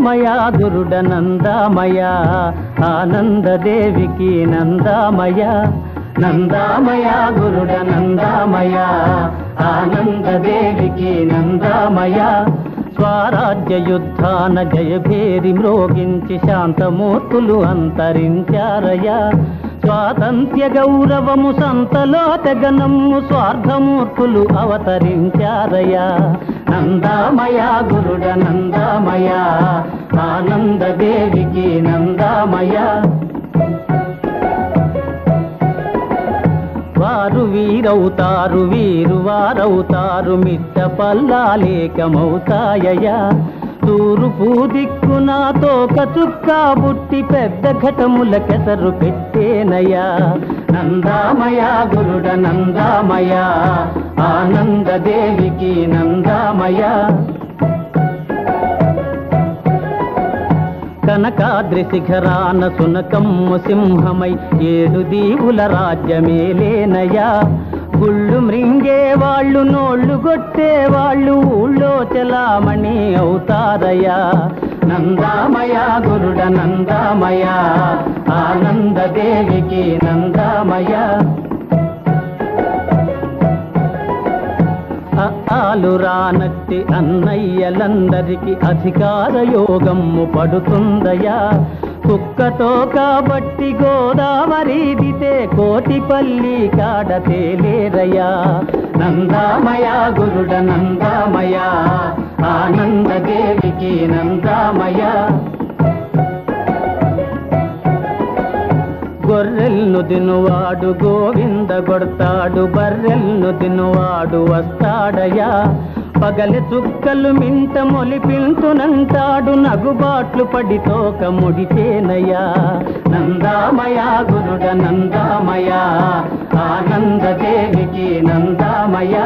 నందామయ గురుడ నందామయ ఆనందదేవికి నందామయ నందామయ గురుడ నందామయ ఆనందదేవికి నందామయ స్వరాజ్య యుద్ధాన జయభేరి మ్రోగించి శాంతమూర్తులు అంతరించారయ స్వాతంత్ర్య గౌరవము సంతలో తెగనమ్ము స్వార్థమూర్తులు అవతరించారయ నందామయ గురుడ నందామయ ఆనందదేవికి నందామయ వారు వీరవుతారు వీరు వారవుతారు మిట్ట పల్లాలేకమవుతాయ తూర్పు దిక్కున తోక చుక్క బుట్టి పెద్ద ఘటముల కెసరు పెట్టేనయా నందామయ గురుడ నందామయ ఆనందదేవికి నందామయ కనకాద్రి శిఖరాన సునకమ్ము సింహమై 7 దీవుల రాజ్యమేలేనయా గుళ్ళు మృంగే వాళ్ళు నోళ్ళు కొట్టే వాళ్ళు ఊళ్ళో చలామణి అవుతారయా నందామయ గురుడ నందామయ ఆనందదేవికి నందామయ ఆలు రానట్టి అన్నయ్యలందరికి అధికార యోగము పడుతుందయా కుక్కతో కాబట్టి గోదావరి దితే కోటిపల్లి కాడ తేలేరయా నందామయ గురుడ నందామయ ఆనందదేవికి నందామయ గొర్రెల్ను దినువాడు గోవింద కొడతాడు బర్రెల్ను దినువాడు వస్తాడయా పగలి చుక్కలు మింట మొలిపించునంటాడు నగుబాట్లు పడి తోక ముడిచేనయా నందామయ గురుడ నందామయ ఆనందదేవికి నందామయ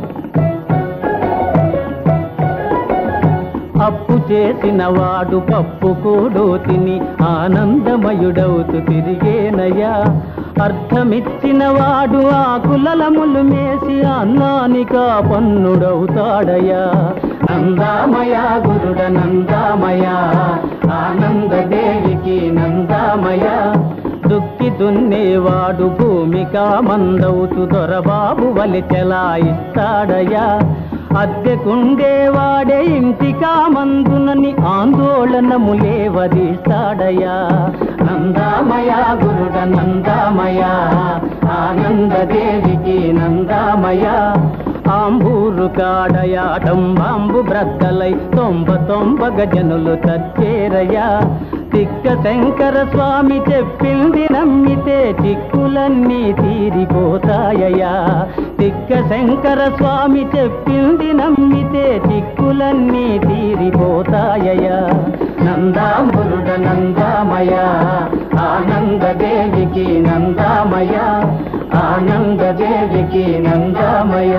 అప్పు చేసిన వాడు పప్పు కూడు తిని ఆనందమయుడవుతూ తిరిగేనయా అర్థమిచ్చిన వాడు ఆకులములు మేసి అన్నానికా పన్నుడవుతాడయా నందామయ గురుడ నందామయ ఆనందదేవికి నందామయ దుక్కి దున్నేవాడు భూమికా మందవుతూ దొరబాబు వలి చెలాయిస్తాడయా అద్దెకుండేవాడే ఇంటికా మందునని ఆందోళనములేవదీస్తాడయా నందామయ గురుడ నందామయ ఆనందదేవికి నందామయ ఆంబూరు కాడయాటం బాంబు బ్రద్దలై 99 గజనులు చచ్చేరయా తిక్క శంకర స్వామి చెప్పింది నమ్మితే చిక్కులన్నీ తీరిపోతాయయా తిక్క శంకర స్వామి చెప్పింది నమ్మితే చిక్కులన్నీ తీరిపోతాయయా నందాంబురుడ నందామయ ఆనందదేవికి నందామయ ఆనందదేవికి నందామయ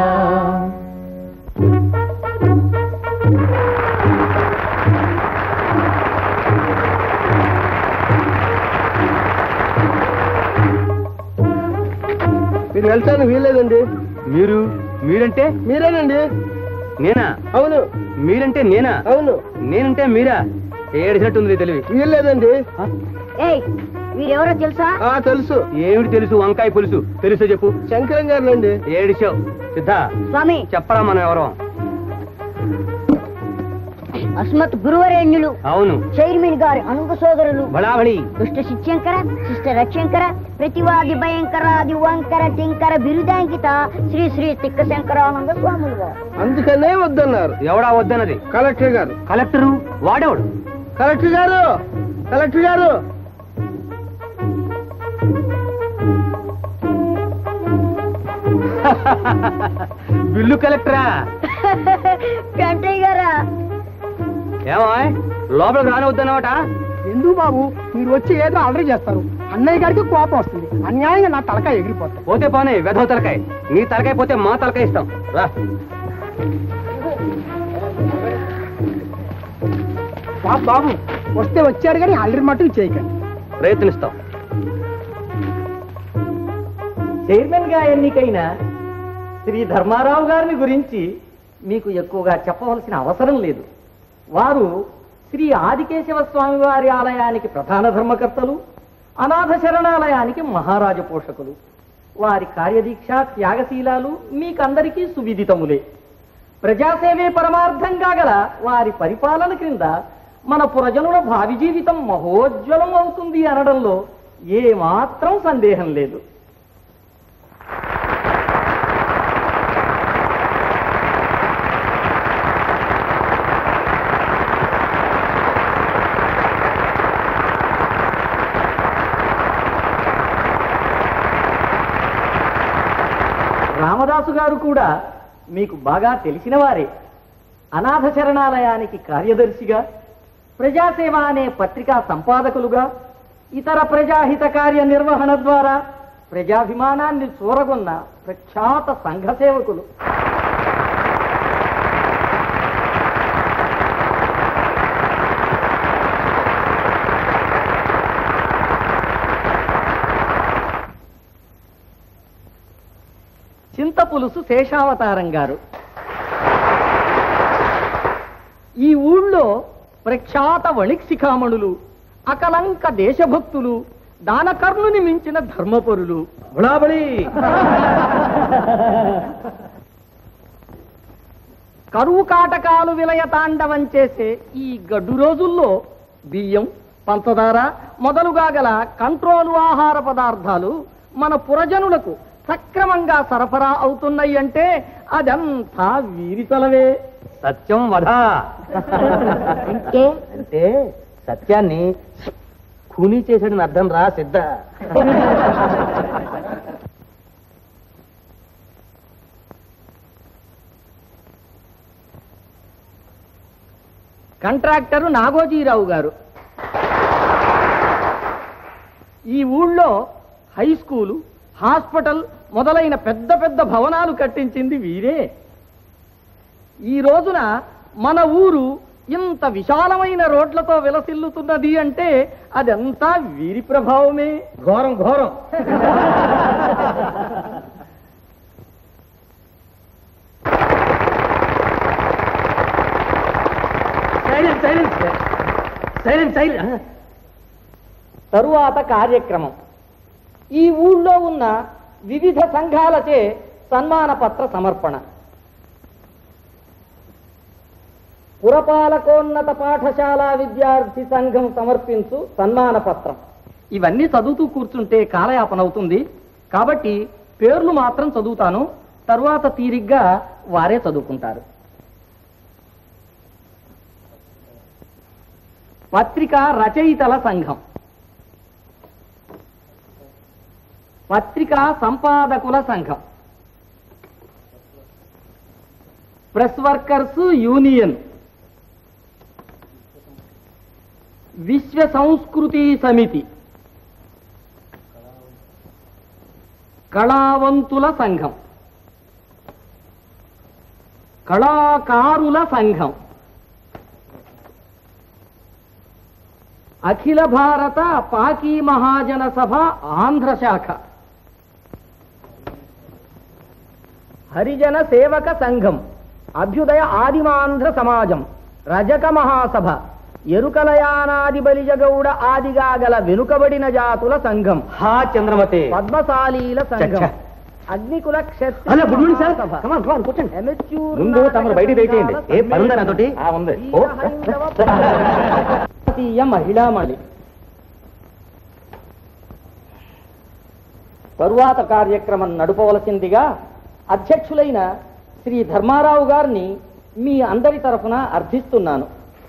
మీరు వెళ్తాను వీల్లేదండి. మీరంటే మీరేనండి. నేనా? అవును. మీరంటే నేనా? అవును. నేనంటే మీరా? ఏడిసినట్టుంది తెలివి. వీల్లేదండి. మీరెవరో తెలుసా? తెలుసు. ఏమిటి తెలుసు? వంకాయ పులుసు తెలుసో చెప్పు. శంకరం గారు అండి. ఏడిచావు సిద్ధా స్వామి చెప్పరా మనం ఎవరో? అస్మత్ గురువరేణ్యులు. అవును. చైర్మన్ గారి అనుగ సోదరులు. బళాబళి దుష్ట శిత్యంకర శిష్ట రక్షంకర ప్రతివాది భయంకరాది వంకర టింకర బిరుదాంకిత శ్రీ శ్రీ తిక్క శంకరానంద స్వాములు గారు. అందుకనే వద్దన్నారు. ఎవడా వద్దన్నది? కలెక్టర్ గారు. కలెక్టరు వాడేవాడు? కలెక్టర్ గారు, కలెక్టర్ గారు. బిల్లు కలెక్టరా? వెంకయ్య గారా? ఏమో లోపలికి రానవద్దన్నమాట. ఎందుకు బాబు, మీరు వచ్చి ఏదో ఆర్డర్ చేస్తారు, అన్నయ్య గారికి కోపం వస్తుంది, అన్యాయంగా నా తలకాయ ఎగిరిపోతాయి. పోతే పోనే వెధవ తలకాయ. నీ తలకాయ పోతే మా తలకాయ ఇస్తాం రా. బాబు వస్తే వచ్చారు కానీ అల్లరి మట్టుకు చేయకండి. ప్రయత్నిస్తాం. చైర్మన్ గా ఎన్నికైన శ్రీ ధర్మారావు గారిని గురించి మీకు ఎక్కువగా చెప్పవలసిన అవసరం లేదు. వారు శ్రీ ఆదికేశవ స్వామి వారి ఆలయానికి ప్రధాన ధర్మకర్తలు, అనాథ శరణాలయానికి మహారాజ పోషకులు. వారి కార్యదీక్ష త్యాగశీలాలు మీకందరికీ సువిదితములే. ప్రజాసేవే పరమార్థంగా గల వారి పరిపాలన క్రింద మన పురజనుల భావి జీవితం మహోజ్వలం అవుతుంది అనడంలో ఏమాత్రం సందేహం లేదు. రామదాసు గారు కూడా మీకు బాగా తెలిసిన వారే. అనాథ శరణాలయానికి కార్యదర్శిగా, ప్రజాసేవ అనే పత్రికా సంపాదకులుగా, ఇతర ప్రజాహిత కార్య నిర్వహణ ద్వారా ప్రజాభిమానాన్ని చూరగొన్న ప్రఖ్యాత సంఘ సేవకులు. చింతపులుసు శేషావతారం గారు ఈ ఊళ్ళో ప్రఖ్యాత వణిక్శిఖామణులు, అకలంక దేశభక్తులు, దానకర్ణుని మించిన ధర్మపరులు. బుళాబళి కరువు కాటకాలు విలయతాండవం చేసే ఈ గడ్డు రోజుల్లో బియ్యం, పంచదార మొదలుగా గల కంట్రోలు ఆహార పదార్థాలు మన పురజనులకు సక్రమంగా సరఫరా అవుతున్నాయి అంటే అదంతా వీరి తలవే. సత్యం వధ అంటే సత్యాన్ని ఖూనీ చేసాడని అర్థం రా సిద్ధ. కాంట్రాక్టరు నాగోజీరావు గారు ఈ ఊళ్ళో హై స్కూలు, హాస్పిటల్ మొదలైన పెద్ద పెద్ద భవనాలు కట్టించింది వీరే. ఈ రోజున మన ఊరు ఇంత విశాలమైన రోడ్లతో విలసిల్లుతున్నది అంటే అదంతా వీరి ప్రభావమే. ఘోరం ఘోరం. తరువాత కార్యక్రమం. ఈ ఊళ్ళో ఉన్న వివిధ సంఘాలచే సన్మాన పత్ర సమర్పణ. పురపాలకోన్నత పాఠశాల విద్యార్థి సంఘం సమర్పించు సన్మాన పత్రం. ఇవన్నీ చదువుతూ కూర్చుంటే కాలయాపన అవుతుంది కాబట్టి పేర్లు మాత్రం చదువుతాను, తరువాత తీరిగ్గా వారే చదువుకుంటారు. పత్రికా రచయితల సంఘం, పత్రికా సంపాదకుల సంఘం, ప్రెస్ వర్కర్స్ యూనియన్, విశ్వ సంస్కృతి సమితి, కళావంతుల సంఘం, కళాకారుల సంఘం, అఖిల భారత పాకీ మహాజన సభ ఆంధ్ర శాఖ, హరిజన సేవక సంఘం, అభ్యుదయ ఆదిమాంధ్ర సమాజం, రజక మహాసభ, ఎరుకలయానాది బలిజగౌడ ఆదిగా గల వెనుకబడిన జాతుల సంఘం, హా చంద్రమతి, పద్మశాలీల సంఘం, అగ్నికుల క్షత్రియ ముందు తమరు బయటికి దయచేయండి. ఏ పనుందా నాతోటి? ఉంది. మహిళా మలి. తరువాత కార్యక్రమం నడుపవలసిందిగా అధ్యక్షులైన శ్రీ ధర్మారావు గారిని మీ అందరి తరఫున అర్థిస్తున్నాను.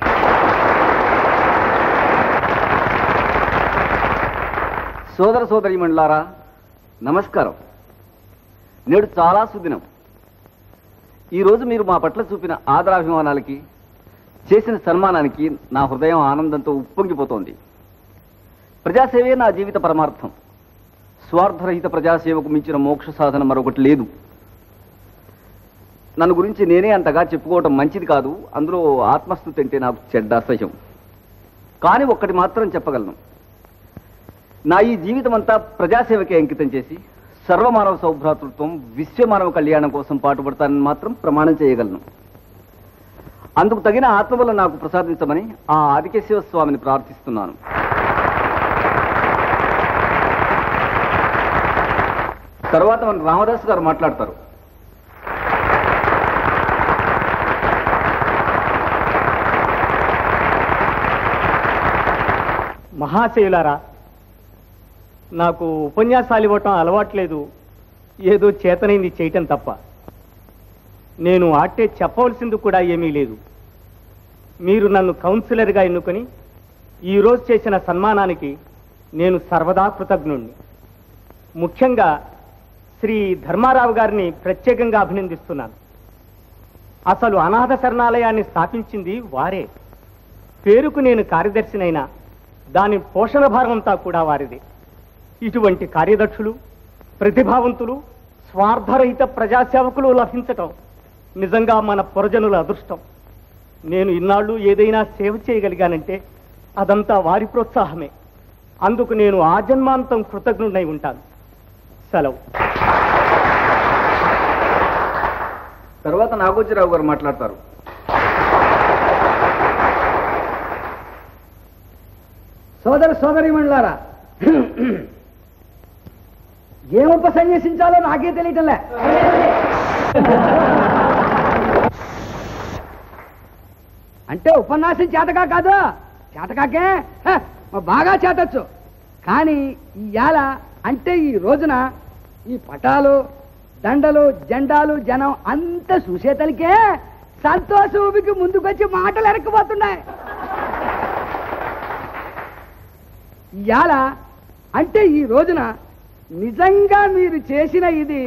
సోదర సోదరీమణులారా నమస్కారం. నేడు చాలా సుదినం. ఈరోజు మీరు మా పట్ల చూపిన ఆదరాభిమానాలకి, చేసిన సన్మానానికి నా హృదయం ఆనందంతో ఉప్పొంగిపోతోంది. ప్రజాసేవే నా జీవిత పరమార్థం. స్వార్థరహిత ప్రజాసేవకు మించిన మోక్ష సాధన మరొకటి లేదు. నన్ను గురించి నేనే అంతగా చెప్పుకోవటం మంచిది కాదు. అందులో ఆత్మస్థుతి అంటే నాకు చెడ్డ అసహ్యం. కానీ ఒక్కటి మాత్రం చెప్పగలను. నా ఈ జీవితం అంతా ప్రజాసేవకే అంకితం చేసి సర్వమానవ సౌభ్రాతృత్వం, విశ్వమానవ కళ్యాణం కోసం పాటుపడతానని మాత్రం ప్రమాణం చేయగలను. అందుకు తగిన ఆత్మబల నాకు ప్రసాదించమని ఆ ఆదికేశవ స్వామిని ప్రార్థిస్తున్నాను. తర్వాత మన రామదాసు గారు మాట్లాడతారు. మహాశయులారా, నాకు ఉపన్యాసాలు ఇవ్వటం అలవాట్లేదు, ఏదో చేతనైంది చేయటం తప్ప. నేను ఆటే చెప్పవలసింది కూడా ఏమీ లేదు. మీరు నన్ను కౌన్సిలర్గా ఎన్నుకొని ఈరోజు చేసిన సన్మానానికి నేను సర్వదా కృతజ్ఞుణ్ణి. ముఖ్యంగా శ్రీ ధర్మారావు గారిని ప్రత్యేకంగా అభినందిస్తున్నాను. అసలు అనాథ శరణాలయాన్ని స్థాపించింది వారే. పేరుకు నేను కార్యదర్శినైనా దాని పోషణ భారమంతా కూడా వారిదే. ఇటువంటి కార్యదక్షులు, ప్రతిభావంతులు, స్వార్థరహిత ప్రజాసేవకులు లభించటం నిజంగా మన పురజనుల అదృష్టం. నేను ఇన్నాళ్ళు ఏదైనా సేవ చేయగలిగానంటే అదంతా వారి ప్రోత్సాహమే. అందుకు నేను ఆజన్మాంతం కృతజ్ఞుడై ఉంటాను. సెలవు. తర్వాత నాగోజీరావు గారు మాట్లాడతారు. సోదర సోదరీమణులారా, ఏం ఉపసన్యసించాలో నాకే తెలియటంలే. అంటే ఉపన్యాసం చేతకా కాదు, చేతకాకే బాగా చేతచ్చు. కానీ ఇవాళ అంటే ఈ రోజున ఈ పటాలు, దండలు, జెండాలు, జనం అంతా చూసేతలికే సంతోష ఊపికి ముందుకొచ్చి మాటలు ఎరక్కపోతున్నాయి. ఇవాళ అంటే ఈ రోజున నిజంగా మీరు చేసిన ఇది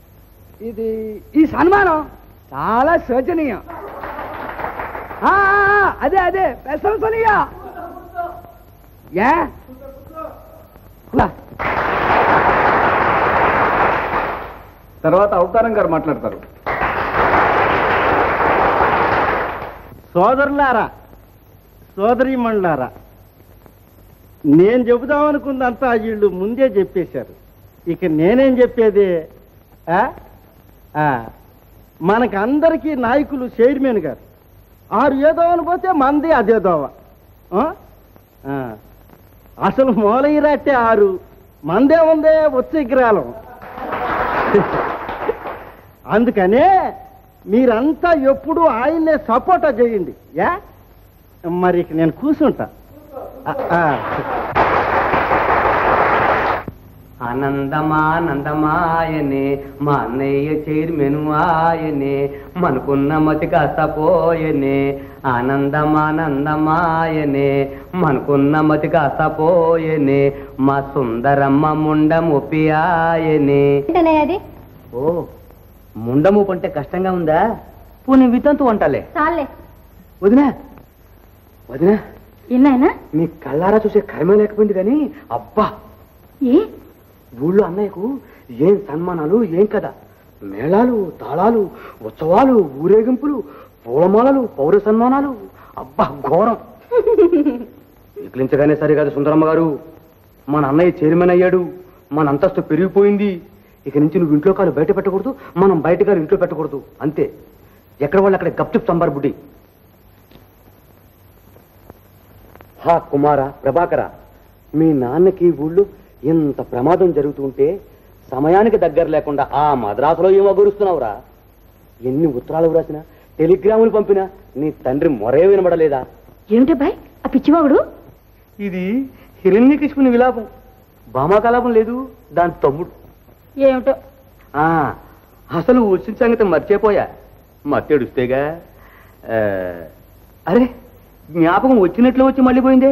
ఈ సన్మానం చాలా శోచనీయం. అదే అదే ప్రశంసనీయ. తర్వాత అవతారం గారు మాట్లాడతారు. సోదరులారా, సోదరీమణులారా, నేను చెబుదామనుకుందంతా వీళ్ళు ముందే చెప్పేశారు. ఇక నేనేం చెప్పేది? మనకందరికీ నాయకులు చైర్మన్ గారు. ఆరు ఏదో అనిపోతే మంది అదేదోవ. అసలు మూలయ్యరట్టే ఆరు, మందే ఉందే వచ్చే విగ్రహాలం. అందుకనే మీరంతా ఎప్పుడు ఆయన్నే సపోర్టా చేయండి. మరి ఇక నేను కూర్చుంటా. ఆనందమానందమాయనే మా అన్నయ్య చైర్మన్ ఆయనే, మనకున్న మతి కాస్త పోయనే. ఆనందమానందమాయనే మనకున్న మతి కాస్త పోయనే, మా సుందరమ్మ ముండముప్పి ఆయనే. అది ఓ, ముండమూపు అంటే కష్టంగా ఉందా? పోనీ వితంతు వంటలే. చాలే వదినా వదినా, ఏనాయనా మీ కళ్ళారా చూసే కర్మ లేకపోయింది కానీ అబ్బా, ఏ ఊళ్ళో అన్నయ్యకు ఏం సన్మానాలు, ఏం కదా, మేళాలు, తాళాలు, ఉత్సవాలు, ఊరేగింపులు, పూలమాలలు, పౌర సన్మానాలు. అబ్బా ఘోరం. వికలించగానే సరే కాదు సుందరమ్మ గారు, మన అన్నయ్య చైర్మన్ అయ్యాడు, మన అంతస్తు పెరిగిపోయింది. ఇక నుంచి నువ్వు ఇంట్లో కాలు బయట పెట్టకూడదు, మనం బయట కాలు ఇంట్లో పెట్టకూడదు. అంతే. ఎక్కడ వాళ్ళు అక్కడ గప్చుప్ సంబార్ బుడ్డి. హా కుమార ప్రభాకర, మీ నాన్నకి ఊళ్ళో ఇంత ప్రమాదం జరుగుతుంటే సమయానికి దగ్గర లేకుండా ఆ మద్రాసులో ఏమో గురుస్తున్నావురా? ఎన్ని ఉత్తరాలు రాసినా, టెలిగ్రాములు పంపినా నీ తండ్రి మొరే వినబడలేదా? ఏమిటి బాయ్ ఆ పిచ్చివాగుడు? ఇది హిరణ్యకృష్ణుని విలాపం. భామా కలాపం లేదు, దాని తమ్ముడు. ఏమిటో అసలు వచ్చిన సంగతి మర్చిపోయా. మత్తేడుస్తేగా. అరే, జ్ఞాపకం వచ్చినట్లు వచ్చి మళ్ళీ పోయిందే.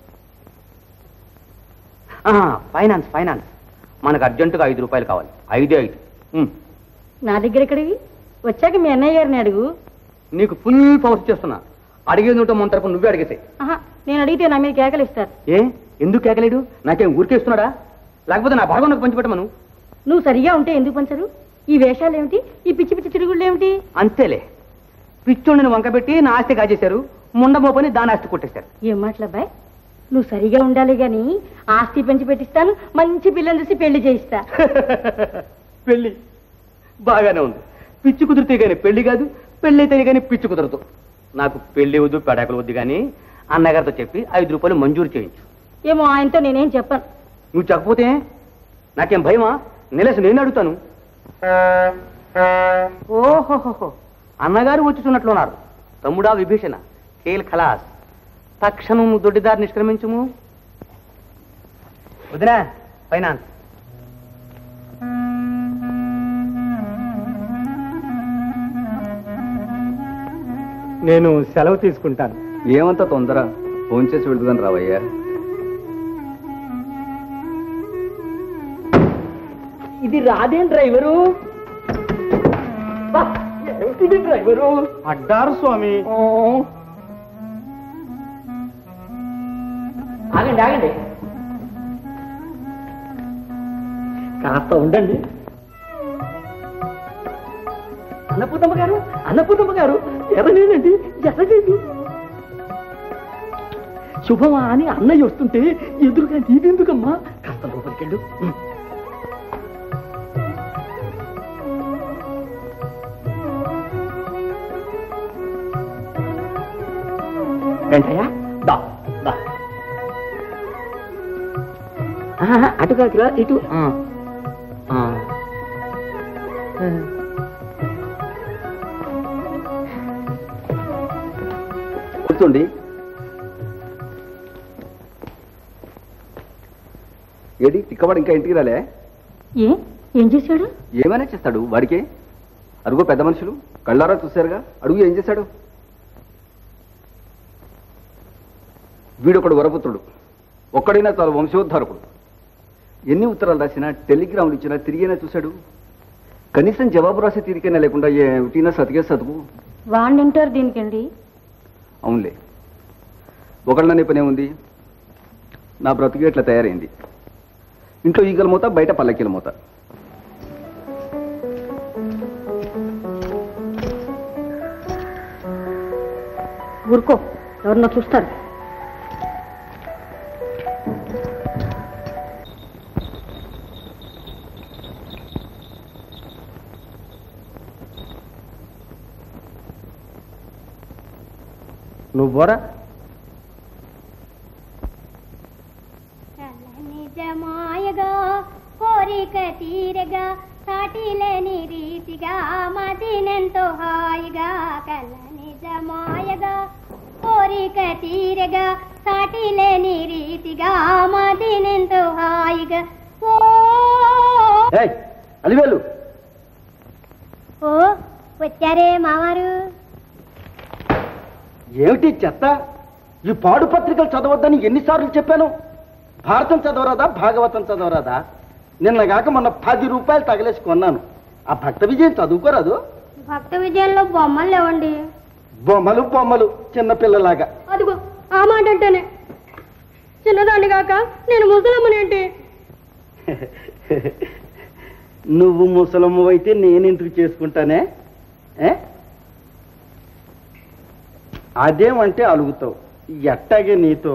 ఫైనాన్స్ ఫైనాన్స్ మనకు అర్జెంటుగా 5 రూపాయలు కావాలి. 5 నా దగ్గర ఎక్కడివి? వచ్చాక మీ అన్నయ్య గారిని అడుగు. నీకు ఫుల్ పవర్స్ చేస్తున్నా. అడిగేది ఉంటే మన తరపు నువ్వే అడిగేసే. నేను అడిగితే నా మీద కేకలు ఇస్తారు. ఎందుకు కేకలేడు? నాకేం ఊరికేస్తున్నాడా? లేకపోతే నా భాగం నాకు పంచిపెట్టమను. నువ్వు సరిగా ఉంటే ఎందుకు పంచరు? ఈ వేషాలు ఏమిటి? ఈ పిచ్చి పిచ్చి తిరుగుళ్ళు ఏమిటి? అంతేలే, పిచ్చోడిని వంకబెట్టి నా ఆస్తి కాజేశారు, ముండమోపని దాని ఆస్తి కొట్టేశారు. ఏం మాటలబ్బాయ్, నువ్వు సరిగా ఉండాలి గాని ఆస్తి పెంచి పెట్టిస్తాను, మంచి పిల్లని చూసి పెళ్లి చేయిస్తా. పెళ్లి బాగానే ఉంది. పిచ్చి కుదిరితే గాని పెళ్లి కాదు, పెళ్లి అయితే గాని పిచ్చి కుదరదు. నాకు పెళ్లి వద్దు పెడాకులు వద్దు కానీ అన్నగారితో చెప్పి 5 రూపాయలు మంజూరు చేయించు. ఏమో ఆయనతో నేనేం చెప్పను. నువ్వు చెప్పకపోతే నాకేం భయమా? నిలేసి నేను అడుగుతాను. ఓహోహో, అన్నగారు వచ్చుతున్నట్లున్నారు. తమ్ముడా విభీషణ, కేల్ ఖలాస్. తక్షణం నువ్వు దొడ్డిదారి నిష్క్రమించుము. వదినా ఫైనాన్స్. నేను సెలవు తీసుకుంటాను. ఏమంత తొందర? ఫోన్ చేసి వెళ్తుందని రావయ్యా. ఇది రాదేం డ్రైవరు? బా, ఏమిటిది డ్రైవరు? అడ్డారు స్వామి. ఆగండి ఆగండి, కాస్త ఉండండి. అన్నపూర్ణమ్మ గారు, అన్నపూర్ణమ్మ గారు, ఎర్రనేనండి, ఎర్రనేది. శుభమా అని అన్నయ్య వస్తుంటే ఎదురుగా నీవెందుకమ్మా? కాస్త లోపలికెళ్ళు. వెంటయ్య, దా దా. అటు కాకురా, ఇటు. కూర్చోండి. ఏడి తిక్కవాడు ఇంకా ఇంటికి రాలే? ఏం చేశాడు? ఏమైనా చేస్తాడు వాడికే. అడుగు పెద్ద మనుషులు కళ్ళారా చూశారుగా. అడుగు ఏం చేశాడు? వీడొకడు వరపుత్రుడు, ఒక్కడైనా చాలు వంశోద్ధారకుడు. ఎన్ని ఉత్తరాలు రాసినా, టెలిగ్రాములు ఇచ్చినా తిరిగైనా చూశాడు. కనీసం జవాబు రాసే తీరికైనా లేకుండా ఏమిటినా సతికే సతుకు. వాడినింటారు దీనికండి. అవునులే, ఒకళ్ళనే పనే ఉంది. నా బ్రతుకు ఇట్లా తయారైంది. ఇంట్లో ఈగల మూత, బయట పల్లకీల మూత. ఊరుకో, ఎవరన్నా చూస్తారు. నువ్వు బోరా. నిజమాయగా కోరిక తీరగా సాటిలేని రీతిగా మదినెంతో హాయిగా. కల నిజమాయగా కోరిక తీరగా సాటిలేని రీతిగా మదినెంతో హాయిగా. ఓ అలివేలు, ఓ వచ్చారే మావారు. ఏమిటి చెత్త? ఈ పాడు పత్రికలు చదవద్దని ఎన్నిసార్లు చెప్పాను? భారతం చదవరాదా, భాగవతం చదవరాదా? నిన్నగాక మొన్న 10 రూపాయలు తగిలేసి కొన్నాను. ఆ భక్త విజయం చదువుకోరాదు? భక్త విజయంలో బొమ్మలు లేవండి. బొమ్మలు బొమ్మలు చిన్నపిల్లలాగా. అదిగో ఆ మాట అంటేనే చిన్నదాన్ని కాక నేను ముసలమ్మనేంటి? నువ్వు ముసలమ్మ అయితే నేనెందుకు చేసుకుంటానే? అదేమంటే అలుగుతావు. ఎట్టాగే నీతో.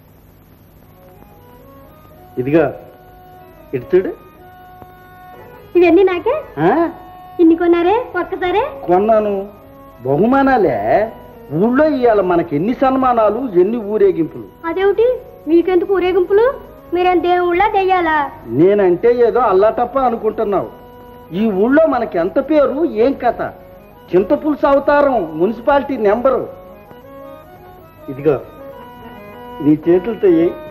ఇదిగా ఇటు చూడు. ఇవన్నీ నాకే? ఇన్ని కొన్నారే ఒక్కసారే? కొన్నాను. బహుమానాలే. ఊళ్ళో ఇవాళ మనకి ఎన్ని సన్మానాలు, ఎన్ని ఊరేగింపులు. అదేమిటి మీకెందుకు ఊరేగింపులు? మీరేం దేవుళ్ళ దెయ్యాలా? నేనంటే ఏదో అల్లా తప్ప అనుకుంటున్నావు. ఈ ఊళ్ళో మనకి ఎంత పేరు, ఏం కథ. చింతపులుసు అవతారం, మున్సిపాలిటీ నెంబరు. ఇదిగో నీ చేతులతో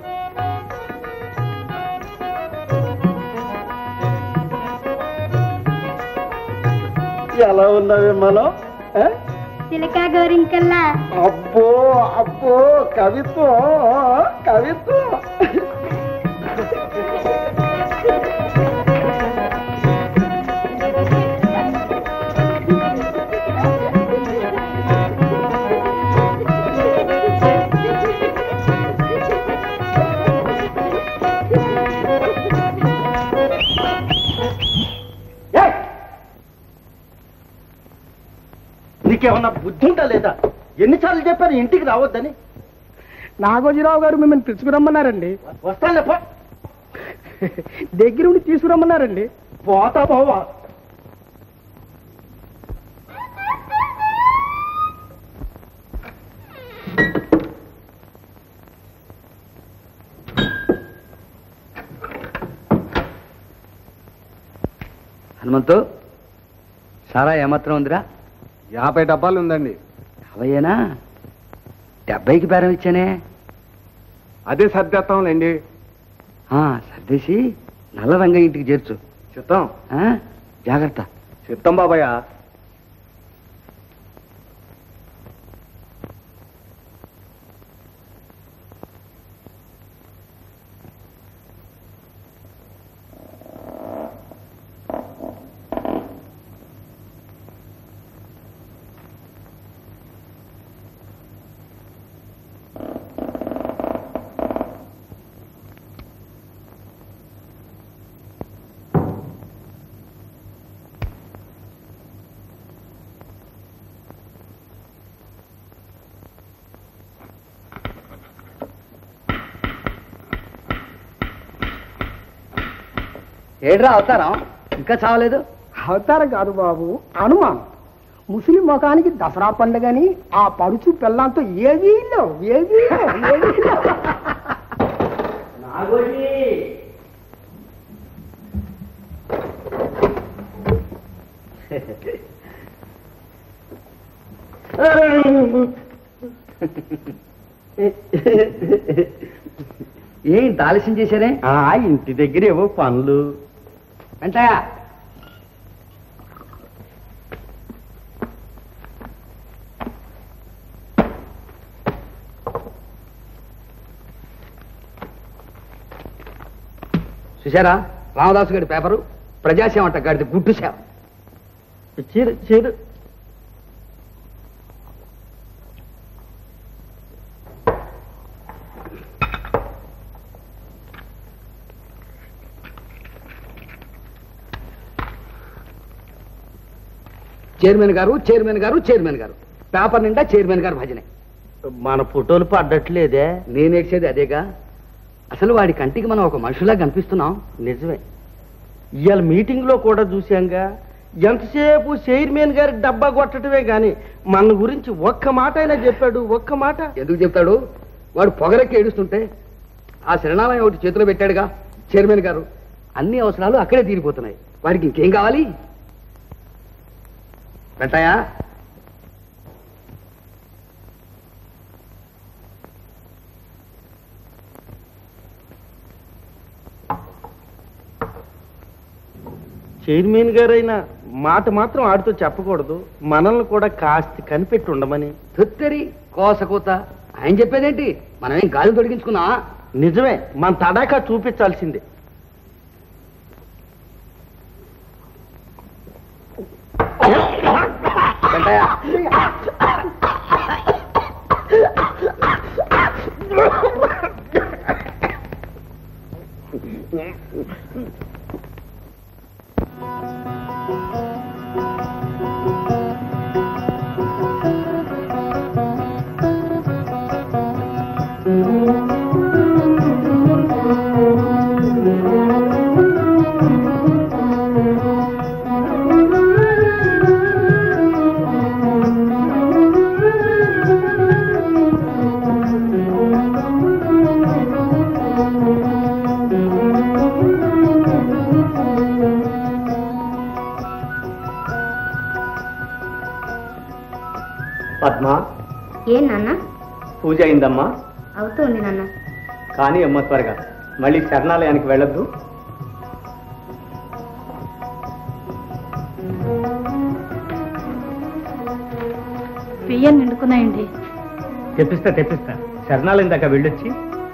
ఎలా ఉన్నావే మనం? చిలకా గోరింకల్లా. అబ్బో అబ్బో, కవిత్వం కవిత్వం. నీకేమన్నా బుద్ధి ఉంటా లేదా? ఎన్నిసార్లు చెప్పారు ఇంటికి రావద్దని? నాగోజీరావు గారు మిమ్మల్ని తీసుకురమ్మన్నారండి. వస్తానులే పో. దగ్గరుండి తీసుకురమ్మన్నారండి. పోతా పోవా. హనుమంతు సారా ఏమాత్రం ఉందిరా? 50 డబ్బాలు ఉందండి. 50ఏనా? 70కి బేరం ఇచ్చానే. అదే సర్దేస్తాంలేండి. సర్దేసి నల్ల రంగ ఇంటికి చేర్చు. చిత్తం. జాగ్రత్త. చిత్తం బాబాయ్. ఏడ్రా అవతారం, ఇంకా చావలేదు? అవతారం కాదు బాబు, అనుమానం. ముస్లిం ముఖానికి దసరా పండుగని ఆ పడుచు పిల్లంతో ఏమీ లేవు. ఏంటి ఆలస్యం చేశారే? ఇంటి దగ్గర ఏవో పనులు. వెంటయ్య, చూశారా రామదాసు గారి పేపరు? ప్రజాసేవ అంట గాడిది గుడ్డు సేవ. చీరు చైర్మన్ గారు పేపర్ నిండా చైర్మన్ గారు భజనే. మన ఫోటోలు పడ్డట్లేదే. నేను ఏడ్చేది అదేగా. అసలు వాడి కంటికి మనం ఒక మనుషులా కనిపిస్తున్నాం. నిజమే. ఇవాళ మీటింగ్ లో కూడా చూశాంగా, ఎంతసేపు చైర్మన్ గారి డబ్బా కొట్టడమే గాని మన గురించి ఒక్క మాట అయినా చెప్పాడు? ఒక్క మాట ఎందుకు చెప్తాడు? వాడు పొగరెక్కి ఏడుస్తుంటే ఆ శరణాలయం ఒకటి చేతిలో పెట్టాడుగా చైర్మన్ గారు. అన్ని అవసరాలు అక్కడే తీరిపోతున్నాయి. వాడికి ఇంకేం కావాలి? వెంటయ్య, చైర్మన్ గారైనా మాట మాత్రం ఆడితో చెప్పకూడదు. మనల్ని కూడా కాస్త కనిపెట్టి ఉండమని. తొత్తరి కోసకూత ఆయన చెప్పేదేంటి? మనమేం గాలి తొడిగించుకున్నా? నిజమే, మన తడాకా చూపించాల్సిందే. వెంటయ్య, పద్మా, ఏం నాన్న? పూజ అయిందమ్మా? అవుతుంది నాన్న. కానీ అమ్మ త్వరగా మళ్ళీ శరణాలయానికి వెళ్ళొద్దు. బియ్యం నిండుకున్నాయండి. తెప్పిస్తా. శరణాలయం దాకా వెళ్ళొచ్చి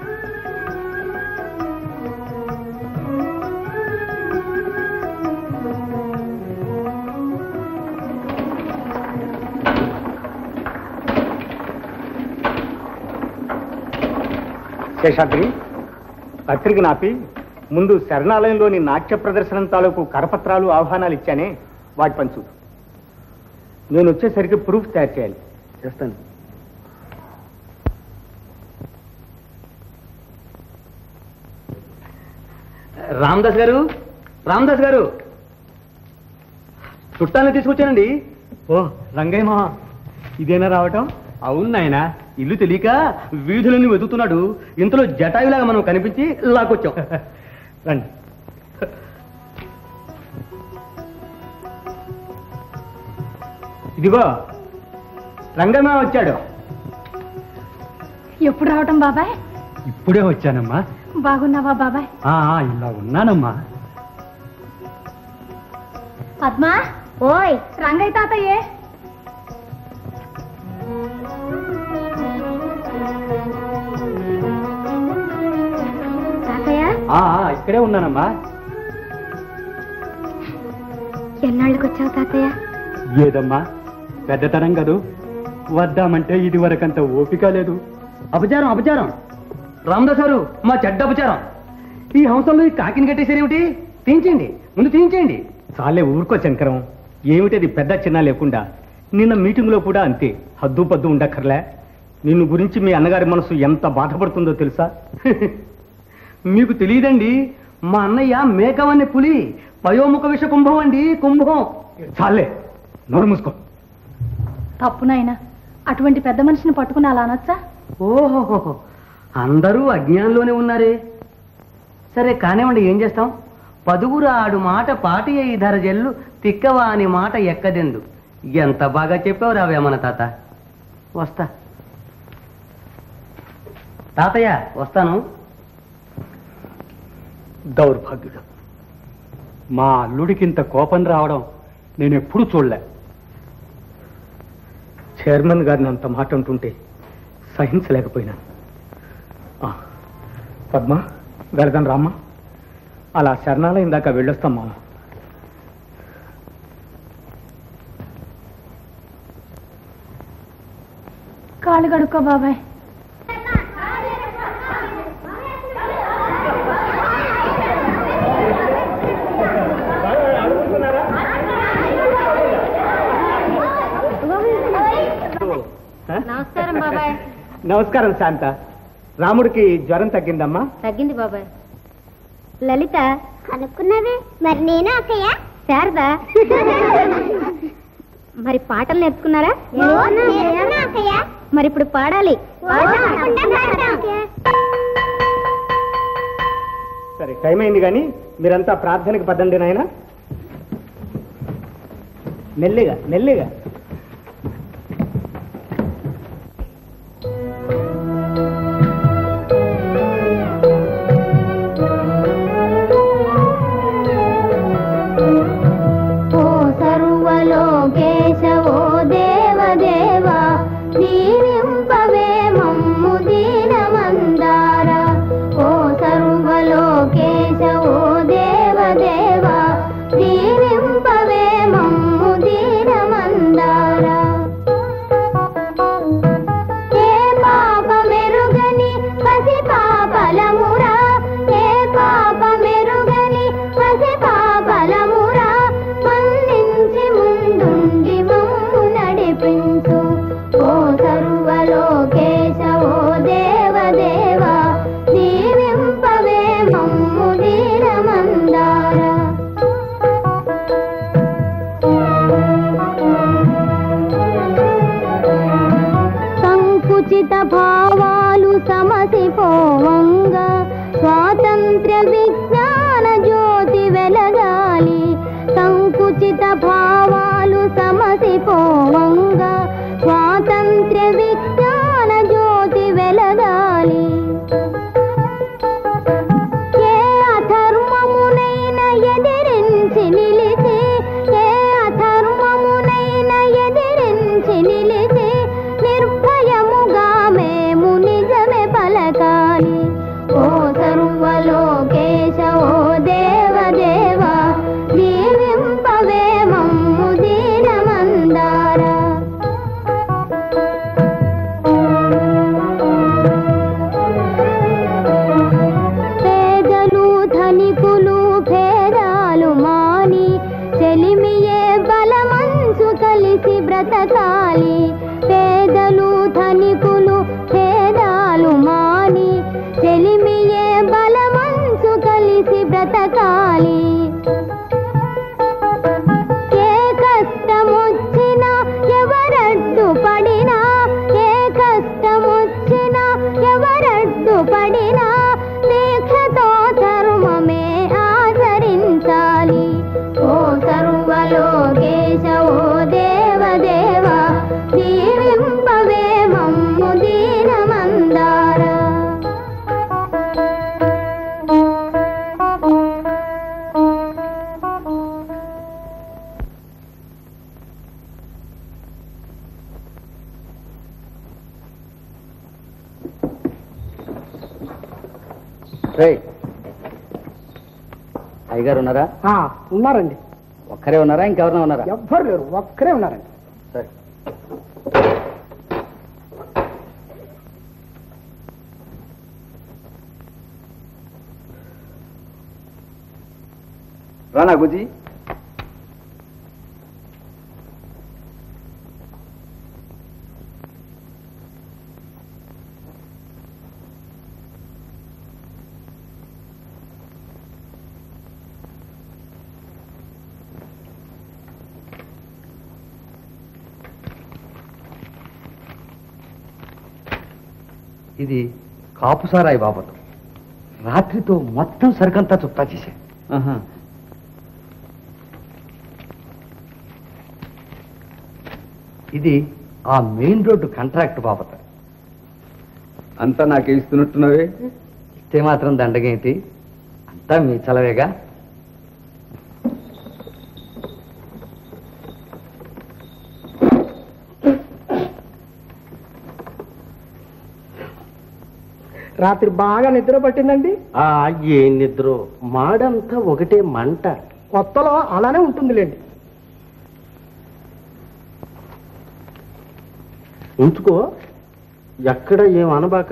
శేషాద్రి, పత్రిక నాపి ముందు శరణాలయంలోని నాట్య ప్రదర్శనం తాలూకు కరపత్రాలు ఆహ్వానాలు ఇచ్చానే, వాటి పంచు. నేను వచ్చేసరికి ప్రూఫ్ తయారు చేయాలి. చేస్తాను. రామదాస్ గారు చుట్టాలను తీసుకొచ్చానండి. ఓ రంగయ్య మామ, ఇదేనా రావటం? అవును నాయన, ఇల్లు తెలియక వీధులన్నీ వెతుకుతున్నాడు. ఇంతలో జటాయులాగా మనం కనిపించి లాక్కొచ్చాం. రండి. ఇదిగో రంగమ్మ వచ్చాడు. ఎప్పుడు రావటం బాబాయ్? ఇప్పుడే వచ్చానమ్మా. బాగున్నావా బాబాయ్? ఇలా ఉన్నానమ్మా. పద్మా, ఓయ్ రంగయ్య తాతయ్యే. తాతయ్య ఇక్కడే ఉన్నానమ్మా. ఎన్నాళ్ళకి వచ్చావు తాతయ్య? ఏదమ్మా పెద్దతనం కదూ, వద్దామంటే ఇది వరకంత ఓపిక లేదు. అపచారం అపచారం, రామదాసారు మా చెడ్డ అపచారం. ఈ హంసంలో ఈ కాకిని కట్టేసారేమిటి? తీయించండి, ముందు తీయించండి. చాలే ఊరుకో శంకరం, ఏమిటది పెద్ద చిన్న లేకుండా. నిన్న మీటింగ్లో కూడా అంతే, హద్దు పద్దు ఉండక్కర్లే. నిన్ను గురించి మీ అన్నగారి మనసు ఎంత బాధపడుతుందో తెలుసా? మీకు తెలియదండి, మా అన్నయ్య మేకవన్నీ పులి, పయోముఖ విష కుంభం అండి, కుంభం. చాలే నోరు మూసుకో. తప్పునైనా అటువంటి పెద్ద మనిషిని పట్టుకుని అలా అనొచ్చా? ఓహో, అందరూ అజ్ఞానంలోనే ఉన్నారే. సరే కానివ్వండి, ఏం చేస్తాం. పదుగురు ఆడు మాట పాటి అయి ధర జల్లు, తిక్కవా అని మాట ఎక్కదెందు. ఎంత బాగా చెప్పావు రావే మన తాత. వస్తా తాతయ్య, వస్తాను. దౌర్భాగ్యుడు, మా అల్లుడికింత కోపం రావడం నేను ఎప్పుడూ చూడలే. చైర్మన్ గారిని అంత మాట అంటుంటే సహించలేకపోయినాను. పద్మ, వెళదాం రామ్మా. అలా శరణాలయం దాకా వెళ్ళొస్తాం మామ. కాళ్ళు కడుక్కో బాబాయ్. నమస్కారం బాబాయ్. నమస్కారం శాంత. రాముడికి జ్వరం తగ్గిందమ్మా? తగ్గింది బాబాయ్. లలిత కనుక్కున్నది. మరి నేను అక్కయ్య శారదా మరి పాటలు నేర్చుకున్నారా? మరి ఇప్పుడు పాడాలి. సరే, టైం అయింది కానీ మీరంతా ప్రార్థనకి పద్దండి నాయన. మెల్లిగా మెల్లిగా. ఓ సర్వలోకేశ ఓ దేవదేవ అయ్యగారు ఉన్నారా? ఉన్నారండి. ఒక్కరే ఉన్నారా, ఇంకెవరైనా ఉన్నారా? ఎవ్వరు లేరు, ఒక్కరే ఉన్నారండి. సరే. రానా గుజీ. ఇది కాపుసారాయి బాబతు. రాత్రితో మొత్తం సరుకంతా చుట్టా చేశా. ఇది ఆ మెయిన్ రోడ్డు కాంట్రాక్ట్ బాబత. అంతా నాకే ఇస్తున్నట్టున్నవే. ఇస్తే మాత్రం దండగేంటి, అంతా మీ చలవేగా. రాత్రి బాగా నిద్ర పట్టిందండి. ఏం నిద్ర, మాడంతా ఒకటే మంట. కొత్తలో అలానే ఉంటుందిలేండి. ఉంచుకో, ఎక్కడ ఏం అనబాక.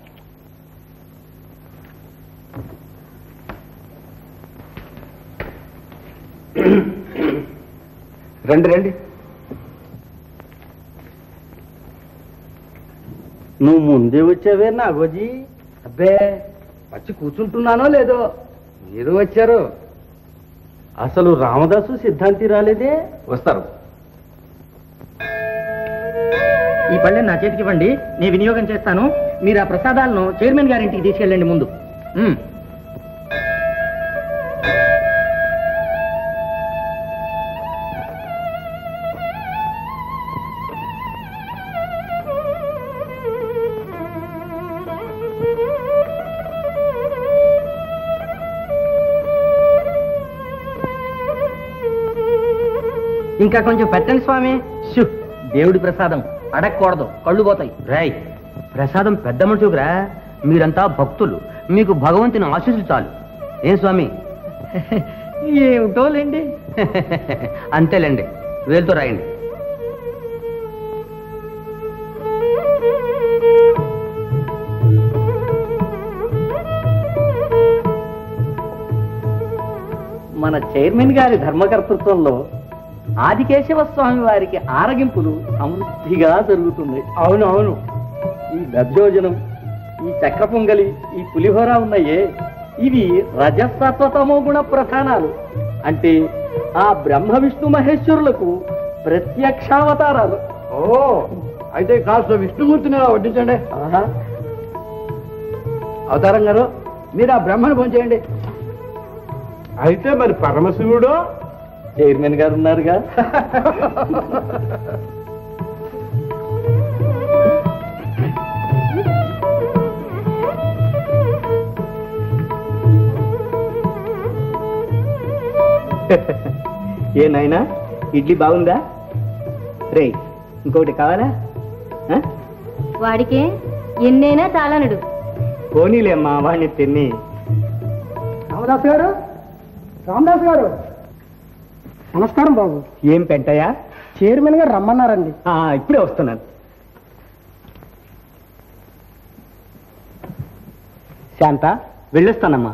రండి రండి. నువ్వు ముందే వచ్చావే నాగోజీ. అబ్బే, వచ్చి కూర్చుంటున్నానో లేదో, మీరు వచ్చారు. అసలు రామదాసు సిద్ధాంతి రాలేదే. వస్తారు. ఈ పళ్ళె నా చేతికి ఇవ్వండి, నేను వినియోగం చేస్తాను. మీరు ఆ ప్రసాదాలను చైర్మన్ గారింటికి తీసుకెళ్ళండి ముందు. ఇంకా కొంచెం పెట్టండి స్వామి. దేవుడి ప్రసాదం అడగకూడదు, కళ్ళు పోతాయి. రాయ్, ప్రసాదం పెద్ద మనుషుకురా. మీరంతా భక్తులు, మీకు భగవంతుని ఆశీస్సులు చాలు. ఏం స్వామి? ఏమిటోలేండి. అంతేలేండి, వేలుతో రాయండి. మన చైర్మన్ గారి ధర్మకర్తృత్వంలో ఆదికేశవ స్వామి వారికి ఆరగింపులు సమృద్ధిగా జరుగుతుంది. అవును అవును. ఈ దధ్యోజనం, ఈ చక్ర పొంగలి, ఈ పులిహోర ఉన్నాయే, ఇవి రజసత్వతమో గుణ ప్రధానాలు. అంటే ఆ బ్రహ్మ విష్ణు మహేశ్వరులకు ప్రత్యక్షావతారాలు. ఓ, అయితే కాస్త విష్ణుమూర్తిని వడ్డించండి. అవతారం గారు, మీరు ఆ బ్రహ్మను భోంచేయండి. అయితే మరి పరమశివుడు చైర్మన్ గారు ఉన్నారుగా. ఏ నాయనా, ఇడ్లీ బాగుందా? రే, ఇంకొకటి కావాలా? వాడికే ఎన్నైనా చాలనడు. పోనీలేమ్మా, వాడిని తిని. రామదాస్ గారు, రామదాస్ గారు, నమస్కారం బాబు. ఏం పెంటయ్యా? చైర్మన్ గారు రమ్మన్నారండి. ఇప్పుడే వస్తున్నాను. శాంత, వెళ్ళొస్తానమ్మా.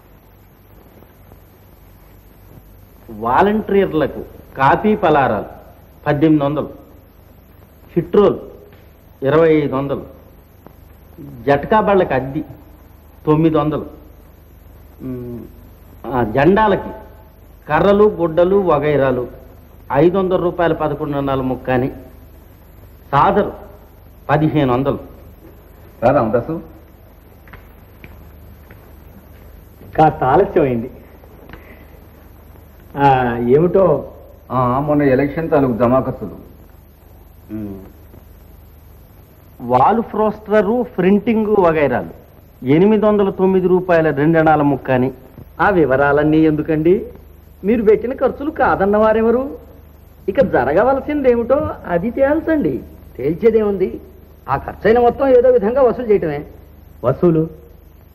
వాలంటీర్లకు కాఫీ పలారాలు 1800, ఫిట్రోల్ 2500, జట్కా బళ్ళకి అద్దె 900, జెండాలకి కర్రలు గుడ్డలు వగైరాలు 500 రూపాయలు 11 ముక్కని, సాదరు 1500. రామదాసు, కాస్త ఆలస్యమైంది. ఏమిటో మొన్న ఎలక్షన్ తాలూకు జమా ఖర్చులు. వాల్ ఫ్రోస్టరు, ప్రింటింగ్ వగైరాలు 809 రూపాయల 2 ముక్కని. ఆ వివరాలన్నీ ఎందుకండి? మీరు పెట్టిన ఖర్చులు కాదన్నవారెవరు? ఇక జరగవలసిందేమిటో అది తేల్చండి. తేల్చేదేముంది, ఆ ఖర్చైన మొత్తం ఏదో విధంగా వసూలు చేయటమే. వసూలు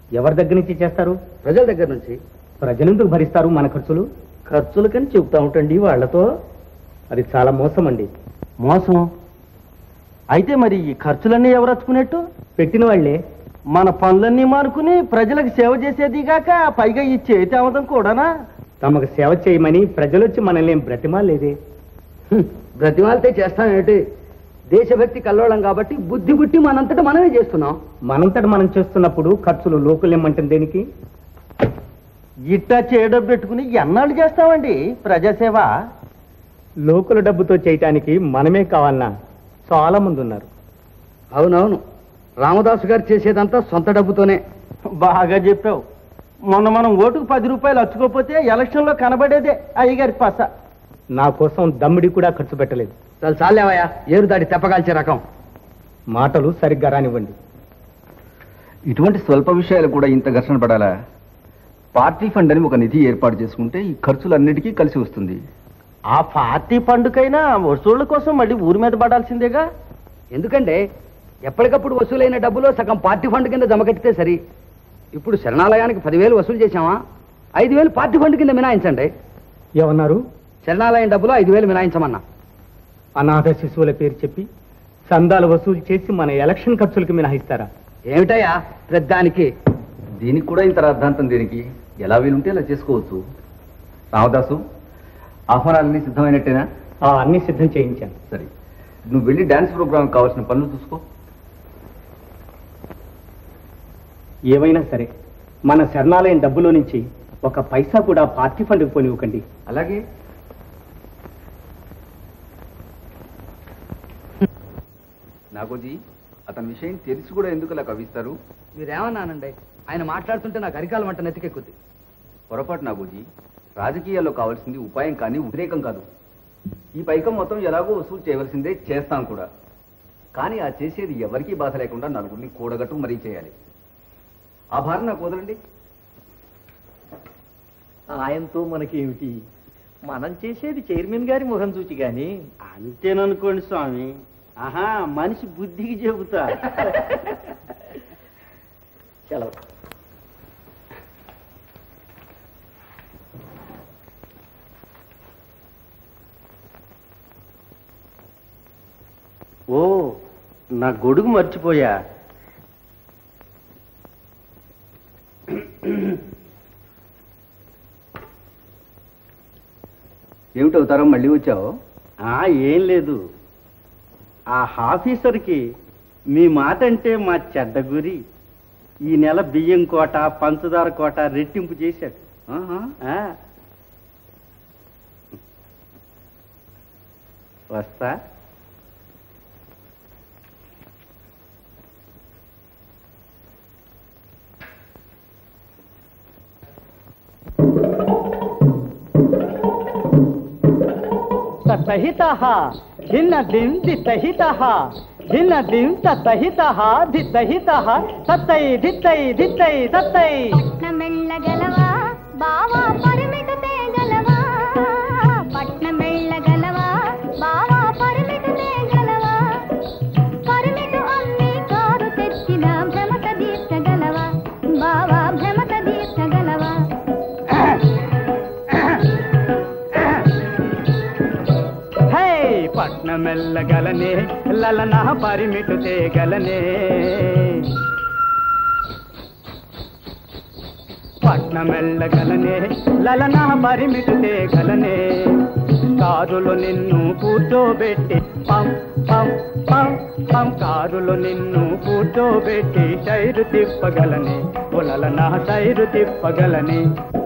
ఎవరి దగ్గర నుంచి చేస్తారు? ప్రజల దగ్గర నుంచి. ప్రజలెందుకు భరిస్తారు మన ఖర్చులు? ఖర్చులకని చెబుతా ఉంటండి వాళ్లతో. అది చాలా మోసం అండి. మోసం అయితే మరి ఈ ఖర్చులన్నీ ఎవరు వచ్చుకునేట్టు? పెట్టిన వాళ్లే. మన పనులన్నీ మానుకుని ప్రజలకు సేవ చేసేదిగాక పైగా ఈ చేతి అవడం కూడానా? తమకు సేవ చేయమని ప్రజలొచ్చి మనల్ని ఏం బ్రతిమాలేదే. బ్రతిమాలితే చేస్తామేమిటి? దేశభక్తి కల్లోళం కాబట్టి బుద్ధి బుట్టి మనంతట మనమే చేస్తున్నాం. మనంతట మనం చేస్తున్నప్పుడు ఖర్చులు లోకులేమంటుంది దేనికి? ఇట్టా చేయడం పెట్టుకుని ఎన్నాళ్ళు చేస్తామండి ప్రజాసేవ? లోకుల డబ్బుతో చేయటానికి మనమే కావాలన్నా చాలా మంది ఉన్నారు. అవునవును, రామదాసు గారు చేసేదంతా సొంత డబ్బుతోనే. బాగా చెప్పావు. మొన్న మనం ఓటుకు 10 రూపాయలు అచ్చుకోపోతే ఎలక్షన్లో కనబడేదే అయ్యగారి పస. నా కోసం దమ్మిడి కూడా ఖర్చు పెట్టలేదు. చాలా చాలేవయ్యా, ఏరు దాడి తెప్పగాల్చే రకం. మాటలు సరిగ్గా రానివ్వండి. ఇటువంటి స్వల్ప విషయాలు కూడా ఇంత ఘర్షణ పడాలా? పార్టీ ఫండ్ అని ఒక నిధి ఏర్పాటు చేసుకుంటే ఈ ఖర్చులన్నిటికీ కలిసి వస్తుంది. ఆ పార్టీ ఫండ్కైనా వసూళ్ల కోసం మళ్ళీ ఊరి మీద పడాల్సిందేగా. ఎందుకంటే ఎప్పటికప్పుడు వసూలైన డబ్బులో సగం పార్టీ ఫండ్ కింద జమ కట్టితే సరి. ఇప్పుడు శరణాలయానికి 10,000 వసూలు చేశామా, 5,000 పార్టీ ఫండ్ కింద మినాయించండి. ఏమన్నారు? శరణాలయం డబ్బులో 5,000 మినాయించమన్నా. అనాథ శిశువుల పేరు చెప్పి చందాలు వసూలు చేసి మన ఎలక్షన్ ఖర్చులకి మినహాయిస్తారా? ఏమిటయ్యా పెద్దానికి? దీనికి కూడా ఇంత రాద్ధాంతం దేనికి? ఎలా వీలుంటే అలా చేసుకోవచ్చు. రామదాసు, ఆహ్వానాలన్నీ సిద్ధమైనట్టేనా? అన్ని సిద్ధం చేయించాను. సరే, నువ్వు వెళ్ళి డాన్స్ ప్రోగ్రామ్ కావాల్సిన పనులు చూసుకో. ఏమైనా సరే మన శరణాలయం డబ్బులో నుంచి ఒక పైసా కూడా పార్టీ ఫండ్కి పోనివ్వకండి. అలాగే. నాగోజీ, అతని విషయం తెలిసి కూడా ఎందుకు అలా కవిస్తారు? మీరేమన్నానండి? ఆయన మాట్లాడుతుంటే నాకు అరికాల మంట నెత్తికెక్కుద్ది. పొరపాటు నాగోజీ. రాజకీయాల్లో కావాల్సింది ఉపాయం కానీ ఉద్రేకం కాదు. ఈ పైకం మొత్తం ఎలాగో వసూలు చేయవలసిందే, చేస్తాం కూడా. కానీ ఆ చేసేది ఎవరికీ బాధ లేకుండా నలుగురిని కూడగట్టు మరీ చేయాలి. ఆ భారం నాకు వదలండి. ఆయనతో మనకేమిటి? మనం చేసేది చైర్మన్ గారి ముఖం చూచి గాని. అంతేననుకోండి స్వామి. ఆహా, మనిషి బుద్ధికి చెబుతా. సెలవు. ఓ, నా గొడుగు మర్చిపోయా. ఏమిటవుతారో మళ్ళీ వచ్చావు? ఏం లేదు, ఆ ఆఫీసర్కి మీ మాట అంటే మా చెడ్డ గురి. ఈ నెల బియ్యం కోట, పంచదార కోట రెట్టింపు చేశాడు. వస్తా. తహితః భిన్న దింది తహితః భిన్న దింత తహితః దితహితః తత్తై దిత్తై దిత్తై తత్తై. పట్నమెళ్ళగలవా బావా పరిమిటు తేగలవా, పట్నమెళ్ళగలవా బావా పరిమిటు తేగలవా, పరిమిటు అమ్మి కారు తెచ్చిన భ్రమత తీర్చగలవా బావా, భ్రమత తీర్చగలవా. పట్నమెల్లగలనే లలనా పరిమిటు తేగలనే, పట్నమెల్లగలనే లలనా పరిమిటు తేగలనే. కారులో నిన్ను కూర్చోబెట్టి పం పం పం పం, కారులో నిన్ను కూర్చోబెట్టి టైరు తిప్పగలనే, లలనా టైరు తిప్పగలనే.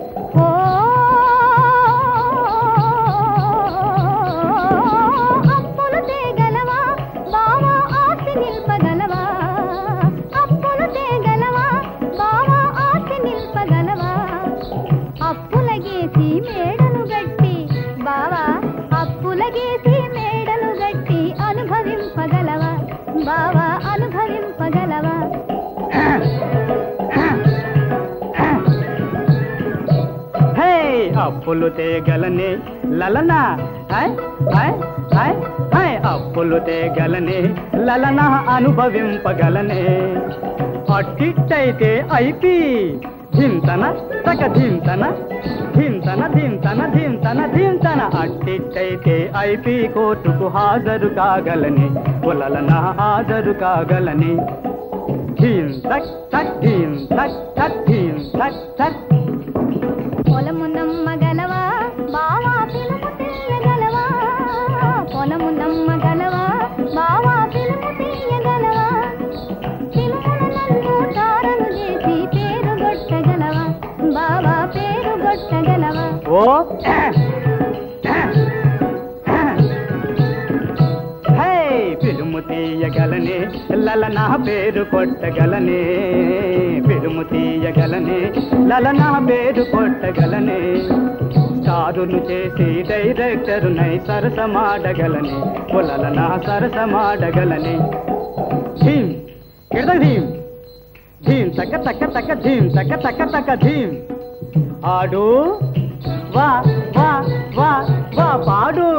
అప్పులు తేగలనే లలనా, అప్పులు తేగలనే లలనా అనుభవింపగలనే. అట్టిట్టయితే ఐపి ధింతన తక ధింతన ధింతన ధింతన ధింతన ధింతన అట్టిట్టయితే ఐపి కోర్టుకు హాజరు కాగలని పొలలన హాజరు కాగలని ధీం తక్ తక్ ధీం తక్ తక్ ధీం తక్ తక్ పొలము నమ్మగలవా బావా పిలుపు తీయగలవా పొలము నమ్మగలవా బావా పిలుపు తీయగలవా పిలుపున నన్ను తారను చేసి పేరు గొట్టగలవా బావా పేరు గొట్టగలవా ఓ హే పిలుము తీయగలనే లలనా పేరు కొట్టగలనే పిలుము తీయగలనే లలనా పేరు కొట్టగలనే స్టారును చేసి డైరెక్టరునై సరసమాడగలనే పొలలనా సరసమాడగలనే ధీం కిడద ధీం ధీం తక్క తక్క తక్క ధీం తక్క తక్క తక్క ధీం ఆడు వా వా వా వా పాడు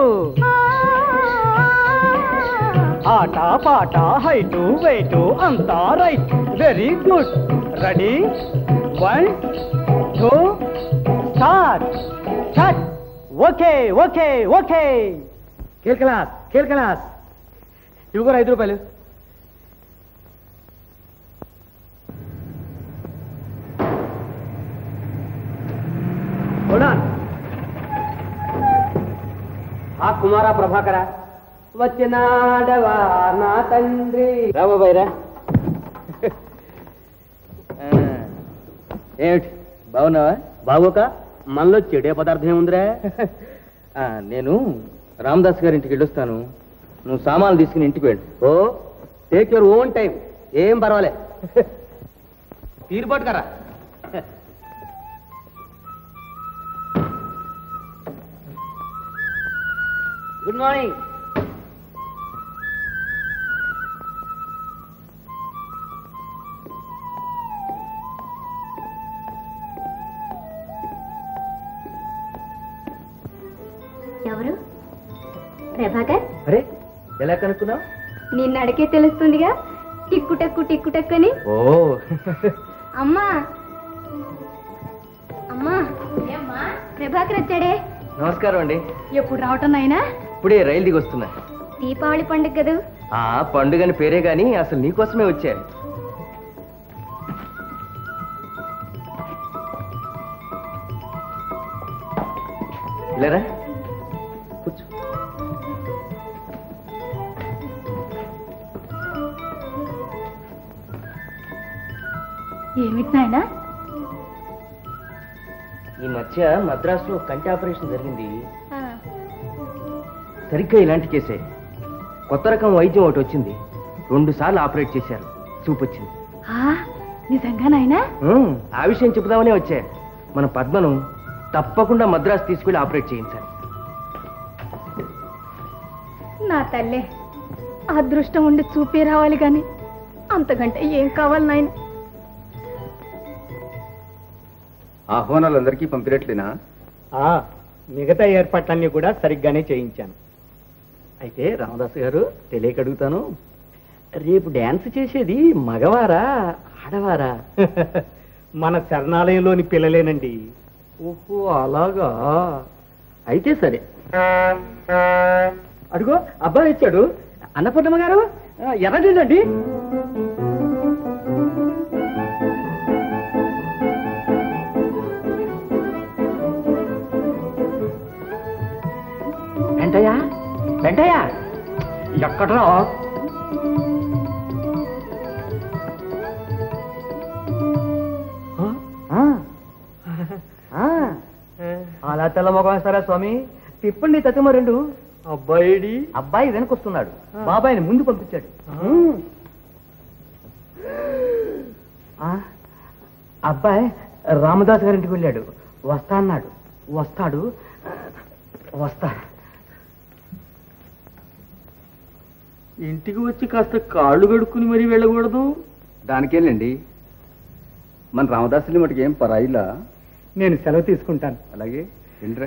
ఆట పాట హైటు వెయిటు అంతా right very good ready 1 2 start start okay okay okay కేల్కలాస్ ఇవి కూడా 5 రూపాయలు ఆ కుమార ప్రభాకర వచ్చినాడవా నా తండ్రి రాబాబైరా ఏమిటి బాగున్నావా? బాగోక మనలో చెడే పదార్థం ఏముందిరా? నేను రామదాస్ గారి ఇంటికి వెళ్ళొస్తాను, నువ్వు సామాన్లు తీసుకుని ఇంటికి వెళ్ళు. ఓ టేక్ యువర్ ఓన్ టైం, ఏం పర్వాలే. తీరుబాటు కరా. Good morning. ఎవరు? ప్రభాకర్. అరే ఎలా కనుక్కున్నావు? నిన్ను అడిగే తెలుస్తుందిగా, టిక్కు టక్కు టిక్కు టక్కు అని. ఓ అమ్మా అమ్మా, ప్రభాకర్ వచ్చాడే. నమస్కారం అండి. ఎప్పుడు రావటం నాయనా? ఇప్పుడే రైలు దిగి వస్తున్నా. దీపావళి పండుగ కదూ. ఆ పండుగని పేరే గాని అసలు నీకోసమే వచ్చా. లేరా కూర్చో. ఏమిటి నాయనా? ఈ మధ్య మద్రాసులో కంటి ఆపరేషన్ జరిగింది. సరిగ్గా ఇలాంటి కేసే. కొత్త రకం వైద్యం ఒకటి వచ్చింది. 2 సార్లు ఆపరేట్ చేశారు, చూపు వచ్చింది. నిజంగా నాయనా? ఆ విషయం చెబుదామనే వచ్చా. మన పద్మను తప్పకుండా మద్రాసు తీసుకెళ్లి ఆపరేట్ చేయించాలి. నా తల్లే, అదృష్టం ఉండి చూపే రావాలి గాని అంతకంటే ఏం కావాలి నాయన? ఆహ్వానాలందరికీ పంపినట్లేనా? మిగతా ఏర్పాట్లన్నీ కూడా సరిగ్గానే చేయించాను. అయితే రామదాస్ గారు, తెలియక అడుగుతాను, రేపు డాన్స్ చేసేది మగవారా ఆడవారా? మన శరణాలయంలోని పిల్లలేనండి. ఓహో అలాగా, అయితే సరే. అడుగో అబ్బాయి ఇచ్చాడు. అన్నపూర్ణమ్మ గారు ఎర్రడండి. వెంటయ్య వెంటయ్య ఎక్కడ్రా? అలా తెల్లమొఖం వేస్తారా స్వామి? తిప్పండి తతిమ 2. అబ్బాయిడి అబ్బాయి వెనకొస్తున్నాడు, బాబాయిని ముందు పంపించాడు. అబ్బాయి రామదాస్ గారింటికి వెళ్ళాడు, వస్తా అన్నాడు. వస్తాడు, వస్తా. ఇంటికి వచ్చి కాస్త కాళ్ళు కడుక్కుని మరీ వెళ్ళకూడదు? దానికేనండి, మన రామదాసుని మటుకు ఏం పరాయిలా. నేను సెలవు తీసుకుంటాను. అలాగే ఏంట్రా?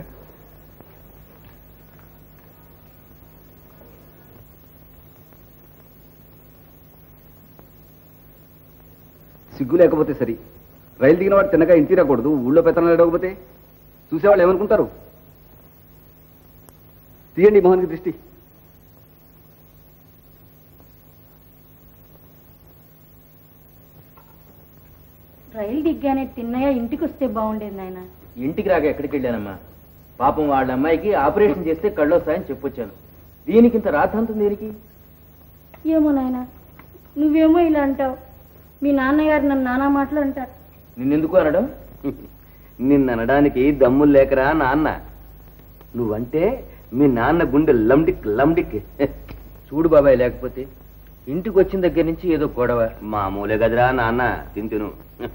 సిగ్గు లేకపోతే సరి. రైలు దిగిన వాడు తినగా ఇంటి రాకూడదు, ఊళ్ళో పెత్తనాలు అడగకపోతే చూసేవాళ్ళు ఏమనుకుంటారు? తీయండి మోహన్కి దృష్టి. రైలు దిగ్గానే తిన్నయ్య ఇంటికి వస్తే బాగుండేది నాయన. ఇంటికి రాక ఎక్కడికి వెళ్ళానమ్మా? పాపం వాళ్ళ అమ్మాయికి ఆపరేషన్ చేస్తే కళ్ళు వస్తాయని చెప్పొచ్చాను. దీనికి ఇంత రాద్ధాంతం దేనికి? ఏమో నాయన, నువ్వేమో ఇలా అంటావు, మీ నాన్నగారు నన్ను నానా మాటలు అంటారు. నిన్నెందుకు అనడం? నిన్ననడానికి దమ్ములు లేకరా నాన్న. నువ్వంటే మీ నాన్న గుండె లండిక్ లండిక్. చూడు బాబాయ్, లేకపోతే ఇంటికి వచ్చిన దగ్గర నుంచి ఏదో గొడవ. మామూలే కదరా నాన్న, తింటును.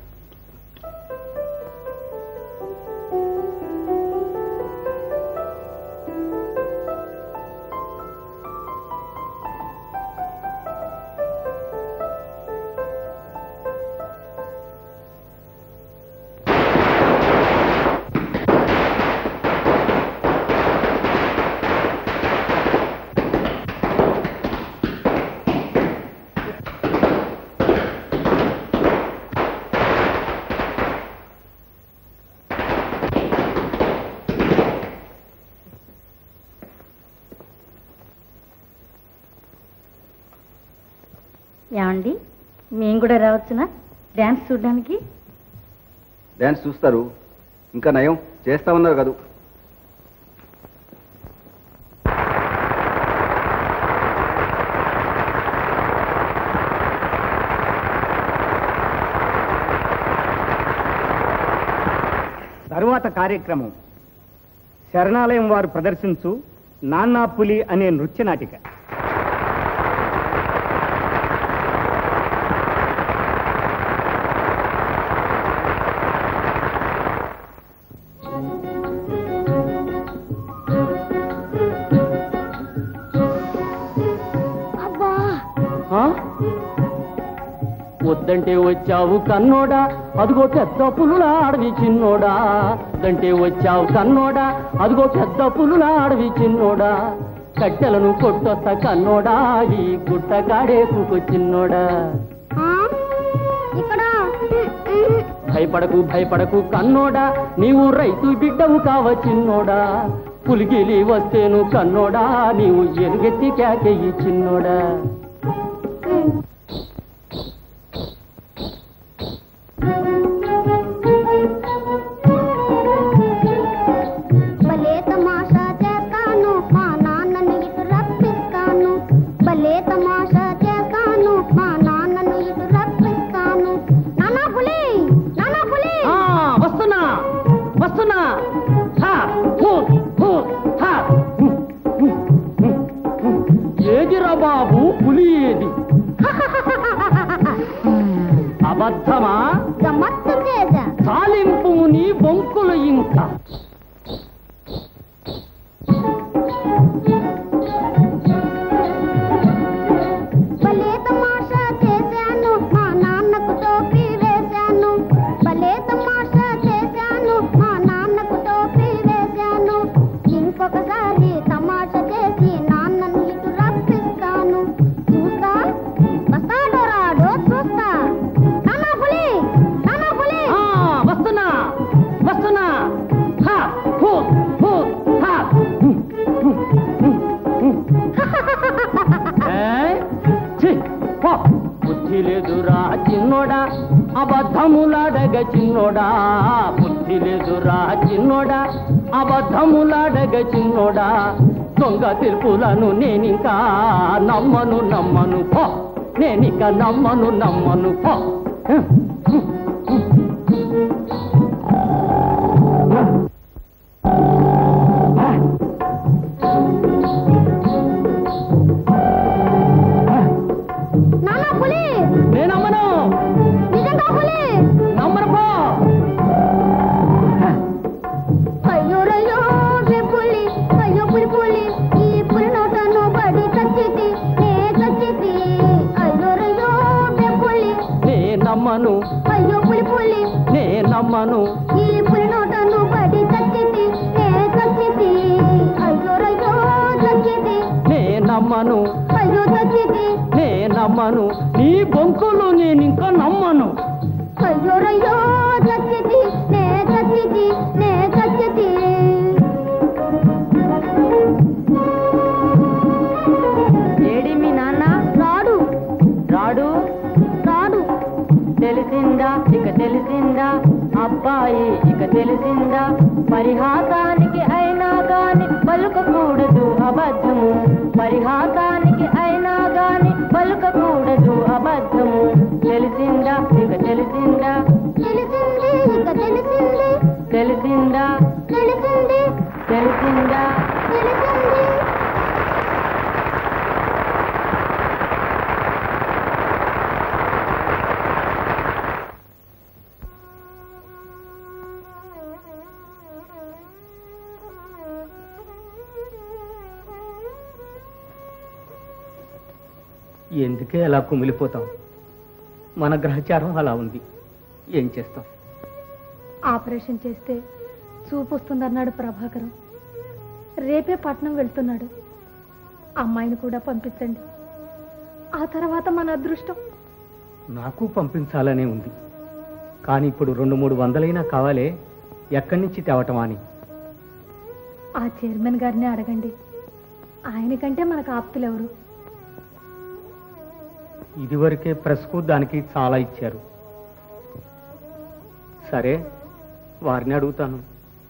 ఏమండి, మేము కూడా రావచ్చునా డాన్స్ చూడడానికి? డాన్స్ చూస్తారు, ఇంకా నయం చేస్తామన్నారు కదా. తరువాత కార్యక్రమం శరణాలయం వారు ప్రదర్శించు నాన్నా పులి అనే నృత్య నాటిక. వద్దంటే వచ్చావు కన్నోడా, అదిగో పెద్ద పులులా అడవి చిన్నోడా. వద్దంటే వచ్చావు కన్నోడా, అదిగో పెద్ద పులులా అడవి చిన్నోడా. కట్టెలను కొట్టొస్తా కన్నోడా, ఈ గుట్ట కాడేపుకు చిన్నోడా. భయపడకు భయపడకు కన్నోడా, నీవు రైతు బిడ్డవు కావ చిన్నోడా. పులిగిలి వస్తేను కన్నోడా, నీవు ఎరుగెత్తి కేకయ్యి చిన్నోడా. ఏదిరా బాబు పులి ఏది? అబద్ధమా? సాలింపు నీ బొంకులు ఇంకా. బుద్ధి లేదురా చిన్నోడా, అబద్ధములాడగ చిన్నోడా. బుద్ధి లేదురా చిన్నోడా, అబద్ధములాడగ చిన్నోడా. దొంగ తీర్పులను నేనింకా నమ్మను నమ్మను పో, నేనిక నమ్మను నమ్మను పో. నేనమ్మను, నమ్మను పో. అయ్యో రయ్యో పులి, అయ్యో పులి పులి, ఈ పులి నోటను బడి కచ్చితి, నే కచ్చితి. అయ్యో రయ్యో పులి, నేనమ్మను. అయ్యో పులి పులి, నేనమ్మను. ఈ పులి నోటను బడి కచ్చితి, నే కచ్చితి. అయ్యో రయ్యో కచ్చితి, నేనమ్మను. అయ్యో కచ్చితి, నేనమ్మను. నీ బొంకులు నేనింకా నమ్మను. అయ్యోరయ్యో చచ్చితి నే చచ్చితి నే చచ్చితి ఏడి మీ నాన్న రాడు రాడు రాడు తెలిసిందా ఇక తెలిసిందా అబ్బాయి ఇక తెలిసిందా పరిహాసానికి అయినా గాని పలుకకూడదు అబద్ధము పరిహాసానికి అయినా గాని పలుకకూడదు అబద్ధము తెలిసిందా ఇక తెలిసిందా తెలిసింది ఇక తెలిసింది తెలిసిందా తెలిసింది తెలిసిందా తెలిసింది ఎందుకే అలా కుమిలిపోతాం మన గ్రహచారం అలా ఉంది ఏం చేస్తాం ఆపరేషన్ చేస్తే చూపు వస్తుందన్నాడు ప్రభాకరం రేపే పట్నం వెళ్తున్నాడు అమ్మాయిని కూడా పంపించండి ఆ తర్వాత మన అదృష్టం నాకు పంపించాలనే ఉంది కానీ ఇప్పుడు 200-300 వందలైనా కావాలే ఎక్కడి నుంచి తేవటం అని ఆ చైర్మన్ గారిని అడగండి ఆయనకంటే మనకు ఆప్తులెవరు ఇదివరకే ప్రెస్కు దానికి చాలా ఇచ్చారు సరే వారిని అడుగుతాను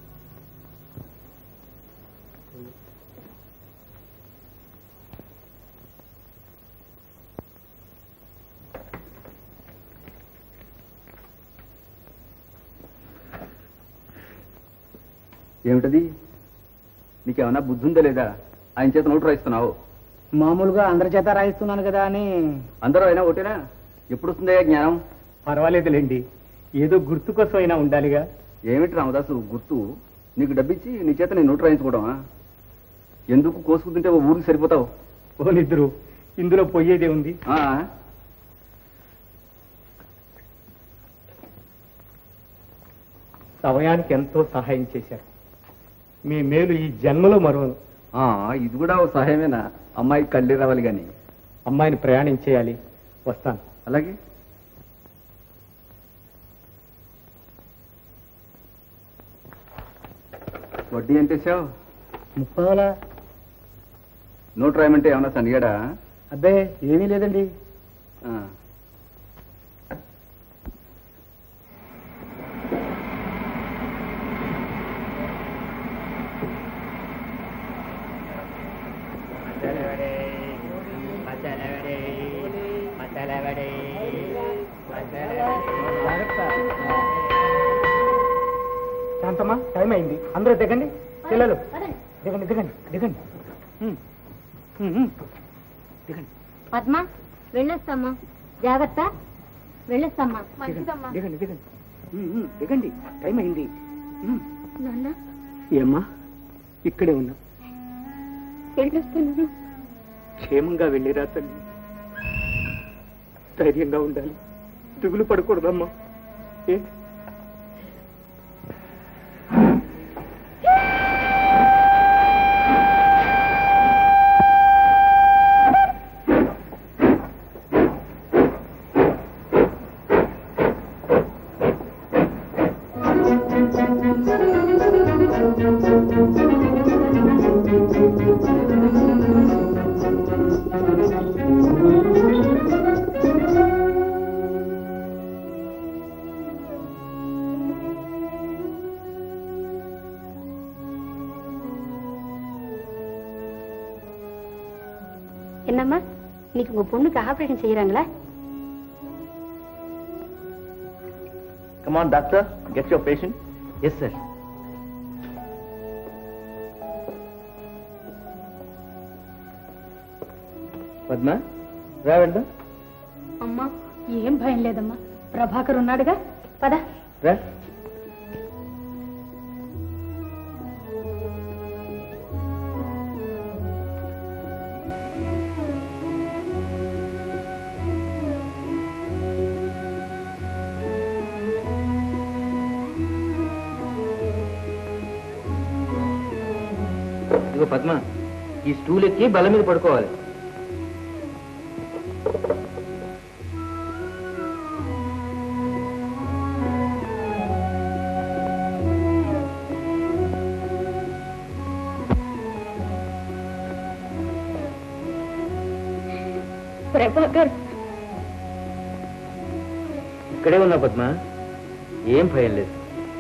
ఏమిటది నీకేమన్నా బుద్ధి ఉందా లేదా ఆయన చేత నోటు రాయిస్తున్నావు మామూలుగా అందరి చేత రాయిస్తున్నాను కదా అని అందరూ అయినా ఒకటేనా ఎప్పుడు వస్తుందయ్యా జ్ఞానం పర్వాలేదులేండి ఏదో గుర్తు కోసం అయినా ఉండాలిగా ఏమిటి రామదాసు గుర్తు నీకు డబ్బిచ్చి నీ చేత నేను నోటు రాయించుకోవడమా ఎందుకు కోసుకుంటుంటే ఓ ఊరికి సరిపోతావు ఓనిద్దరు ఇందులో పోయేదే ఉంది ఆ? సమయానికి ఎంతో సహాయం చేశారు మీ మేలు ఈ జన్మలో మరవను ఆ, ఇది కూడా ఓ సహాయమేనా అమ్మాయికి కళ్ళే రావాలి కానీ అమ్మాయిని ప్రయాణం చేయాలి వస్తాను అలాగే వడ్డీ ఎంత వేసావు 30 నోటు రాయమంటే ఏమన్నా సనిగాడా అబ్బే ఏమీ లేదండి ఆ. శాంతమ్మా టైం అయింది అందరూ దిగండి పిల్లలు దిగండి దిగండి దిగండి దిగండి పద్మ వెళ్ళొస్తామా జాగ్రత్త వెళ్ళొస్తామా దిగండి దిగండి దిగండి టైం అయింది నాన్న ఏమ్మా ఇక్కడే ఉన్నా వెళ్ళొస్తున్నాను క్షేమంగా వెళ్ళిరా తల్లి ధైర్యంగా ఉండాలి దిగులు పడకూడదమ్మా ఏ என்னம்மா இன்னைக்கு உங்க பொண்ணுக்கு ஆபரேஷன் செய்யறாங்களா Come on, doctor. Get your patient. Yes, sir. Padma రా వెళ్దాం. అమ్మా ఏం భయం లేదమ్మా ప్రభాకర్ ఉన్నాడుగా పద రా. ఇదిగో పద్మ, ఈ స్టూల్ ఎక్కి బల్ల మీద పడుకోవాలి. ప్రభాకర్ ఇక్కడే ఉన్నా పద్మ, ఏం భయం లేదు.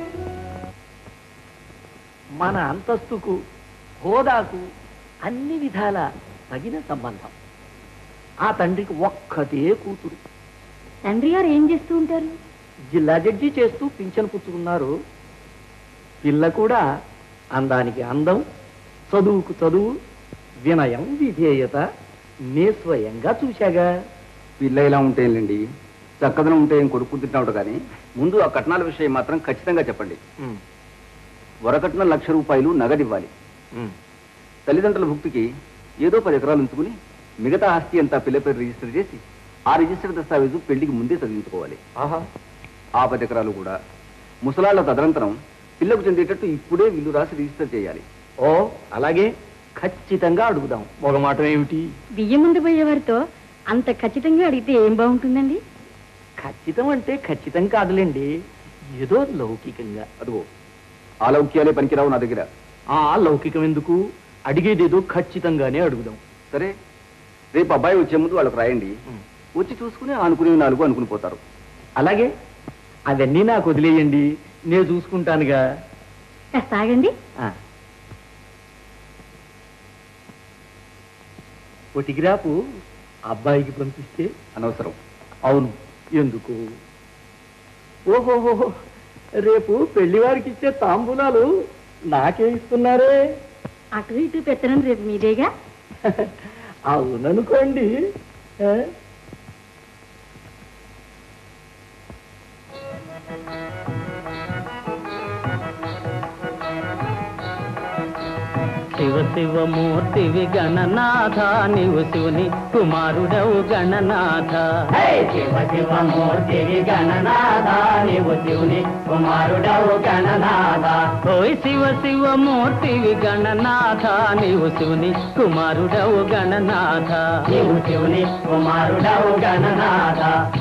మన అంతస్తుకు హోదాకు అన్ని విధాల తగిన సంబంధం. ఆ తండ్రికి ఒక్కటే కూతురు. తండ్రి గారు ఏం చేస్తూ ఉంటారు? జిల్లా జడ్జి చేస్తూ పింఛను పుచ్చుకున్నారు. పిల్ల కూడా అందానికి అందం, చదువుకు చదువు, వినయం విధేయత నే స్వయంగా చూశాగా. పిల్ల ఇలా ఉంటేనండి, చక్కదనం ఉంటే ఏం కొడుకు తింటాడు. కానీ ముందు ఆ కట్నాల విషయం మాత్రం ఖచ్చితంగా చెప్పండి. వరకట్నం 1,00,000 రూపాయలు నగదివ్వాలి. తల్లిదండ్రుల భుక్తికి ఏదో 10 ఎకరాలు ఉంచుకుని మిగతా ఆస్తి అంతా పిల్ల పేరు రిజిస్టర్ చేసి ఆ రిజిస్టర్ దస్తావేజు పెళ్లికి ముందే చదివించుకోవాలి. ఆ 10 ఎకరాలు కూడా ముసలాళ్ల తదనంతరం పిల్లకు చెందేటట్టు ఇప్పుడే విల్లు రాసి రిజిస్టర్ చేయాలి. ఓ అలాగే, ఖచ్చితంగా అడుగుదాం. ఒక మాట ఏమిటి? బియ్యం ముందు పోయేవారితో అంత ఖచ్చితంగా అడిగితే ఏం బాగుంటుందండి? ఖచ్చితం అంటే ఖచ్చితం కాదులేండి, ఏదో లౌకికంగా. అదిగో ఆ లౌక్యాలే పనికిరావు నా దగ్గర. ఆ లౌకికం ఎందుకు? అడిగేదేదో ఖచ్చితంగానే అడుగుదాం. సరే, రేపు అబ్బాయి వచ్చే ముందు వాళ్ళకి రాయండి. వచ్చి చూసుకుని అనుకునే 4 అనుకుని పోతారు. అలాగే, అవన్నీ నాకు వదిలేయండి, నేను చూసుకుంటానుగా. కాస్త ఆగండి. ఫోటోగ్రాఫ్ అబ్బాయికి పంపిస్తే అనవసరం. అవును, ఎందుకు? ఓహోహో, రేపు పెళ్లి వారికి ఇచ్చే తాంబూలాలు నాకే ఇస్తున్నారే. అటు ఇటు పెట్టడం రేపు మీదేగా. అవుననుకోండి. శివ శివమూర్తివి గణనాథ, నీవు శివుని కుమారుడవు గణనాథ. శివ శివమూర్తివి గణనాథ, నీవు శివుని కుమారుడవు గణనాథ. ఓయ్ శివ శివమూర్తివి గణనాథ, నీవు శివుని కుమారుడవు గణనాథ. నీవు శివుని కుమారుడవు గణనాథ.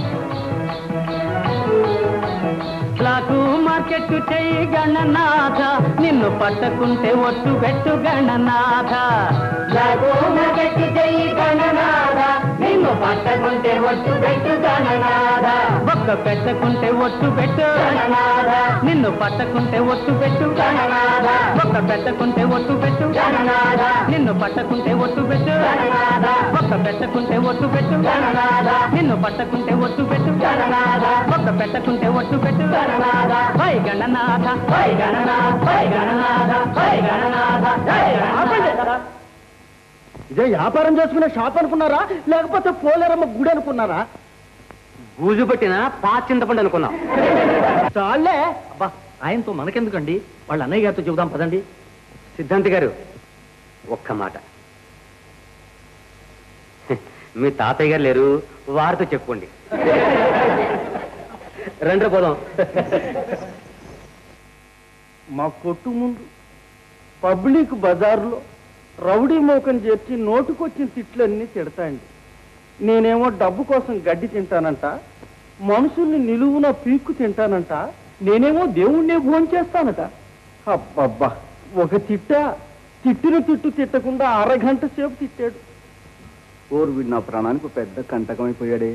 బ్లాకు మార్కెట్ చెయ్యి గణనాథ, నిన్ను పట్టకుంటే ఒట్టు పెట్టు గణనాథ. బ్లాకు మార్కెట్ చెయ్యి గణనాథ, నిన్ను పట్టకుంటే ఒట్టు పెట్టు గణనాథ. బొక్క పెట్టకుంటే ఒట్టు పెట్టు గణనాథ, నిన్ను పట్టకుంటే ఒట్టు పెట్టు గణనాథ. బొక్క పెట్టకుంటే ఒట్టు పెట్టు గణనాథ, నిన్ను పట్టకుంటే ఒట్టు పెట్టు గణనాథ. బొక్క పెట్టకుంటే ఒట్టు పెట్టు గణనాథ, నిన్ను పట్టకుంటే ఒట్టు పెట్టు గణనాథ. బొక్క పెట్టకుంటే ఒట్టు పెట్టు గణనాథ. వై గణనాథ, వై గణనాథ, వై గణనాథ, వై గణనాథ, జై గణనాథ. ఇదే వ్యాపారం చేసుకునే షాప్ అనుకున్నారా, లేకపోతే పోలేరమ్మ గుడి అనుకున్నారా? బూజు పట్టిన పాచింతపండు అనుకున్నాం. చాలే. అబ్బా, ఆయనతో మనకెందుకండి, వాళ్ళ అన్నయ్య గారితో చెబుదాం పదండి. సిద్ధాంతి గారు, ఒక్క మాట. మీ తాతయ్య గారు లేరు, వారితో చెప్పుకోండి. రండి పోదాం. మా కొట్టు ముందు పబ్లిక్ బజార్లో రౌడీ మోకం చేర్చి నోటుకొచ్చిన తిట్లన్నీ తిడతాండి. నేనేమో డబ్బు కోసం గడ్డి తింటానంట, మనుషుల్ని నిలువున పీక్కు తింటానంట, నేనేమో దేవుణ్ణే భోంచేస్తానట. అబ్బబ్బా, ఒక తిట్టిన తిట్టు తిట్టకుండా అరగంట సేపు తిట్టాడు. ఓరు వీడు నా ప్రాణానికి పెద్ద కంటకమైపోయాడే.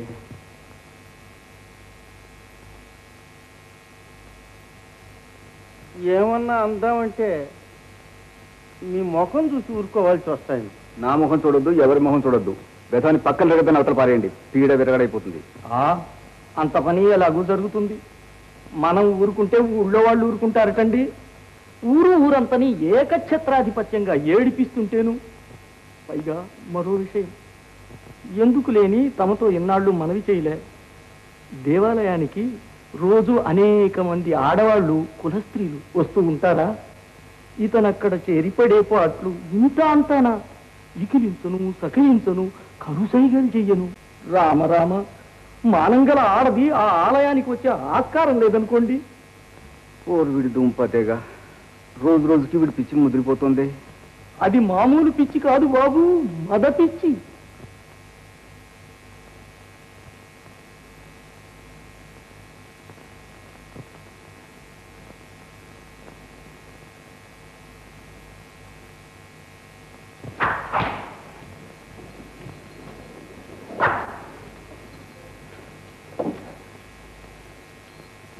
ఏమన్నా అందామంటే మీ ముఖం చూసి ఊరుకోవాల్సి వస్తాయి. నా ముఖం చూడొద్దు, ఎవరి ముఖం చూడొద్దు. వ్యధాన్ని పక్కన రగదని అవతల పారేయండి, పీడ విరగడైపోతుంది. అంత పని ఎలాగూ జరుగుతుంది. మనం ఊరుకుంటే ఊళ్ళో వాళ్ళు ఊరుకుంటారటండి. ఊరంతని ఏకఛత్రాధిపత్యంగా ఏడిపిస్తుంటేను. పైగా మరో విషయం, ఎందుకు లేని తమతో ఎన్నాళ్ళు మనవి చేయలే. దేవాలయానికి రోజు అనేక మంది ఆడవాళ్ళు కులస్త్రీలు వస్తూ ఉంటారా? ఇతనక్కడ చేరిపడే పాట్లు ఇంత అంతానా? ఇకిలించను, సఖయించను, కరుసైగలు చెయ్యను. రామ మానంగల ఆడది ఆ ఆలయానికి వచ్చే ఆస్కారం లేదనుకోండి. ఓరు వీడి దుంపతేగా, రోజు రోజుకి వీడి పిచ్చి ముదిరిపోతుంది. అది మామూలు పిచ్చి కాదు బాబు, మద పిచ్చి.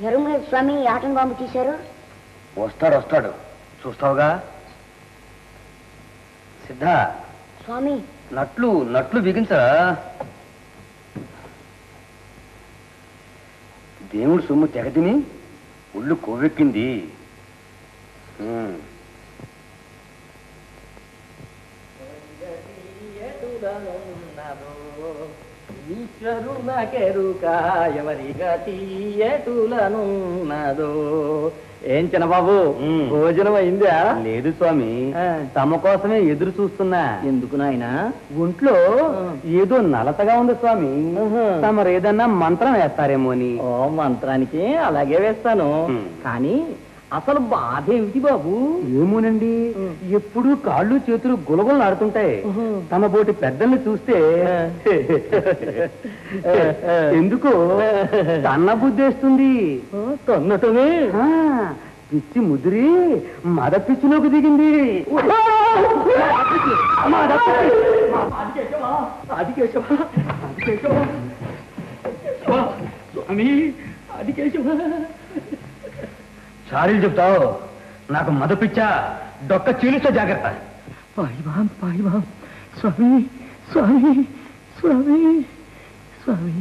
ధర్మరాజు స్వామి ఆటను బాంబు తీశారు. వస్తాడు వస్తాడు చూస్తావుగా. సిద్ధ స్వామి నట్లు బిగించరా. దేవుడు సొమ్ము తెగతిని ఒళ్ళు కొవ్వెక్కింది. ఏం చిన్నబాబు భోజనం అయిందా? లేదు స్వామి, తమ కోసమే ఎదురు చూస్తున్నా. ఎందుకు నాయనా? ఒంట్లో ఏదో నలతగా ఉంది స్వామి. తమరు ఏదన్నా మంత్రం వేస్తారేమో అని. ఓ మంత్రానికి అలాగే వేస్తాను. కానీ అసలు బాధ ఏమిటి బాబు? ఏమోనండి, ఎప్పుడూ కాళ్ళు చేతులు గులగులు ఆడుతుంటాయి. తమ బోటి పెద్దల్ని చూస్తే ఎందుకో తన్న బుద్ధేస్తుంది. తన్నటమే పిచ్చి ముదిరి మద పిచ్చిలోకి దిగింది. సారీలు చెప్తావు, నాకు మద పిచ్చా, డొక్క చీలిస్తే జాగ్రత్త. స్వామి స్వామి స్వామి స్వామి.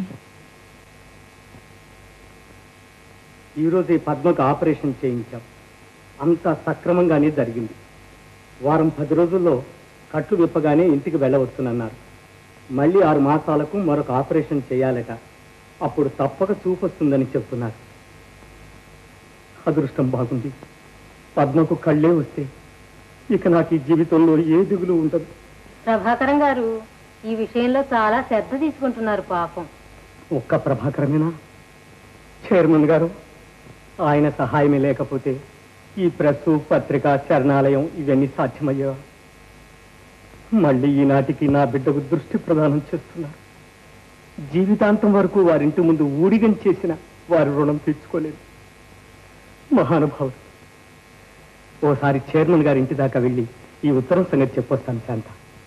ఈరోజు ఈ పద్మకు ఆపరేషన్ చేయించాం. అంతా సక్రమంగానే జరిగింది. వారం 10 రోజుల్లో కట్లు విప్పగానే ఇంటికి వెళ్ళవచ్చునన్నారు. మళ్ళీ 6 మాసాలకు మరొక ఆపరేషన్ చేయాలట. అప్పుడు తప్పక చూపొస్తుందని చెప్తున్నారు. అదృష్టం బాగుంది. పద్మకు కళ్ళే వస్తే ఇక నాకు ఈ జీవితంలో ఏ దిగులు ఉండదు. ప్రభాకరం గారు ఈ విషయంలో చాలా శ్రద్ధ తీసుకుంటున్నారు పాపం. ఒక్క ప్రభాకరమేనా? చైర్మన్ గారు, ఆయన సహాయమే లేకపోతే ఈ ప్రెస్, పత్రిక, శరణాలయం ఇవన్నీ సాధ్యమయ్యా. మళ్ళీ ఈనాటికి నా బిడ్డకు దృష్టి ప్రదానం చేస్తున్నారు. జీవితాంతం వరకు వారింటి ముందు ఊడిగం చేసిన వారి రుణం తీర్చుకోలేదు. మహానుభావుడు. ఓసారి చైర్మన్ గారి ఇంటి దాకా వెళ్ళి ఈ ఉత్తరం సంగతి చెప్పొస్తాను శాంత.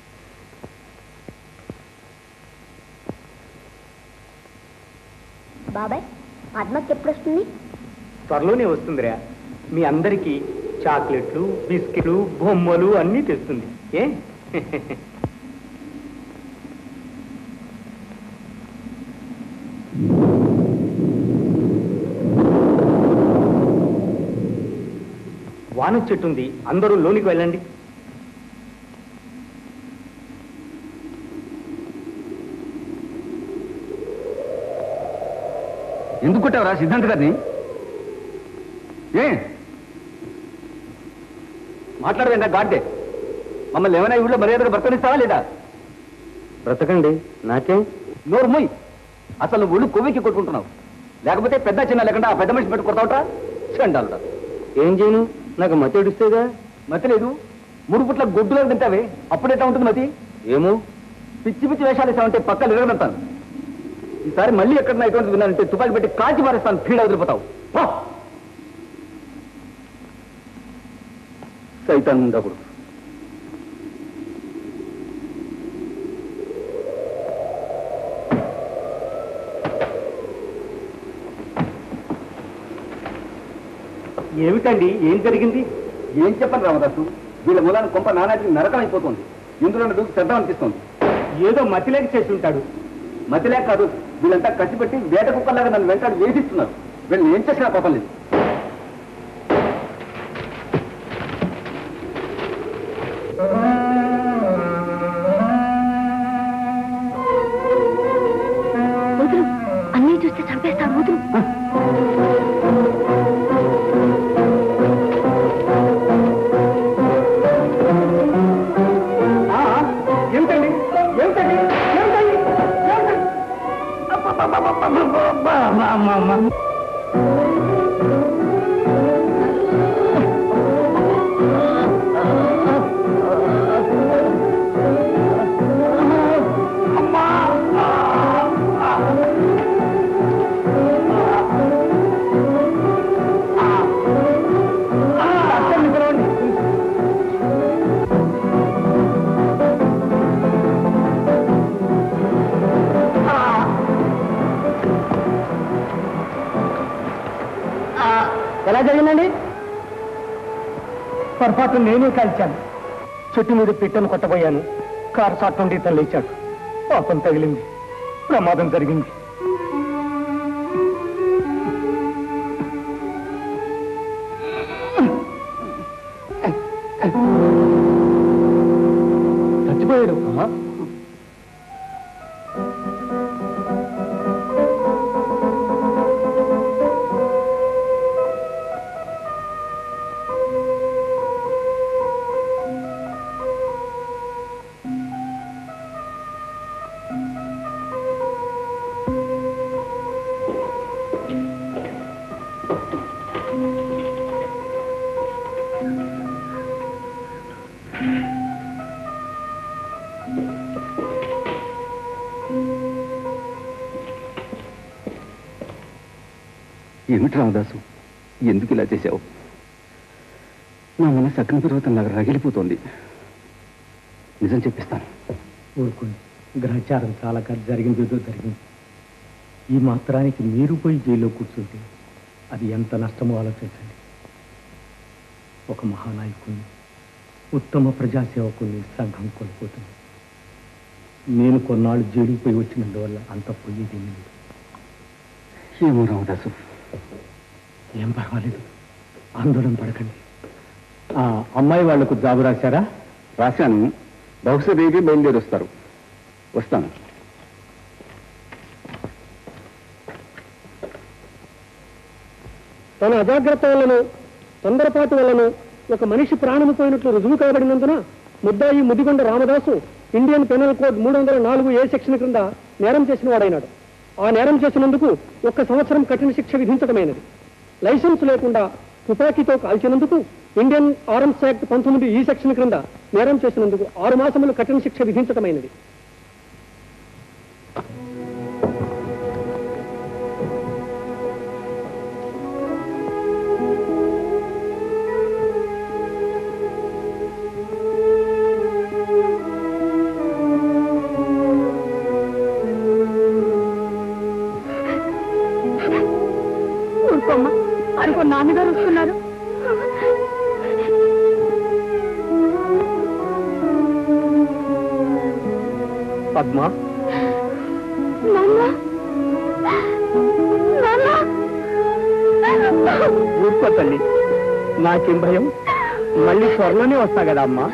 బాబాయ్, పద్మకి ఎప్పుడు వస్తుంది? త్వరలోనే వస్తుందిరా. మీ అందరికీ చాక్లెట్లు, బిస్కెట్లు, బొమ్మలు అన్నీ తెస్తుంది. ఏ వాన చెట్టుంది, అందరూ లోనికి వెళ్ళండి. ఎందుకు కొట్టావరా సిద్ధాంత్ గారిని? ఏ మాట్లాడవేందా గాడ్డే? మమ్మల్ని ఏమైనా ఊళ్ళో మర్యాదగా బ్రతకనిస్తావా లేదా? బ్రతకండి, నాకేం. నోరు మొయ్. అసలు నువ్వు ఒళ్ళు కొవ్వెక్కి కొట్టుకుంటున్నావు. లేకపోతే పెద్ద చిన్న లేకుండా ఆ పెద్ద మనిషి పెట్టి కొడతావుట్రా? చండాలురా. ఏం చేయను? నాకు మతి ఏడుస్తేగా. మతి లేదు. 3 పుట్ల గొడ్డులో తింటావే, అప్పుడెట్లా ఉంటుంది మతి? ఏమో, పిచ్చి పిచ్చి వేషాలు వేసామంటే పక్కలు ఎరగనంటాను. ఈసారి మళ్ళీ ఎక్కడన్నా ఎటువంటి విన్నానంటే తుపాకి పెట్టి కాల్చి మారేస్తాను. పీడ వదిలిపోతావు. సైతాన్ ఉండకూడదు. ఏమిటండి, ఏం జరిగింది? ఏం చెప్పండి రామదాసు, వీళ్ళ మూలాన్ని కొంప నానాటికి నరకం అయిపోతుంది. ఇందులో దూకి చేద్దాం అనిపిస్తుంది. ఏదో మతిలేక చేసి ఉంటాడు. మతిలేక కాదు, వీళ్ళంతా కట్టిపెట్టి వేట కుక్కలాగా నన్ను వెంటాడు వేధిస్తున్నారు. వీళ్ళని ఏం చేసినా పాపం లేదు. అన్నీ చూస్తే చంపేస్తాడు. వదులు. ఏమిటండి ఏమిటండి ఏమిటండి ఎలా జరిగిందండి? పొరపాటు నేనే కాల్చాను. చెట్టు మీద పిట్టను కొట్టబోయాను. కారు సాట్ నుండి ఇతను లేచాడు. పాపం తగిలింది. ప్రమాదం జరిగింది. చచ్చిపోయాడు. ఏమిటి రామదాసు, ఎందుకు ఇలా చేశావు? నా మనసు అగ్నిపర్వతంలాగా రగిలిపోతోంది. నిజం చెప్పిస్తాను. ఊరుకోండి. గ్రహచారం చాలా జరిగిందేదో జరిగింది. ఈ మాత్రానికి మీరు పోయి జైల్లో కూర్చుంటే అది ఎంత నష్టమో ఆలోచించండి. ఒక మహానాయకుడిని, ఉత్తమ ప్రజాసేవకుని సంఘం కోల్పోతుంది. నేను కొన్నాళ్ళు జైలుకు పోయి వచ్చినందువల్ల అంత పోయేది లేదు. ఏమో రామదాసు, ఏం పర్వాలేదు, ఆందోళన పడకండి. ఆ అమ్మాయి వాళ్లకు జాబు రాశారా? రాశాను. బహుశా రేపే బయలుదేరి వస్తారు. వస్తాను. తన అజాగ్రత్త వలన, తొందరపాటు వలన ఒక మనిషి ప్రాణము పోయినట్లు రుజువు కాబడినందున ముద్దాయి Mudigonda Ramadasu Indian penal code 304A section క్రింద నేరం చేసిన వాడైనాడు. ఆ నేరం చేసినందుకు 1 సంవత్సరం కఠిన శిక్ష విధించడమైనది. లైసెన్స్ లేకుండా తుపాకీతో కాల్చినందుకు ఇండియన్ ఆర్మ్స్ యాక్ట్ 19 ఈ సెక్షన్ క్రింద నేరం చేసినందుకు 6 మాసములు కఠిన శిక్ష విధించడమైనది. అనుకో, నాన్నగారు వస్తున్నారు. పద్మ, ఊరుకో తల్లి. నాకేం భయం, మళ్ళీ త్వరలోనే వస్తా కదా అమ్మా.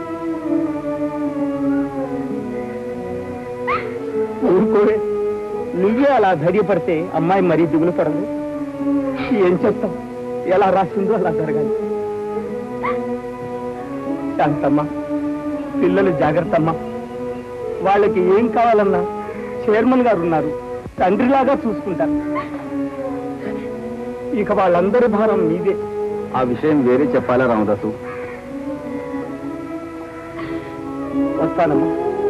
ఊరుకోవే, నువ్వే అలా ధైర్యపడితే అమ్మాయి మరీ దిగులు పడదు. ఏం చెప్తాం, ఎలా రాసిందో అలా జరగాలి. శాంతమ్మా, పిల్లలు జాగ్రత్తమ్మా. వాళ్ళకి ఏం కావాలన్నా చైర్మన్ గారు ఉన్నారు, తండ్రిలాగా చూసుకుంటారు. ఇక వాళ్ళందరి భారం మీదే. ఆ విషయం వేరే చెప్పాలా రామదాసు? వస్తానమ్మా.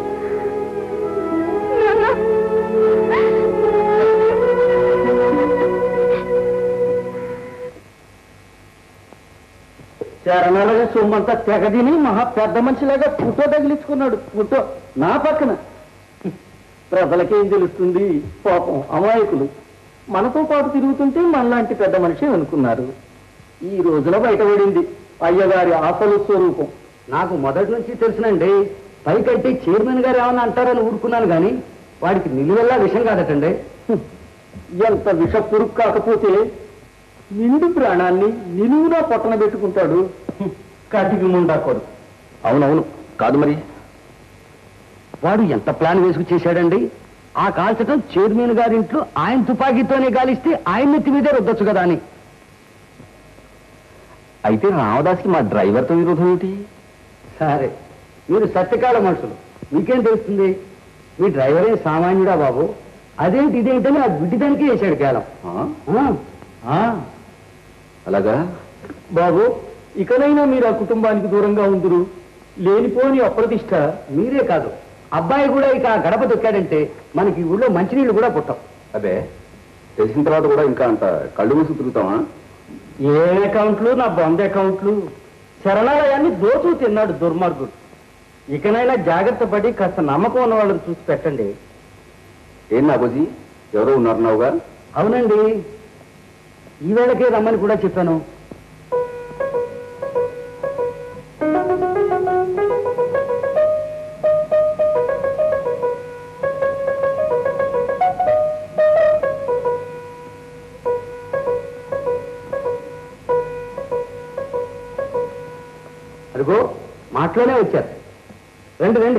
చరణాలుగా సొమ్మంతా తెగదిని మహా పెద్ద మనిషిలాగా ఫోటో తగిలించుకున్నాడు. ఫోటో నా పక్కన. ప్రజలకేం తెలుస్తుంది, పాపం అమాయకులు. మనతో పాటు తిరుగుతుంటే మనలాంటి పెద్ద మనిషి అనుకున్నారు. ఈ రోజున బయటపడింది అయ్యగారి అసలు స్వరూపం. నాకు మొదటి నుంచి తెలుసునండి. పైకంటే చైర్మన్ గారు ఏమన్నా అంటారని ఊరుకున్నాను కానీ వాడికి నిలువెల్లా విషయం కాదటండి. ఎంత విష పురుగు కాకపోతే నిండు ప్రాణాన్ని నిలువునా పొట్టన పెట్టుకుంటాడు. కటికి ముండా కొడుకు. అవునవును, కాదు మరి. వాడు ఎంత ప్లాన్ వేసుకు చేశాడండి. ఆ కాల్చటం చైర్మన్ గారింట్లో ఆయన తుపాకీతోనే గాలిస్తే ఆయన నెత్తి మీదే రుద్దొచ్చు కదా అని. అయితే రామదాస్కి మా డ్రైవర్తో విరోధం ఏంటి? సరే, మీరు సత్యకాల మనుషులు, మీకేం తెలుస్తుంది? మీ డ్రైవరే సామాన్యుడా బాబు? అదేంటి ఇదేంటని ఆ గుడ్డిదానికి వేశాడు కేలం. అలాగా బాబు, ఇకనైనా మీరు ఆ కుటుంబానికి దూరంగా ఉందురు. లేనిపోని అప్రతిష్ట. మీరే కాదు, అబ్బాయి కూడా ఇక ఆ గడప దొక్కాడంటే మనకి ఊళ్ళో మంచినీళ్ళు కూడా పుట్టం. అదే తెలిసిన తర్వాత కూడా ఇంకా అంత కళ్ళు మూసి తిరుగుతావా? ఏ అకౌంట్లు, నా బంద్ అకౌంట్లు. శరణాలయాన్ని దోచు తిన్నాడు దుర్మార్గుడు. ఇకనైనా జాగ్రత్త పడి కాస్త నమ్మకం ఉన్న వాళ్ళని చూసి పెట్టండి. ఏం నాగోజీ, ఎవరో ఉన్నారున్నావుగా? అవునండి, ఈ వేళకే రమ్మని కూడా చెప్పాను. అదిగో మాటలోనే వచ్చారు. రండి రండి.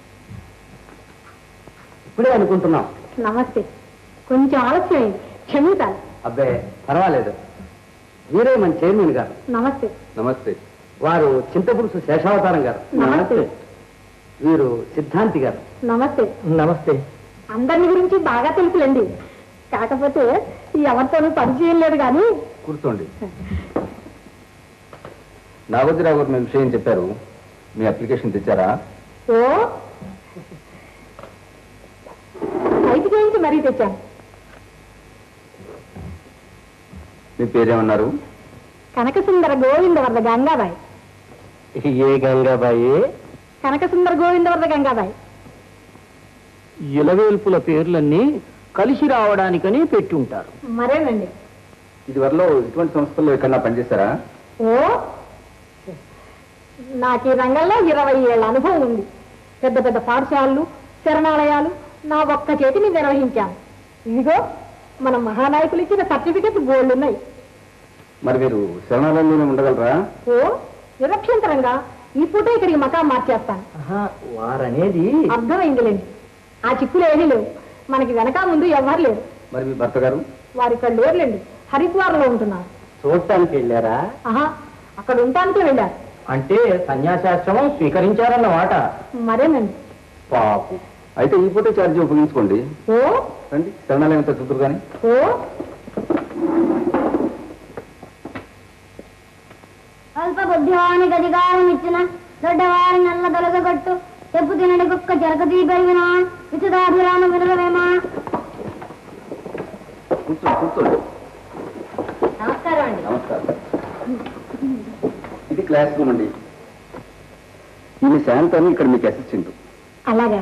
ఇప్పుడే అనుకుంటున్నాం. నమస్తే. కొంచెం ఆలస్యమైంది, క్షమించాలి. అబ్బే పర్వాలేదు. వీరే మన చైర్మన్ గారు. నమస్తే. నమస్తే. వారు చింతపురుషు శేషావతారం గారు. నమస్తే. వీరు సిద్ధాంతి గారు. నమస్తే. నమస్తే. అందరి గురించి బాగా తెలుసులేండి, కాకపోతే ఎవరితోనూ పరిచయం లేదు కానీ. కూర్చోండి. నాగోజీరావు గారు మీ విషయం చెప్పారు. మీ అప్లికేషన్ తెచ్చారా? ఓ బయటికి నుంచి మరీ తెచ్చాను. మీ పేరేమన్నారు? కనకసుందర గోవిందవర్ధ గంగాబాయి. ఏ గంగాబాయి? కనకసుందర గోవిందవర్ధ గంగాబాయి. ఇలవేల్పుల పేర్లన్నీ కలిసి రావడానికని పెట్టి ఉంటారు. మరేనండి. ఇదివరలో ఇటువంటి సంస్థల్లో ఎక్కడన్నా పనిచేశారా? ఓ నాకు ఈ రంగంలో 20 ఏళ్ల అనుభవం ఉంది. పెద్ద పెద్ద పాఠశాలలు, శరణాలయాలు నా ఒక్క చేతి మీద నిర్వహించాను. ఇదిగో మన మహానాయకులు ఇచ్చిన సర్టిఫికెట్ గోల్డ్ ఉన్నాయి. మరి మీరు శరణాలయంలోనే ఉండగలరా? ఓ నిరక్షంతరంగా ఈ పూట ఇక్కడికి మకా మార్చేస్తాను. వారనేది అర్థమైందిలేండి. ఆ చిక్కులు ఏమీ లేవు. మనకి వెనక ముందు ఎవరు లేరు. మరి మీ భర్త గారు? వారు ఇక్కడ లేరులేండి, హరిద్వార్లో ఉంటున్నారు. చూడటానికి వెళ్ళారా? ఆహా, అక్కడ ఉండటానికే వెళ్ళారు. అంటే సన్యాసాశ్రమం స్వీకరించారన్నమాట. మరేనండి. పాపు. అయితే ఈ పూట ఛార్జీ ఉపయోగించుకోండి. ఓ రండి, శరణాలయం అంతా చూద్దరు కానీ. ఓ అల్ప బుద్ధివానికి అధికారం ఇచ్చిన దొడ్డవారి నల్ల దొలగొట్టు తెప్పు తినడి కుక్క జరగతీ పెరిగిన విసుదాభిరామ వినవేమా. కూర్చోండి కూర్చోండి. నమస్కారం అండి. నమస్కారం. ఇది క్లాస్ రూమ్ అండి. ఈమె శాంతని ఇక్కడ మీకు అసిస్టెంట్. అలాగా.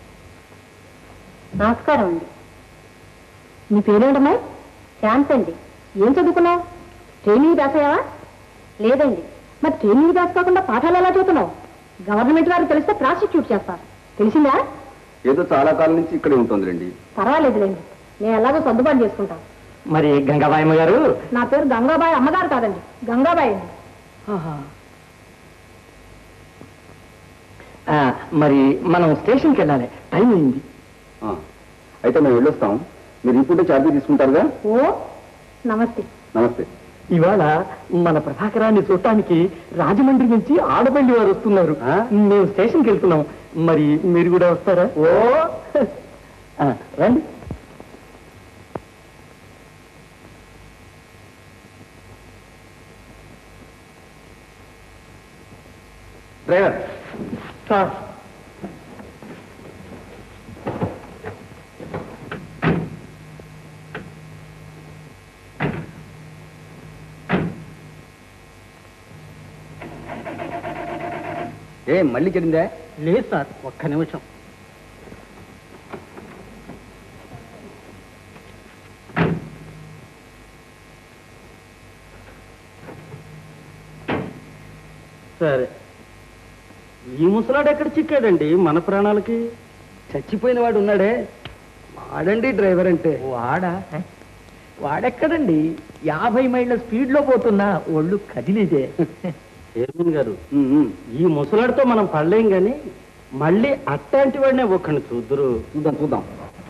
నమస్కారం అండి. నీ పేరేంటమ్మాయి? శాంత్ అండి. ఏం చదువుకున్నావు? ట్రైనింగ్ పాస్ అయ్యావా? లేదండి. మరి ట్రైనింగ్ పాస్ కాకుండా పాఠాలు ఎలా చదువుతున్నావు? గవర్నమెంట్ వారు తెలిస్తే ప్రాసిక్యూట్ చేస్తారు, తెలిసిందా? ఏదో చాలా కాలం నుంచి ఇక్కడే ఉంటుందిలేండి. పర్వాలేదులేండి, నేను ఎలాగో సర్దుబాటు చేసుకుంటాను. మరి గంగాబాయమ్మ గారు? నా పేరు గంగాబాయి, అమ్మగారు కాదండి, గంగాబాయి అండి. మరి మనం స్టేషన్కి వెళ్ళాలి, టైం అయింది. అయితే మేము వెళ్ళొస్తాం. మీరు ఈ పూట ఛార్జీ తీసుకుంటారుగా? ఓ నమస్తే. నమస్తే. ఇవాళ మన ప్రభాకరాన్ని చూడటానికి రాజమండ్రి నుంచి ఆడపల్లి వారు వస్తున్నారు. మేము స్టేషన్కి వెళ్తున్నాం. మరి మీరు కూడా వస్తారా? ఓ రండి. Driver sir. ఏ మళ్ళీ చెడిందా? లేదు సార్, ఒక్క నిమిషం. సరే, ఈ ముసలాడు ఎక్కడ చిక్కాడండి మన ప్రాణాలకి? చచ్చిపోయిన వాడు ఉన్నాడే, వాడండి డ్రైవర్ అంటే. వాడెక్కడండి? 50 మైళ్ళ స్పీడ్ లో పోతున్నా ఒళ్ళు కదిలిదే. చైర్మన్ గారు, ఈ ముసలాడితో మనం పడలేం గాని మళ్ళీ అట్లాంటి వాడినే ఒక్కడిని చూద్దరు. చూద్దాం చూద్దాం.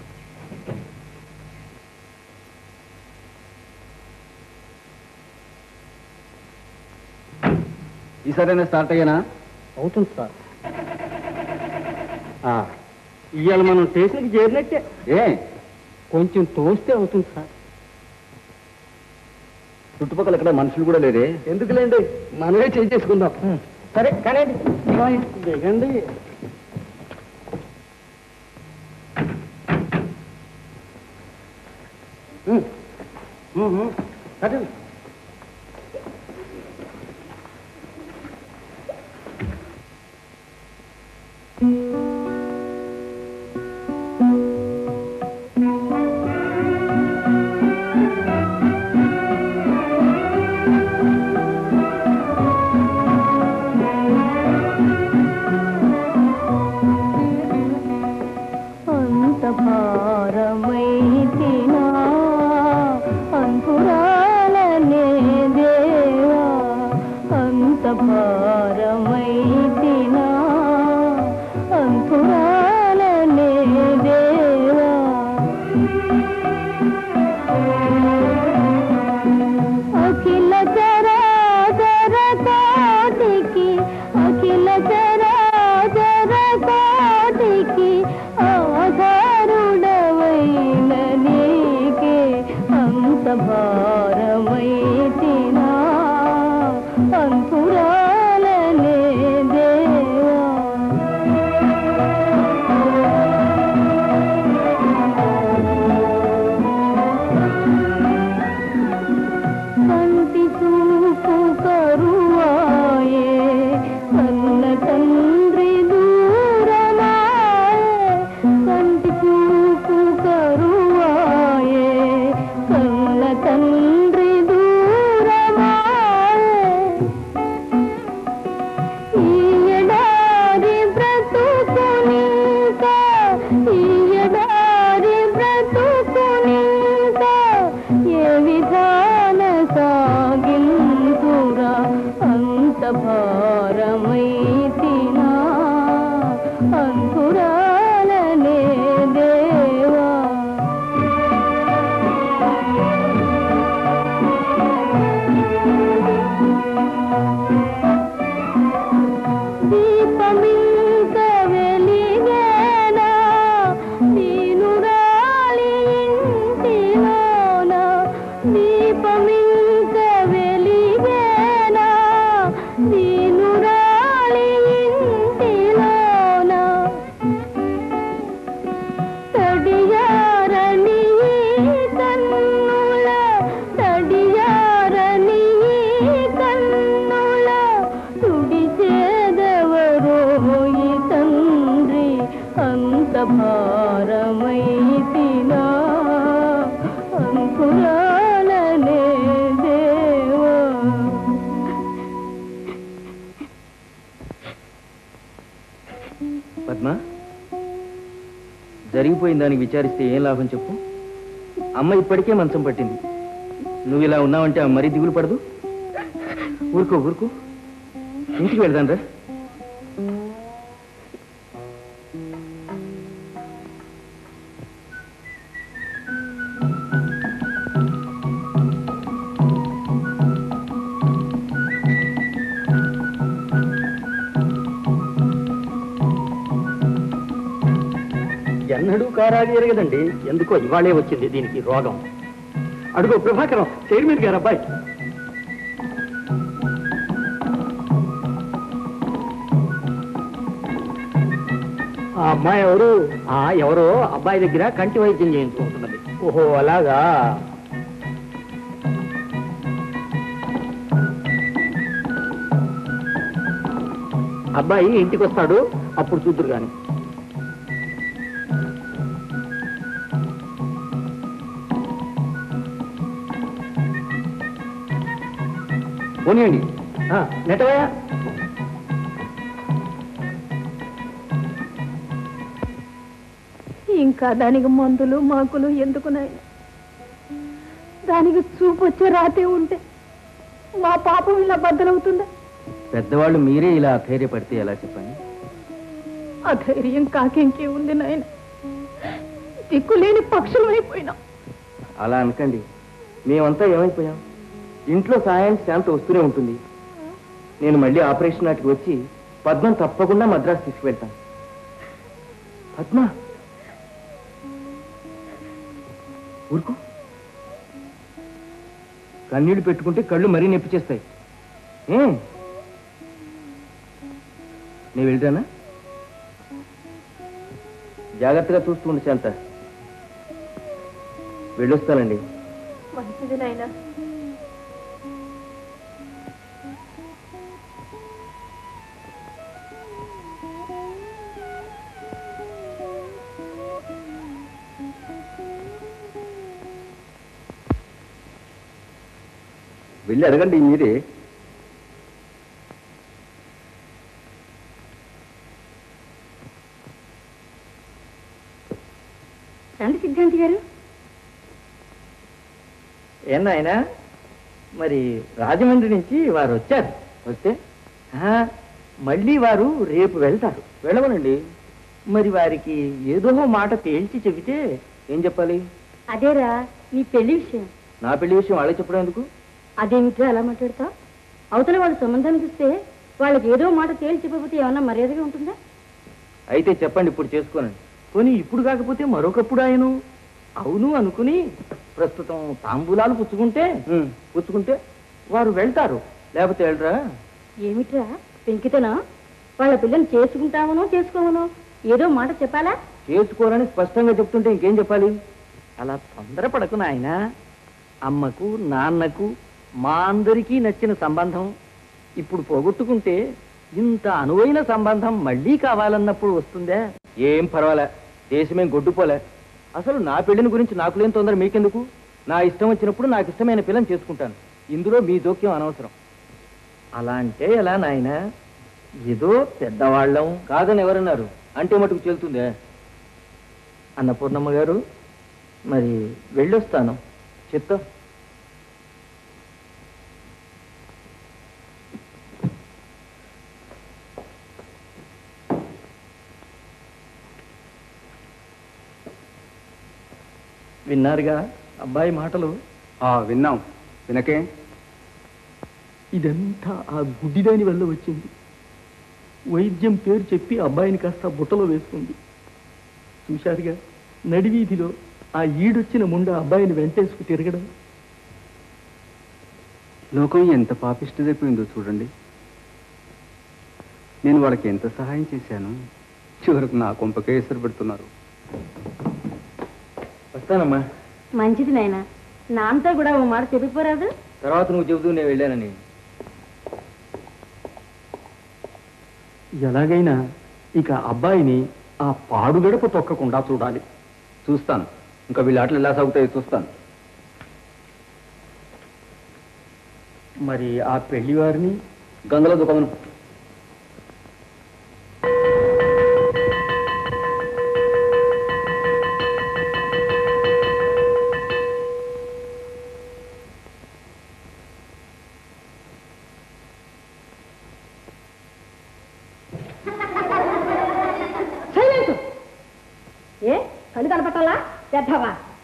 ఈసారైనా స్టార్ట్ అయ్యానా? అవుతుంది సార్. ఇవాళ మనం స్టేషన్కి చేరినట్టే. ఏ కొంచెం తోస్తే అవుతుంది సార్. చుట్టుపక్కల ఎక్కడ మనుషులు కూడా లేరే? ఎందుకులేండి, మనమే చేసుకుందాం. సరే కానీ దిగండి. కట్టండి. జరిగిపోయిన దానికి విచారిస్తే ఏం లాభం చెప్పు? అమ్మ ఇప్పటికే మంచం పట్టింది. నువ్వు ఇలా ఉన్నావంటే ఆమె మరీ దిగులు పడదు. ఊరుకో ఊరుకో, ఇంటికి వెళ్దాం రా. ఎన్నడూ కారాగి ఎరగదండి, ఎందుకో ఇవాళే వచ్చింది దీనికి రోగం. అడుగు ప్రభాకరం, చైర్మన్ గారు అబ్బాయి. ఆ అమ్మాయి ఎవరు? ఎవరో అబ్బాయి దగ్గర కంటి వైద్యం చేయించుకుంటున్నది. ఓహో అలాగా. అబ్బాయి ఇంటికి వస్తాడు, అప్పుడు చూద్దురు గాని. పోనీయండి. నెట్టవయ్యా. ఇంకా దానికి మందులు మాకులు ఎందుకున్నాయి? దానికి చూపు వచ్చే రాతే ఉంటే మా పాపం ఇలా బద్దలవుతుందా? పెద్దవాళ్ళు మీరే ఇలా ధైర్యపడితే ఎలా చెప్పండి? ఆ ధైర్యం కాకేంకే ఉంది నాయన. దిక్కులేని పక్షులు అయిపోయినాం. అలా అనకండి, మేమంతా ఏమైపోయాం? ఇంట్లో సాయం శాంతి వస్తూనే ఉంటుంది. నేను మళ్ళీ ఆపరేషన్ నాటికి వచ్చి పద్మం తప్పకుండా మద్రాసు తీసుకువెళ్తాను. పద్మ ఊరుకో, కన్నీళ్లు పెట్టుకుంటే కళ్ళు మరీ నొప్పి చేస్తాయి. నేను వెళ్తానా? జాగ్రత్తగా చూస్తూ ఉండి శాంత. వెళ్ళొస్తానండి. మంచిది నాయనా. వెళ్ళి అడగండి మీరే. రండి సిద్ధాంతి గారు. ఏనాయనా, మరి రాజమండ్రి నుంచి వారు వచ్చారు. వస్తే మళ్ళీ వారు రేపు వెళ్తారు. వెళ్ళవనండి. మరి వారికి ఏదో మాట తేల్చి చెబితే ఏం చెప్పాలి? అదేరా నీ పెళ్లి విషయం. నా పెళ్లి విషయం వాళ్ళే చెప్పడం ఎందుకు? అదేమిట్రా అలా మాట్లాడతావు? అవతల వాళ్ళు సంబంధానికి ఇస్తే వాళ్ళకి ఏదో మాట తేల్చి చెప్పకపోతే ఏమన్నా మర్యాదగా ఉంటుందా? అయితే చెప్పండి, ఇప్పుడు చేసుకోనండి. పోనీ ఇప్పుడు కాకపోతే మరొకప్పుడు ఆయన అవును అనుకుని ప్రస్తుతం తాంబూలాలు పుచ్చుకుంటే వారు వెళ్తారు. లేకపోతే వెళ్ళరా? ఏమిట్రా పెంకితనా? వాళ్ళ పిల్లని చేసుకుంటామనో చేసుకోమనో ఏదో మాట చెప్పాలా? చేసుకోరని స్పష్టంగా చెప్తుంటే ఇంకేం చెప్పాలి? అలా తొందరపడకు నాయన. అమ్మకు నాన్నకు మా అందరికీ నచ్చిన సంబంధం ఇప్పుడు పోగొట్టుకుంటే ఇంత అనువైన సంబంధం మళ్ళీ కావాలన్నప్పుడు వస్తుందే? ఏం పర్వాలే, దేశమేం గొడ్డుపోలే. అసలు నా పెళ్లిని గురించి నాకు లేని తొందర మీకెందుకు? నా ఇష్టం వచ్చినప్పుడు నాకు ఇష్టమైన పిల్లని చేసుకుంటాను. ఇందులో మీ జోక్యం అనవసరం. అలా అంటే ఎలా నాయన? ఏదో పెద్దవాళ్ళం కాదని ఎవరన్నారు? అంటే మటుకు చెల్తుందే. అన్నపూర్ణమ్మ గారు, మరి వెళ్ళొస్తాను. చెప్తా. విన్నారుగా అబ్బాయి మాటలు? విన్నాం. వినకే ఇదంతా ఆ గుడ్డిదాని వల్ల వచ్చింది. వైద్యం పేరు చెప్పి అబ్బాయిని కాస్త బుట్టలో వేసుకుంది. చూశారుగా నడివీధిలో ఆ ఈడొచ్చిన ముండ అబ్బాయిని వెంటేసుకు తిరగడం. లోకం ఎంత పాపిష్టమైపోయిందో చూడండి. నేను వాళ్ళకి ఎంత సహాయం చేశాను, చివరకు నా కొంపకే ఎసరు పెడుతున్నారు. వస్తానమ్మా. మంచిది నాయన. నాన్నతో కూడా ఓ మాట చెప్పిపోరాదు? తర్వాత నువ్వు చెబుతూ నేను వెళ్ళానని. ఎలాగైనా ఇక అబ్బాయిని ఆ పాడుగడప తొక్కకుండా చూడాలి. చూస్తాను. ఇంకా వీళ్ళ ఆటలు ఎలా సాగుతాయో చూస్తాను. మరి ఆ పెళ్లి వారిని గంగలో దుఃఖమును.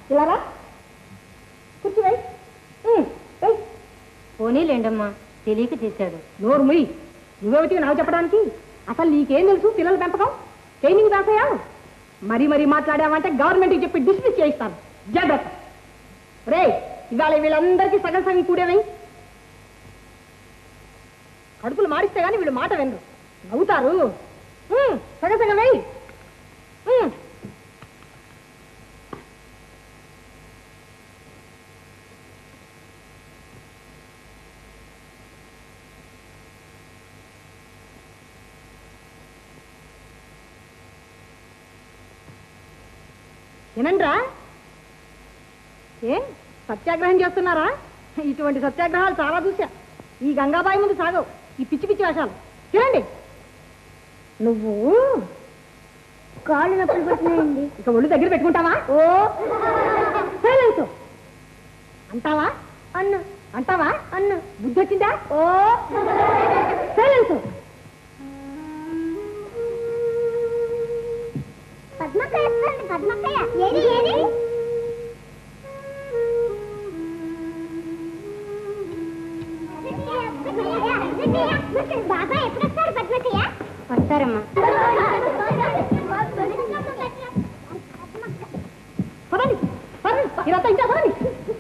ఇలా రా కూర్చో వెయ్. వెయ్. పోనీలేండమ్మా తెలియక చేశాడు. నోరు ముయ్. నువ్వేమిటి నాకు చెప్పడానికి? అసలు నీకేం తెలుసు పిల్లల పెంపకం? ట్రైనింగ్ దాసయా? మరీ మరీ మాట్లాడావంటే గవర్నమెంట్కి చెప్పి డిస్మిస్ చేయిస్తాను. జాగ్రత్త. రే ఇవాళ వీళ్ళందరికీ సగం సగం కూడేవై. కడుపులు మారిస్తే గానీ వీళ్ళు మాట వినరు, నవ్వుతారు. సగం సగం వెయ్యి. ఏనండ్రా, ఏ సత్యాగ్రహం చేస్తున్నారా? ఇటువంటి సత్యాగ్రహాలు చాలా చూసా. ఈ గంగాబాయి ముందు సాగవు ఈ పిచ్చి పిచ్చి వేషాలు. తినండి. నువ్వు కాళ్ళు నొప్పులు పడుతున్నాయండి. ఇక ఒళ్ళు దగ్గర పెట్టుకుంటావా? ఓ సైలెన్స్. అంటావా అన్న అంటావా? అన్న బుద్ధి వచ్చిందా? ఓ సైలెన్స్. పద్మక్కయ్య వస్తుంది. పద్మక్కయ్య ఏది ఏది? బాబా ఎప్పుడు వస్తారు పద్మక్కయ్య? వస్తారమ్మా. పదండి పదండి, ఇదంతా ఇంకా పదండి.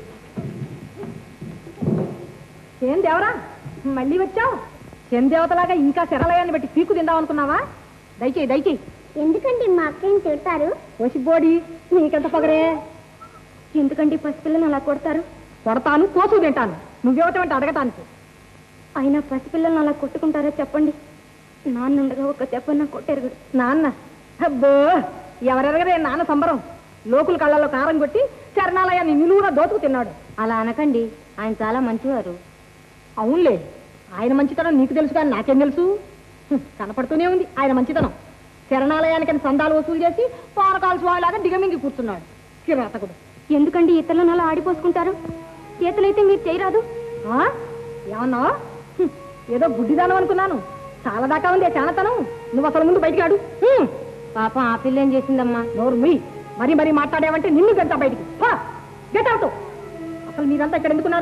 ఏం దేవరా మళ్ళీ వచ్చావు? ఏం దేవతలాగా ఇంకా శరలయాన్ని బట్టి పీకు తిందాం అనుకున్నావా? దయచేయి దయచేయి. ఎందుకండి మా అక్కని తిడతారు? కోసిబోడి నీకెంత పొగరే? ఎందుకండి పసిపిల్లని అలా కొడతారు? కొడతాను, కోసు తింటాను. నువ్వేమిటంటే అడగటానికి. అయినా పసిపిల్లని అలా కొట్టుకుంటారా చెప్పండి? నాన్నుండగా ఒక దెబ్బన్న కొట్టారు. నాన్న అబ్బో ఎవరెరగరే నాన్న సంబరం. లోకుల కళ్ళల్లో కారం కొట్టి చరణాలయాన్ని నిలువున దోచుకు తిన్నాడు. అలా అనకండి, ఆయన చాలా మంచివారు. అవునులే, ఆయన మంచితనం నీకు తెలుసు కానీ నాకేం తెలుసు? కనపడుతూనే ఉంది ఆయన మంచితనం. శరణాలయానికని సందాలు వసూలు చేసి పానకాలు స్వామిలాగా దిగమింగి కూర్చున్నాడు కిరాతకుడు. ఎందుకండి ఇతరులను అలా ఆడిపోసుకుంటారు? చేతులైతే మీరు చేయరాదు. ఏమన్నా ఏదో గుడ్డిదానం అనుకున్నాను. చాలా దాకా ఉంది చానతనం. నువ్వు అసలు ముందు బయటికి ఆడు. పాపం ఆ పిల్ల ఏం చేసిందమ్మా? నోరు మీ మరీ మరీ మాట్లాడావంటే నిన్ను గంట బయటికి గెట్ అవుట్. అసలు మీరంతా ఇక్కడ ఎందుకున్నారు?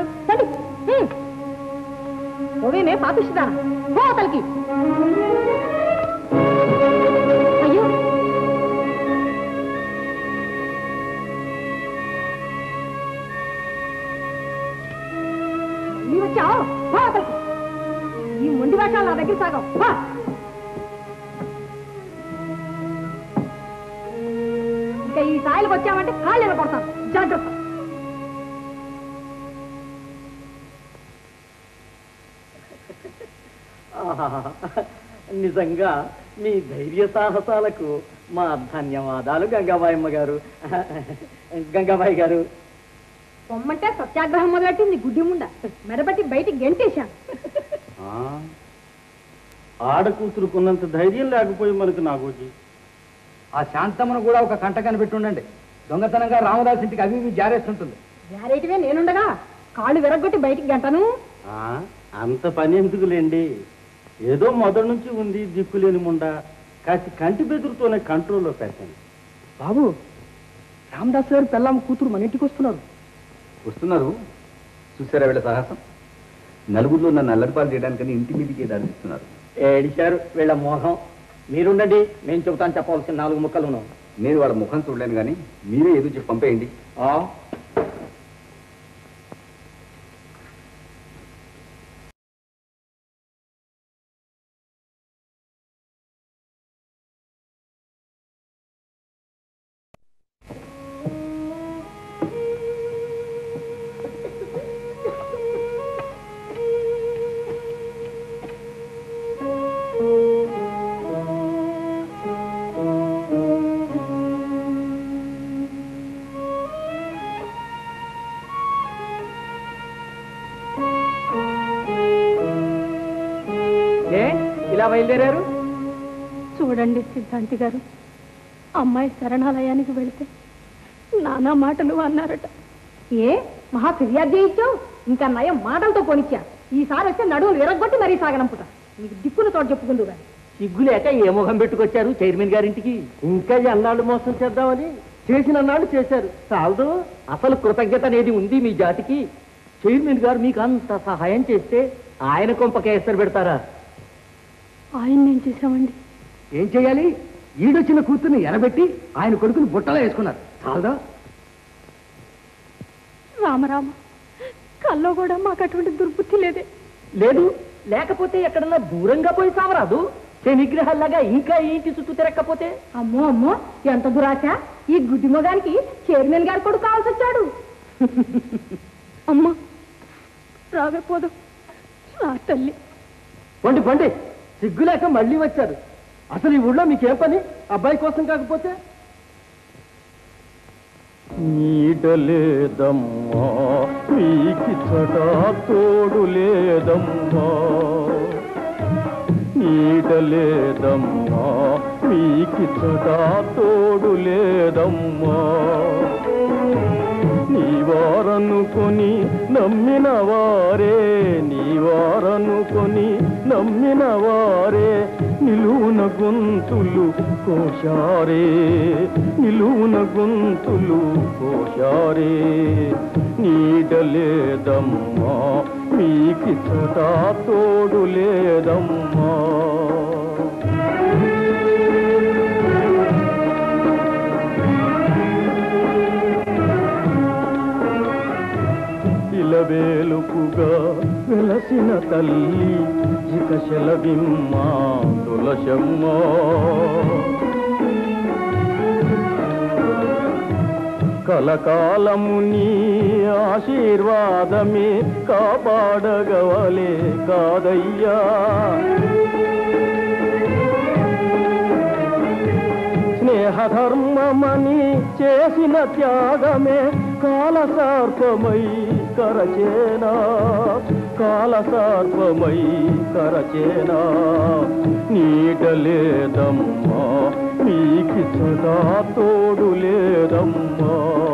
ఓవేమే పాపిస్తారా? పో అతలికి. అయ్యో మళ్ళీ వచ్చావు. పో అతలికి. ఈ మొండి వేషాలు నా దగ్గర సాగవు. ఇంకా ఈ స్థాయిలకు వచ్చామంటే కాళ్ళు కొడతాను. జాగ్రత్త. నిజంగా మీ ధైర్య సాహసాలకు మా ధన్యవాదాలు గంగాబాయమ్మ గారు. గంగాబాయి గారు పొమ్మంటే సత్యాగ్రహం మొదలెట్టింది గుడ్డి ముండ. మెడబట్టి బయటికి గెంటేశాను. ఆడకూతురుకున్నంత ధైర్యం లేకపోయి మనకు నాగోజీ. ఆ శాంతమ్మను కూడా ఒక కంట కనిపెట్టుండండి. దొంగతనంగా రామదాస్ ఇంటికి అవి ఇవి జారేస్తుంటుంది. జారేటివే నేనుండగా కాళ్ళు విరగొట్టి బయటికి గంటను. అంత పని ఎందుకులేండి. ఏదో మొదటి నుంచి ఉంది దిక్కులేని ముండ. కాసి కంటి బెదురుతోనే కంట్రోల్లో పెట్టండి. బాబు, రామదాస్ గారు పెళ్ళాం కూతురు మన ఇంటికి వస్తున్నారు. వస్తున్నారు. చూసారా వీళ్ళ సాహసం? నలుగురిలో నన్ను అల్లరిపాలు చేయడానికని ఇంటి మీదికి దారిస్తున్నారు. ఏడిశారు వీళ్ళ మోహం. మీరుండండి, నేను చెబుతాను చెప్పవలసిన 4 ముక్కలు. నేను వాళ్ళ ముఖం చూడలేను కానీ మీరే ఏదో చెప్పి పంపేయండి. ఇలా బయలుదేరారు? చూడండి సిద్ధాంతి గారు, అమ్మాయి శరణాలయానికి వెళితే నానా మాటలు అన్నారట. ఏ మహా ఫిర్యాదు చేయించావు? ఇంకా నయం మాటలతో పోనిచ్చా. ఈసారి వస్తే నడువులు విరగొట్టి మరీ సాగనంపుతా. నీకు దిక్కును తోడు చెప్పుకుందు కానీ. సిగ్గులేక ఏ ముఖం పెట్టుకొచ్చారు చైర్మన్ గారింటికి? ఇంకా ఎన్నాళ్ళు మోసం చేద్దామని చేసిన నాడు చేశారు చాలదు. అసలు కృతజ్ఞత అనేది ఉంది మీ జాతికి. చైర్మన్ గారు మీకు అంత సహాయం చేస్తే ఆయన కొంపకే ఎసరు పెడతారా? ఆయన ఏం చేశామండి? ఏం చేయాలి? ఈడొచ్చిన కూతుర్ని ఎరబెట్టి ఆయన కొడుకుని బుట్టలో వేసుకున్నారు. చాలదా? రామరామ, కల్లో కూడా మాకు అటువంటి దుర్బుద్ధి లేదే. లేదు, లేకపోతే ఎక్కడన్నా దూరంగా పోయి సావరాదు. శనిగ్రహాల్లాగా ఇంకా ఇంటి చుట్టూ తిరగకపోతే. అమ్మో అమ్మో, ఎంత దురాశ! ఈ గుడ్డి మొగానికి చైర్మన్ గారు కూడా కావాల్సి వచ్చాడు. అమ్మా రావే పోదు, రా తల్లి. పండి పండి, సిగ్గులేక మళ్ళీ వచ్చారు. అసలు ఈ ఊళ్ళో మీకేం పని? అబ్బాయి కోసం కాకపోతే. నీడలేదమ్మా మీకిచ్చట తోడు లేదమ్మా, నీడలేదమ్మా మీకిచ్చట తోడు లేదమ్మా, నీవారనుకొని నమ్మిన వారే, నీవారనుకొని నమ్మిన వారే నిలువున గొంతులు కోశారే, నిలువున గొంతులు కోశారే. నీడలేదమ్మా మీకిచ్చట తోడు లేదమ్మా. ఇలవేలుపుగా వెలసిన తల్లి ఇక శలవిమ్మా తులసమ్మా, కలకాలము నీ ఆశీర్వాదమే కాపాడగవలే కాదయ్యా. స్నేహధర్మమని చేసిన త్యాగమే కాలసర్పమై కరచేనా, కాలసర్పమై కరచేనా. నీడలేదమ్మా మీకిచ్చట తోడు లేదమ్మా.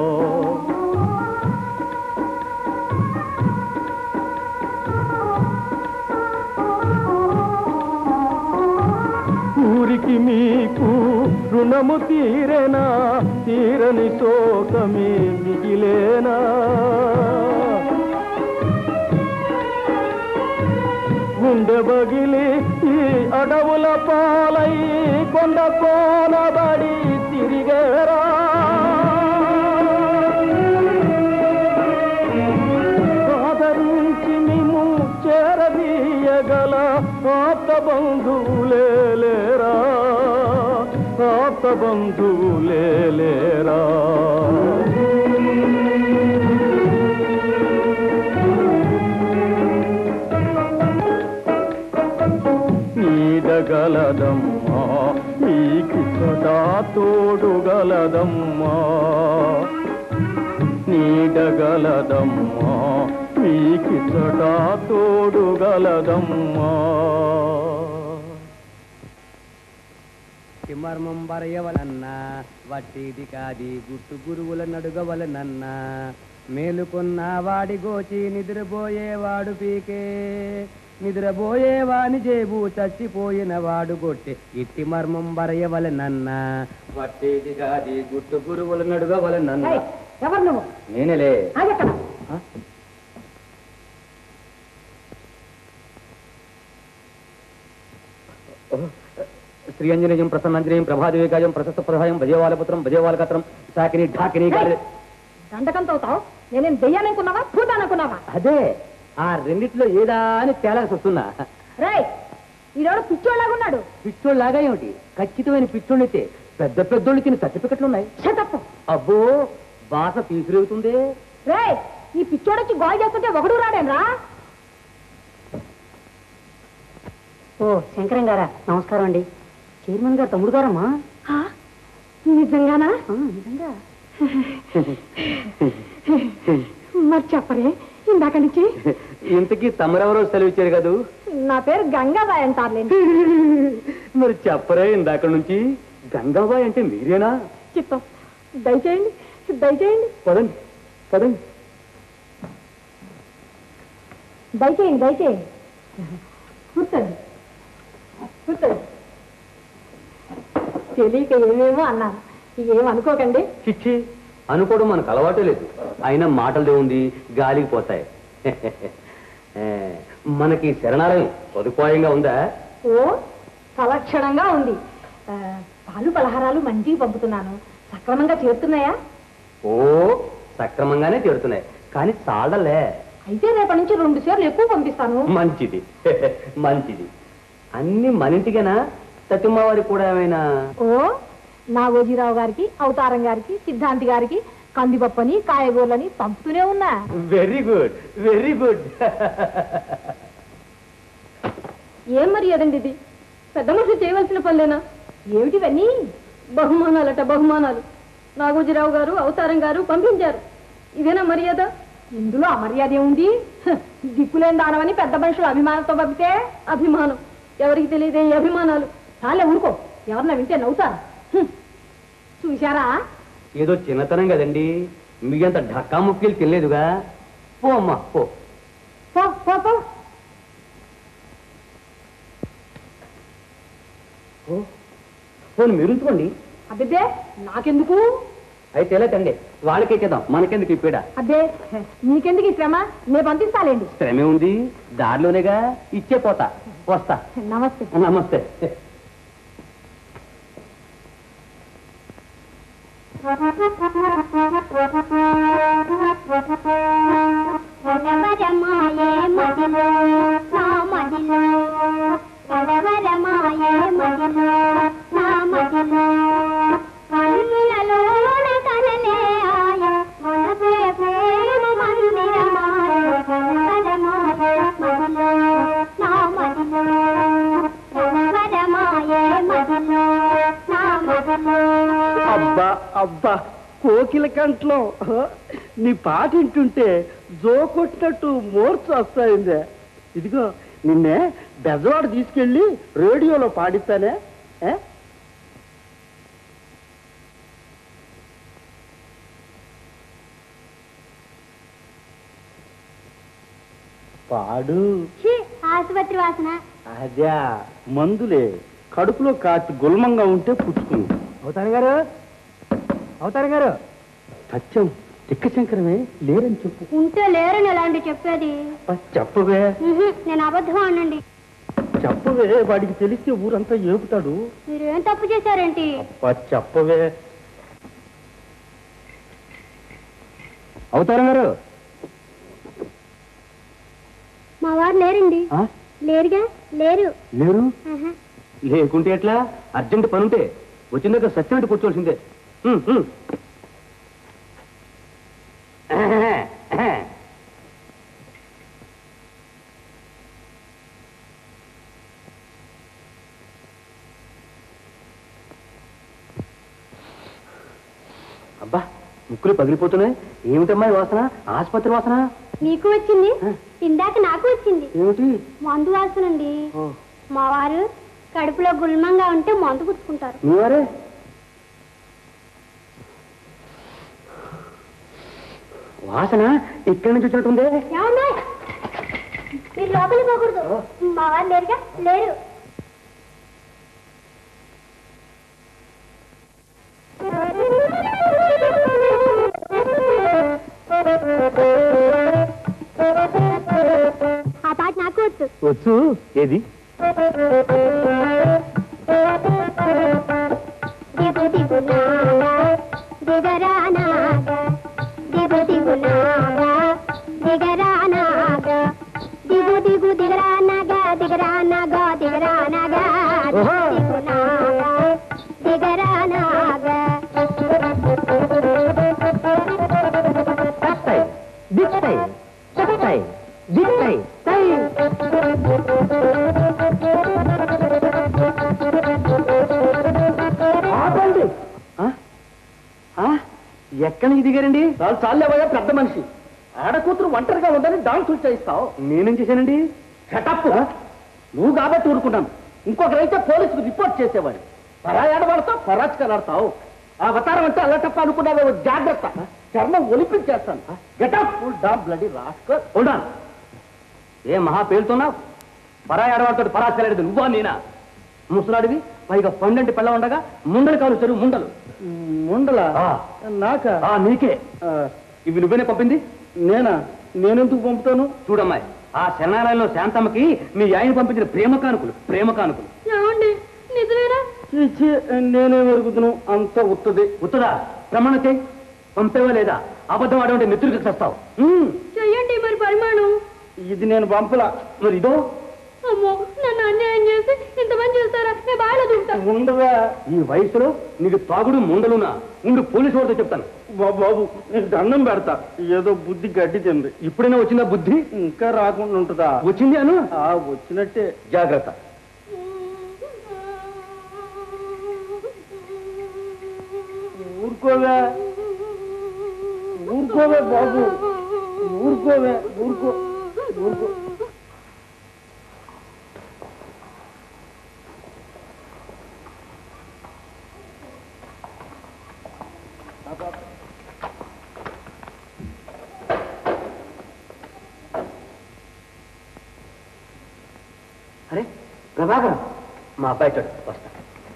ఊరికి మీకు రుణము తీరేనా, తీరని శోకమే మిగిలేనా. గుండె బగిలి ఈ అడవుల పాలై కొండ కోనబడి తిరిగేరా, ఆదరించి మేము చేరదీయగల ఆప్త బంధువులే లేరా, ఆప్త బంధువులే లేరా. నీడగలదమ్మా మీకిచ్చట తోడుగలదమ్మా, నీడగలదమ్మా మీకిచ్చట తోడుగలదమ్మా. మర్మం బరయవలన్నా వట్టిది కాది గుట్టు గురువుల నడుగవలనన్నా, మేలుకున్న వాడి గోచి నిద్రపోయేవాడు పీకే, నిద్రపోయేవాని జేబు చచ్చిపోయిన వాడు గొట్టె ఇట్టి మర్మం బరయవలనన్నా, వట్టిది కాది గుట్టు గురువుల నడుగవలనన్నా. ఎవరు నువ్వు? నేనేలే. శ్రీయంజనేయం ప్రసన్నాంజనేయం ప్రభాదివేకాయం ప్రశస్త ప్రధాయం భజేవాలపుత్రం భజేవాలకత్రం సాకిని ఢాకిని. దండకంతో అవుతావు. నేనేం దెయ్యాలనుకున్నావా భూతాననుకున్నావా? అదే ఆ రెండిట్లో ఏదా అని తేలాల్సి వస్తున్నా. రే, ఈరోజు పిచ్చోళ్ళలాగున్నాడు. పిచ్చోళ్ళలాగా ఏమిటి? ఖచ్చితమైన పిచ్చోళ్ళైతే పెద్ద పెద్దోళ్ళు తిని సర్టిఫికెట్లు ఉన్నాయి. శతప్పు. అబ్బో బాస తీసుకురుగుతుంది. రే, ఈ పిచ్చోడొచ్చి గోల్ చేస్తుంటే ఒకడు రాడేనరా? ఓ శంకరం గారా, నమస్కారం అండి. చైర్మన్ గారు తమ్ముడు గారమ్మా. నిజంగానా? నిజంగా. మరి చెప్పరే ఇందాక నుంచి. ఇంతకీ తమరెవరో సెలవిచ్చారు కదూ? నా పేరు గంగాబాయ్ అంటారులేండి. మరి చెప్పరే ఇందాక నుంచి. గంగాబాయ్ అంటే మీరేనా? చిత్తం. దయచేయండి దయచేయండి. పదండి పదండి. దయచేయండి దయచేయండి. కూర్చోండి కూర్చోండి. తెలియక ఏమేమో అన్నాను. ఏం అనుకోకండి. చిచ్చి అనుకోవడం మనకు అలవాటే లేదు. అయినా మాటలదే ఉంది, గాలికి పోతాయి. మనకి శరణాలయం సదుపాయంగా ఉందా? ఓ సలక్షణంగా ఉంది. పాలు పలహారాలు మంచిగా పంపుతున్నాను. సక్రమంగా చేరుతున్నాయా? ఓ సక్రమంగానే చేరుతున్నాయి, కానీ చాలలే. అయితే రేపటి నుంచి 2 సార్లు ఎక్కువ పంపిస్తాను. మంచిది. మంచిది. అన్ని మన ఇంటికేనా? సత్యమ్మ వారికి కూడా ఏమైనా? ఓ నాగోజీరావు గారికి, అవతారం గారికి, సిద్ధాంతి గారికి కందిపప్పని కాయగూరలని పంపుతూనే ఉన్నా. Very good, very good. ఏం మర్యాదండి ఇది? పెద్ద మనుషులు చేయవలసిన పనులేనా? ఏమిటివన్నీ? బహుమానాలట బహుమానాలు. నాగోజీరావు గారు, అవతారం గారు పంపించారు. ఇదేనా మర్యాద? ఇందులో అమర్యాద ఏముంది? దిక్కులేని దానమని పెద్ద మనుషులు అభిమానంతో పంపితే అభిమానం. ఎవరికి తెలియదే ఈ అభిమానాలు. చాలే ఊరుకో, ఎవరన్నా వింటే నవ్వుతారు. చూశారా? ఏదో చిన్నతనం కదండి, మీ అంత ఢక్కా ముక్కీలు తెలియదుగా. పో అమ్మా పో. పోనీ మీరు ఉంచుకోండి. అబ్బే నాకెందుకు? అయితే ఎలా తండి, వాళ్ళకే చేద్దాం, మనకెందుకు ఈ పీడ? అబ్బే నీకెందుకు ఈ శ్రమ? నేను పంపిస్తాలేండి. శ్రమే ఉంది, దారిలోనేగా, ఇచ్చే పోతా. వస్తా. నమస్తే. నమస్తే. అబ్బా అబ్బా కోకిల కంట్లో నీ పాట వింటుంటే జో కొట్టినట్టు మోర్చు వస్తాయిందే. ఇదిగో నిన్నే బెజవాడ తీసుకెళ్ళి రేడియోలో పాడిస్తానే. పాడు. ఆసుపత్రి వాసన. అదే మందులే, కడుపులో కాచి గుల్మంగా ఉంటే పుచ్చుకుంది. అవతారం గారు, అవతారం గారు, సత్యం తిక్కశంకరమే లేరని చెప్పు. ఉంటే లేరని ఎలాంటి చెప్పేది? చెప్పవే. నేను అబద్ధం అనండి. చెప్పవే, వాడికి తెలిస్తే ఊరంతా ఏపుతాడు. మీరేం తప్పు చేశారేంటి? చెప్పవే. అవతారం గారు, మా వారు లేరండి. లేరుగా? లేరు. లేరు? లేకుంటే ఎట్లా? అర్జెంట్ పనుంటే వచ్చిన దగ్గర సత్యమేంటి కూర్చోవలసిందే. అబ్బా ముక్కులు పగిలిపోతున్నాయి. ఏమిటమ్మా ఈ వాసన? ఆసుపత్రి వాసన. మీకు వచ్చింది, ఇందాక నాకు వచ్చింది. ఏమిటి? మందు వాసనండి. మా వారు కడుపులో గుల్మంగా ఉంటే మందు పుచ్చుకుంటారు. నువ్వరే వాసన ఇక్కడి నుంచి వచ్చినట్టుందే. ఏమన్నా మీరు లోపలికి పోకూడదు. మా వారు లేరుగా? లేరు. ఆ పాట నాకు వచ్చు. వచ్చు. ఏది? దిగు దిగు నాగా దిగరా నాగా, దిగు దిగు నాగా దిగరా నాగా, దిగు దిగు దిగరా నాగా, దిగరా నాగా, దిగరా నాగా, దిగు నాగా దిగరా నాగా. దిక్తాయి దిక్తాయి దిక్తాయి దిక్తాయి. ఎక్కడి నుంచి దిగారండి? చాలేవయ్యా పెద్ద మనిషి. ఆడకూతురు ఒంటరిగా ఉందని డాన్స్ చేయిస్తావు. నేనేం చేశానండి? షటప్. నువ్వు కాబట్టి ఊరుకున్నాను. ఇంకొకరైతే పోలీసుకు రిపోర్ట్ చేసేవాడు. పరాయాడబడతావు, పరాచకలాడతావు. ఆ అవతారం అంటే అల్లటప్ప అనుకున్నావే, జాగ్రత్త. చర్మం ఒలిపించేస్తాను. Get up damn bloody rascal. ఉండా. ఏ మహా పేలుతున్నావు? పరాయి ఆడవాడితో పరాచకలాడేది నువ్వా నేనా? ముసలాడివి, పైగా పండంటి పిల్ల ఉండగా ముండలి కాలు చెరువు ముండలు. ఉండలా నాకా నీకే ఇవి నువ్వేనే పంపింది నేనెందుకు పంపుతాను? చూడమ్మాయి, ఆ శరణాలయంలో శాంతమ్మకి మీ ఆయన పంపించిన ప్రేమ కానుకలు ఏమండి నిజమేనా? నేనే వెరుగుతున్నాను, అంత ఉత్తది. ఉత్తదా? ప్రమాణం చేయి. పంపేవా లేదా? అబద్ధం ఆడమంటే మిత్రుడికి వస్తావు. చెయ్యండి మరి పరిమాణం. ఇది నేను పంపలా. మరి ఇదో అమ్మో, నన్ను అన్యాయం చేసి ఇంతమంది చేస్తారా? నేను బాగా చూస్తా. ఉండవా? ఈ వయసులో నీకు తాగుడు ముండలునా? ఉండు, పోలీసు వాడితో చెప్తాను. బాబు నీకు దండం పెడతా. ఏదో బుద్ధి గడ్డి తింది. ఇప్పుడైనా వచ్చిందా బుద్ధి? ఇంకా రాకుండా ఉంటుందా? వచ్చింది అను. వచ్చినట్టే. జాగ్రత్త. ఊరుకోవే బాబు, ఊరుకో. అరే ప్రభాకర్, మా అబ్బాయి చూడు వస్తా.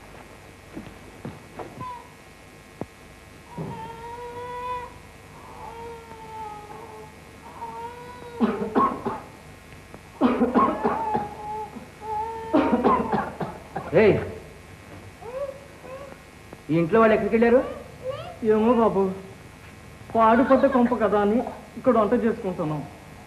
ఈ ఇంట్లో వాళ్ళు ఎక్కడికి వెళ్ళారు? ఏమో బాబు, పాడుపడ్డ కొంప కదా అని ఇక్కడ వంట చేసుకుంటున్నాం.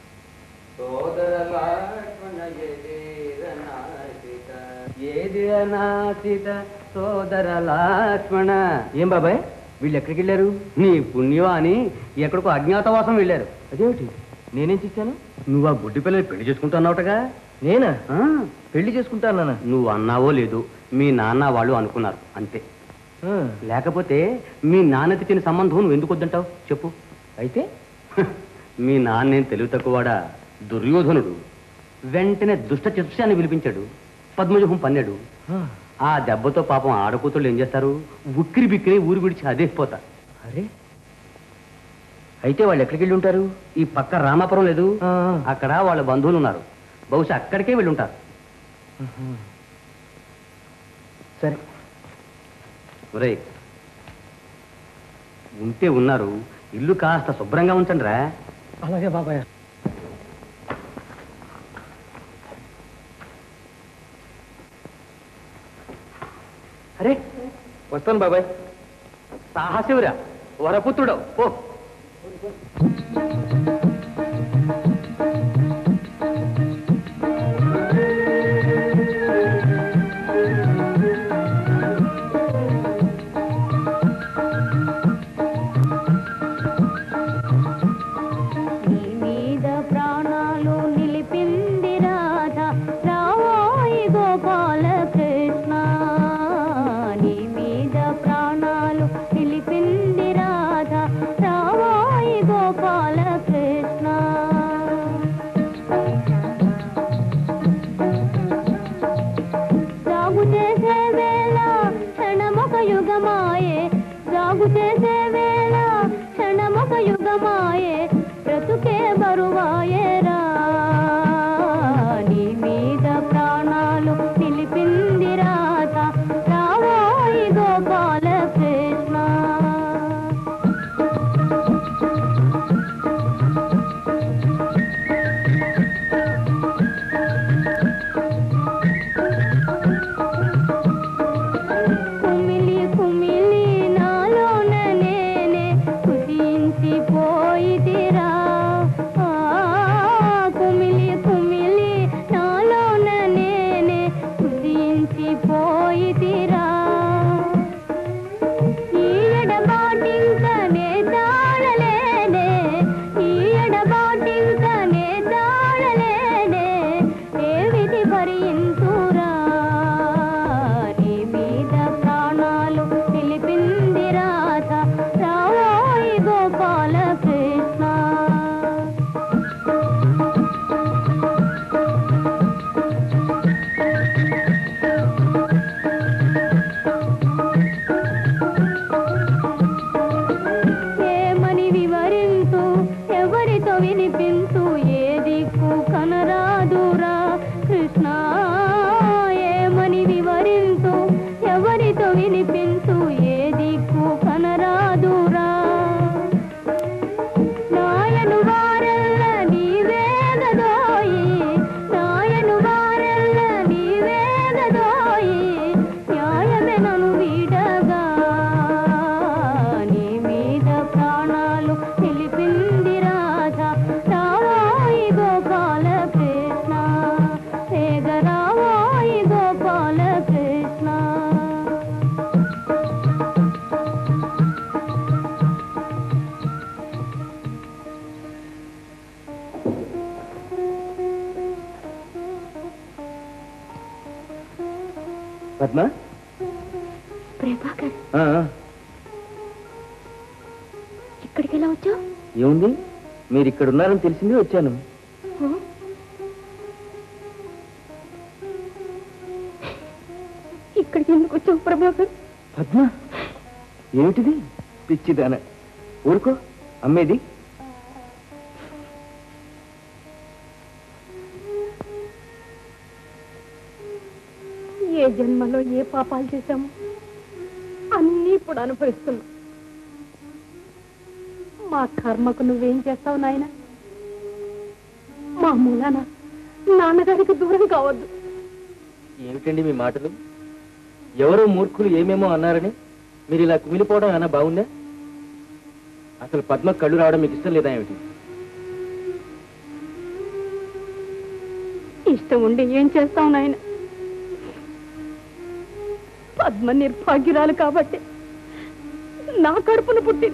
ఏది అనాథిత సోదర లక్ష్మణ. ఏం బాబాయ్, వీళ్ళు ఎక్కడికి వెళ్ళారు? నీ పుణ్యమా అని ఎక్కడికో అజ్ఞాతవాసం వెళ్ళారు. అదేమిటి, నేనేం చేశాను? నువ్వు ఆ గుడ్డి పిల్లని పెళ్లి చేసుకుంటున్నావుటగా. నేనా? పెళ్లి చేసుకుంటానా? నువ్వు అన్నావో లేదు, మీ నాన్న వాళ్ళు అనుకున్నారు అంతే. లేకపోతే మీ నాన్నకి తిని సంబంధం నువ్వు ఎందుకు వద్దంటావు చెప్పు. అయితే మీ నాన్నేం తెలివి తక్కువవాడా, దుర్యోధనుడు. వెంటనే దుష్ట చతుష్యాన్ని పిలిపించాడు, పద్మజుహం పన్నాడు. ఆ దెబ్బతో పాపం ఆడకూతుళ్ళు ఏం చేస్తారు, ఉక్కిరి బిక్కిరి ఊరు విడిచి అదేసిపోతా. అరే, అయితే వాళ్ళు ఎక్కడికి వెళ్ళి ఉంటారు? ఈ పక్క రామాపురం లేదు, అక్కడ వాళ్ళ బంధువులు ఉన్నారు, బహుశా అక్కడికే వెళ్ళి ఉంటారు. సరే. ఒరేయ్, ఉంటే ఉన్నారు, ఇల్లు కాస్త శుభ్రంగా ఉంచండి రా. అలాగే బాబాయ్. అరే, వస్తాను బాబాయ్. సాహసివురా, వరపుత్రుడు ఓ. వినిపించు ఏ దిక్కు పద్మ ప్రభాకర్ ఆ, ఇక్కడికి ఎలా వచ్చావు? ఏముంది, మీరు ఇక్కడ ఉన్నారని తెలిసింది వచ్చాను. ఇక్కడికి ఎందుకు వచ్చావు ప్రభాకర్? పద్మ, ఏమిటిది? పిచ్చిదాన, ఊరుకో. అమ్మేది? ఏ జన్మలో ఏ పాపాలు చేశాము అన్నీ ఇప్పుడు అనుభవిస్తున్నాం. మా కర్మకు నువ్వేం చేస్తావు నాయన? మా మూలాన నాన్నగారికి దూరం కావద్దు. ఏమిటండి మీ మాటలు? ఎవరో మూర్ఖులు ఏమేమో అన్నారని మీరు ఇలా కుమిలిపోవడం ఏమైనా బాగుందా? అసలు పద్మ కళ్ళు రావడం మీకు ఇష్టం లేదా ఏమిటి? ఇష్టం ఉండి ఏం చేస్తావు నాయన? పద్మ నిర్భాగ్యురాలు కాబట్టి నా కడుపును పుట్టింది.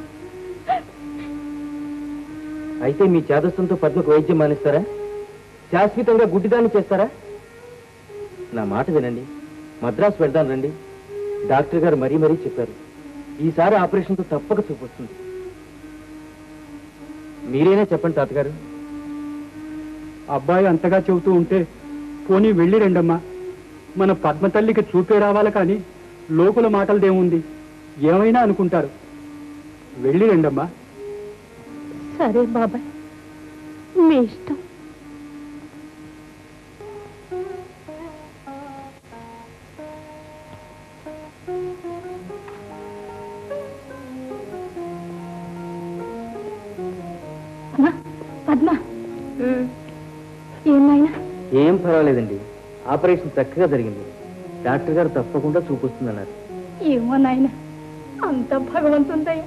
అయితే మీ చేదస్తంతో పద్మకు వైద్యం మానేస్తారా? శాశ్వతంగా గుడ్డిదాన్ని చేస్తారా? నా మాట వినండి, మద్రాసు వెళ్దాం రండి. డాక్టర్ గారు మరీ మరీ చెప్పారు, ఈసారి ఆపరేషన్తో తప్పక చూపొస్తుంది. మీరైనా చెప్పండి తాతగారు. అబ్బాయి అంతగా చెబుతూ ఉంటే పోనీ వెళ్ళి రండమ్మా. మన పద్మ తల్లికి చూపే రావాలి కానీ లోకుల మాటలదేముంది, ఏమైనా అనుకుంటారు. వెళ్ళి రండమ్మా. సరే బాబాయ్, మీ ఇష్టం. పద్మ, ఏమైనా? ఏం పర్వాలేదండి, ఆపరేషన్ చక్కగా జరిగింది. డాక్టర్ గారు తప్పకుండా చూపిస్తుందన్నారు. ఏమో నాయన, అంత భగవంతుందయ్య.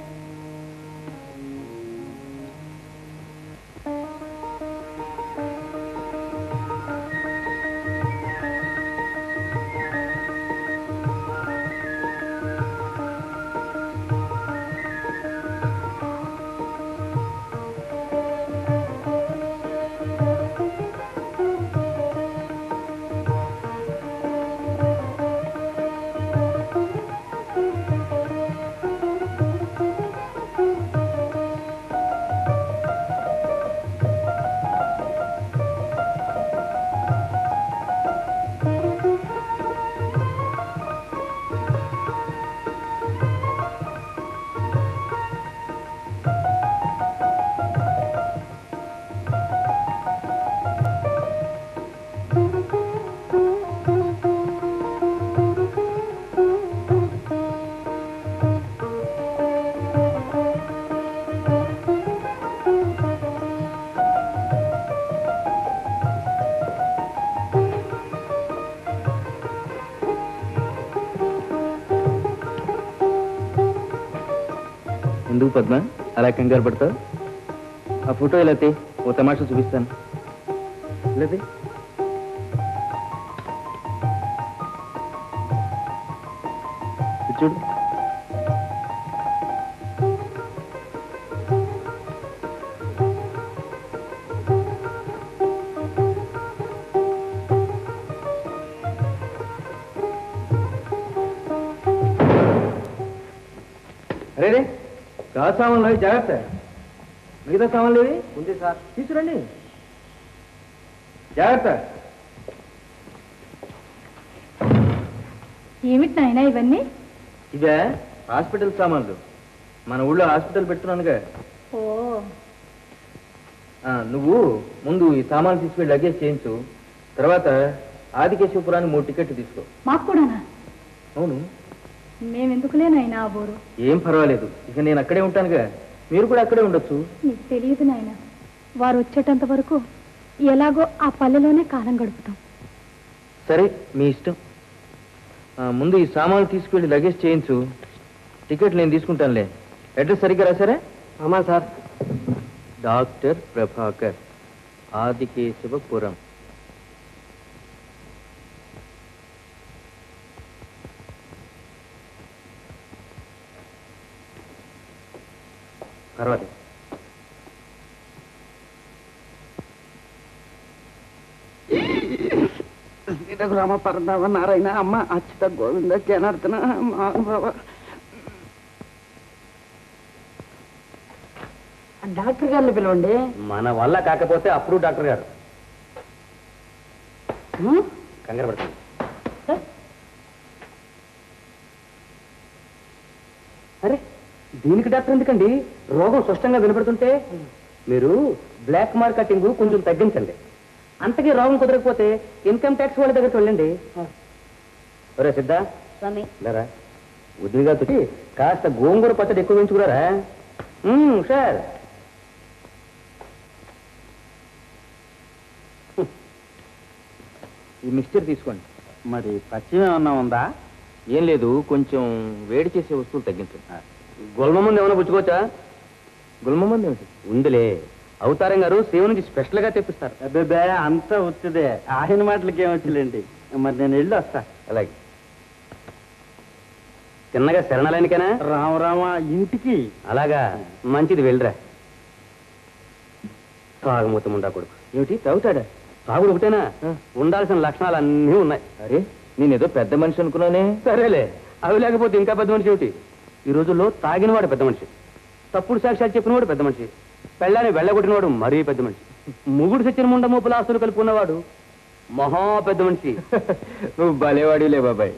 ఎందుకు పద్మ అలా కంగారు పడతావు? ఆ ఫోటో ఇలా తీ, ఓ తమాషా చూపిస్తాను. ఇలా తీ. ఇది చూడు. అరే రే, గా సామాన్లు అవి జాగ్రత్త. మిగతా సామాన్లు ఏవి ఉంది సార్, తీసుకురండి. జాగ్రత్త. ఏమిటి నాయనా ఇవన్నీ? ఇవే హాస్పిటల్ సామాన్లు. మన ఊళ్ళో హాస్పిటల్ పెడుతున్నానుగా. ఓ, నువ్వు ముందు ఈ సామాన్లు తీసుకెళ్ళి లగేజ్ చేయించు. తర్వాత ఆదికేశవపురాన్ని 3 టికెట్లు తీసుకో. మాకు కూడానా? అవును. మేమెందుకులే నాయనా ఆ బోరు. ఏం పర్వాలేదు, ఇక నేను అక్కడే ఉంటానుగా, మీరు కూడా అక్కడే ఉండొచ్చు. నీకు తెలియదు నాయన, వారు వచ్చేటంత వరకు ఎలాగో ఆ పల్లెలోనే కాలం గడుపుతాం. సరే, మీ ఇష్టం. ముందు ఈ సామాన్లు తీసుకెళ్ళి లగేజ్ చేయించు. టికెట్ నేను తీసుకుంటానులే. అడ్రస్ సరిగ్గా రాశారా? అమ్మా సార్. డాక్టర్ ప్రభాకర్, ఆదికేశవపురం. పర్వాలేదు. వెంకటరామ పరదావ నారాయణ అమ్మ అచ్యుత గోవింద జనార్దన మహానుభావ. డాక్టర్ గారిని పిలవండి. మన వల్ల కాకపోతే అప్పుడు డాక్టర్ గారు కంగారు పడుతుంది. అరే దీనికి డాక్టర్ ఎందుకండి? రోగం స్పష్టంగా వినపడుతుంటే మీరు బ్లాక్ మార్కెటింగ్ కొంచెం తగ్గించండి. అంతకీ రోగం కుదరకపోతే ఇన్కమ్ ట్యాక్స్ వాళ్ళ దగ్గరికి వెళ్ళండి. ఒరే సిద్ధా స్వామి లేరా ఉద్యోగా తుటి కాస్త గోంగూర పచ్చడి ఎక్కువ పెంచుకున్నారా? సార్ ఈ మిక్స్చర్ తీసుకోండి. మరి పచ్చిమ ఏమన్నా ఉందా? ఏం లేదు, కొంచెం వేడి చేసే వస్తువులు తగ్గించండి. గొల్మ ముందు ఏమైనా పుచ్చుకోవచ్చా? గుల్మ మంది ఏమిటి? ఉందిలే, అవతారం గారు సేవ నుంచి స్పెషల్ గా తెప్పిస్తారు. అబ్బాయి అంతా వచ్చిదే, ఆయన మాటలకి ఏమొచ్చులేండి. మరి నేను వెళ్ళి వస్తా. అలాగే చిన్నగా శరణాలయానికేనా? రామరామ ఇంటికి. అలాగా, మంచిది వెళ్ళరా. తాగుమూతం ఉండా కొడుకు. ఏమిటి తాగుతాడా? తాగుడు ఒకటేనా, ఉండాల్సిన లక్షణాలు అన్నీ ఉన్నాయి. అరే నేనేదో పెద్ద మనిషి అనుకున్నానే. సరేలే, అవి లేకపోతే ఇంకా పెద్ద మనిషి ఏమిటి? ఈ రోజుల్లో తాగినవాడు పెద్ద మనిషి, తప్పుడు సాక్ష్యాలు చెప్పినవాడు పెద్ద మనిషి, పెళ్ళాన్ని వెళ్ళగొట్టినవాడు మరీ పెద్ద మనిషి, ముగుడు సచ్చిన ముండ మూపుల ఆస్తులు కలుపుకున్నవాడు మహా పెద్ద మనిషి. నువ్వు భలేవాడిలే బాబాయ్.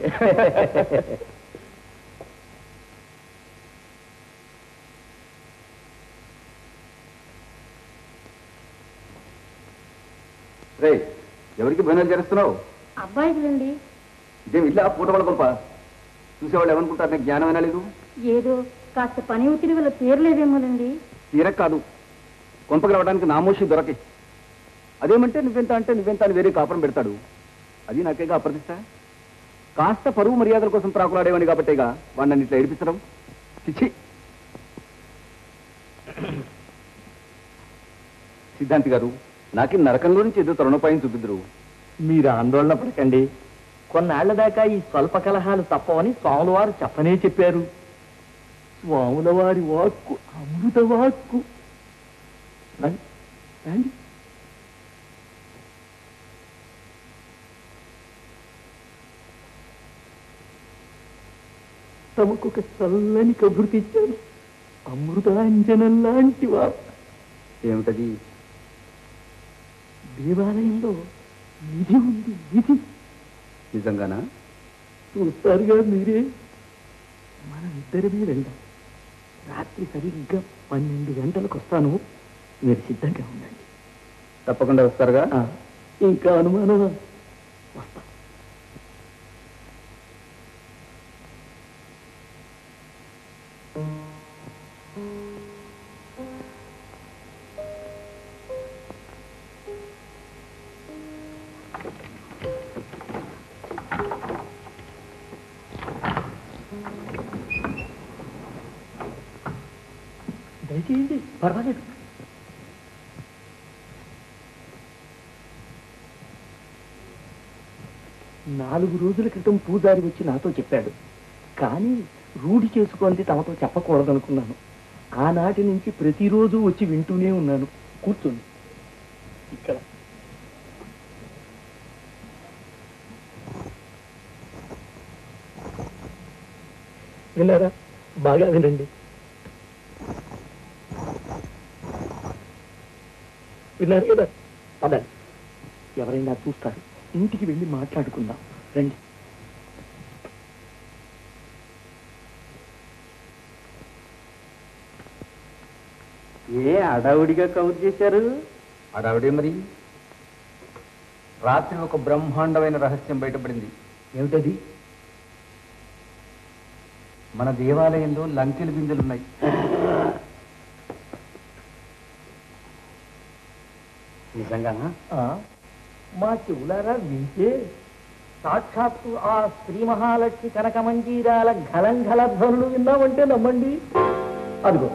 రే ఎవరికి భోజనాలు చేస్తున్నావు? అబ్బాయిలండి. ఇదేం ఇట్లా పూట పడకొల్ప చూసేవాళ్ళు ఏమనుకుంటారు? నీకు జ్ఞానం వినలేదు. ఏదో కాస్త పని ఒత్తిడి వల్ల తీరలేదేమోనండి. తీరక్ కాదు, కొంపకి రావడానికి నామోషి దొరకే. అదేమంటే నువ్వెంత అంటే నువ్వెంత అని వేరే కాపురం పెడతాడు. అది నాకేగా అప్రతిష్ట. కాస్త పరువు మర్యాదల కోసం ప్రాకులాడేవాడిని కాబట్టేగా వాడిని ఇట్లా ఏడిపించడం. చిచ్చి. సిద్ధాంతి గారు, నాకు నరకంలో నుంచి ఏదో తరుణోపాయం చూపిద్దరు. మీరు ఆందోళన పడకండి. కొన్నాళ్ల దాకా ఈ స్వల్ప కలహాలు తప్పవని స్వాముల వారు చెప్పనే చెప్పారు. స్వాముల వారి వాక్కు అమృత వాక్కు. రండి. తమకొక చల్లని కబురు తెచ్చాను. అమృతాంజనం లాంటి వారు. ఏమిటది? దేవాలయంలో నిధి ఉంది, నిధి. నిజంగానా? చూస్తారుగా మీరే. మనం ఇద్దరమే వెళ్దాం. రాత్రి సరిగ్గా 12 గంటలకు వస్తాను. మీరు సిద్ధంగా ఉండండి. తప్పకుండా వస్తారుగా? ఇంకా అనుమానం? వస్తా. దయచేయండి, పర్వాలేదు. నాలుగు రోజుల క్రితం పూజారి వచ్చి నాతో చెప్పాడు. కానీ రూఢి చేసుకుంది తమతో చెప్పకూడదనుకున్నాను. ఆనాటి నుంచి ప్రతిరోజు వచ్చి వింటూనే ఉన్నాను. కూర్చోండి ఇక్కడ. విన్నారా? బాగా వినండి. విన్నారు కదా? పదండి, ఎవరైనా చూస్తారు. ఇంటికి వెళ్ళి మాట్లాడుకుందాం. రండి. ఏ అడావుడిగా కవర్ చేశారు? అడావిడే మరి. రాత్రి ఒక బ్రహ్మాండమైన రహస్యం బయటపడింది. ఏమిటది? మన దేవాలయంలో లంకెలు బిందెలున్నాయి. నిజంగానా? మా చెవులారా వింటే సాక్షాత్తు ఆ శ్రీ మహాలక్ష్మి కనక మంజీరాల ఘలంఘల ధ్వనులు విన్నామంటే నమ్మండి. అదిగో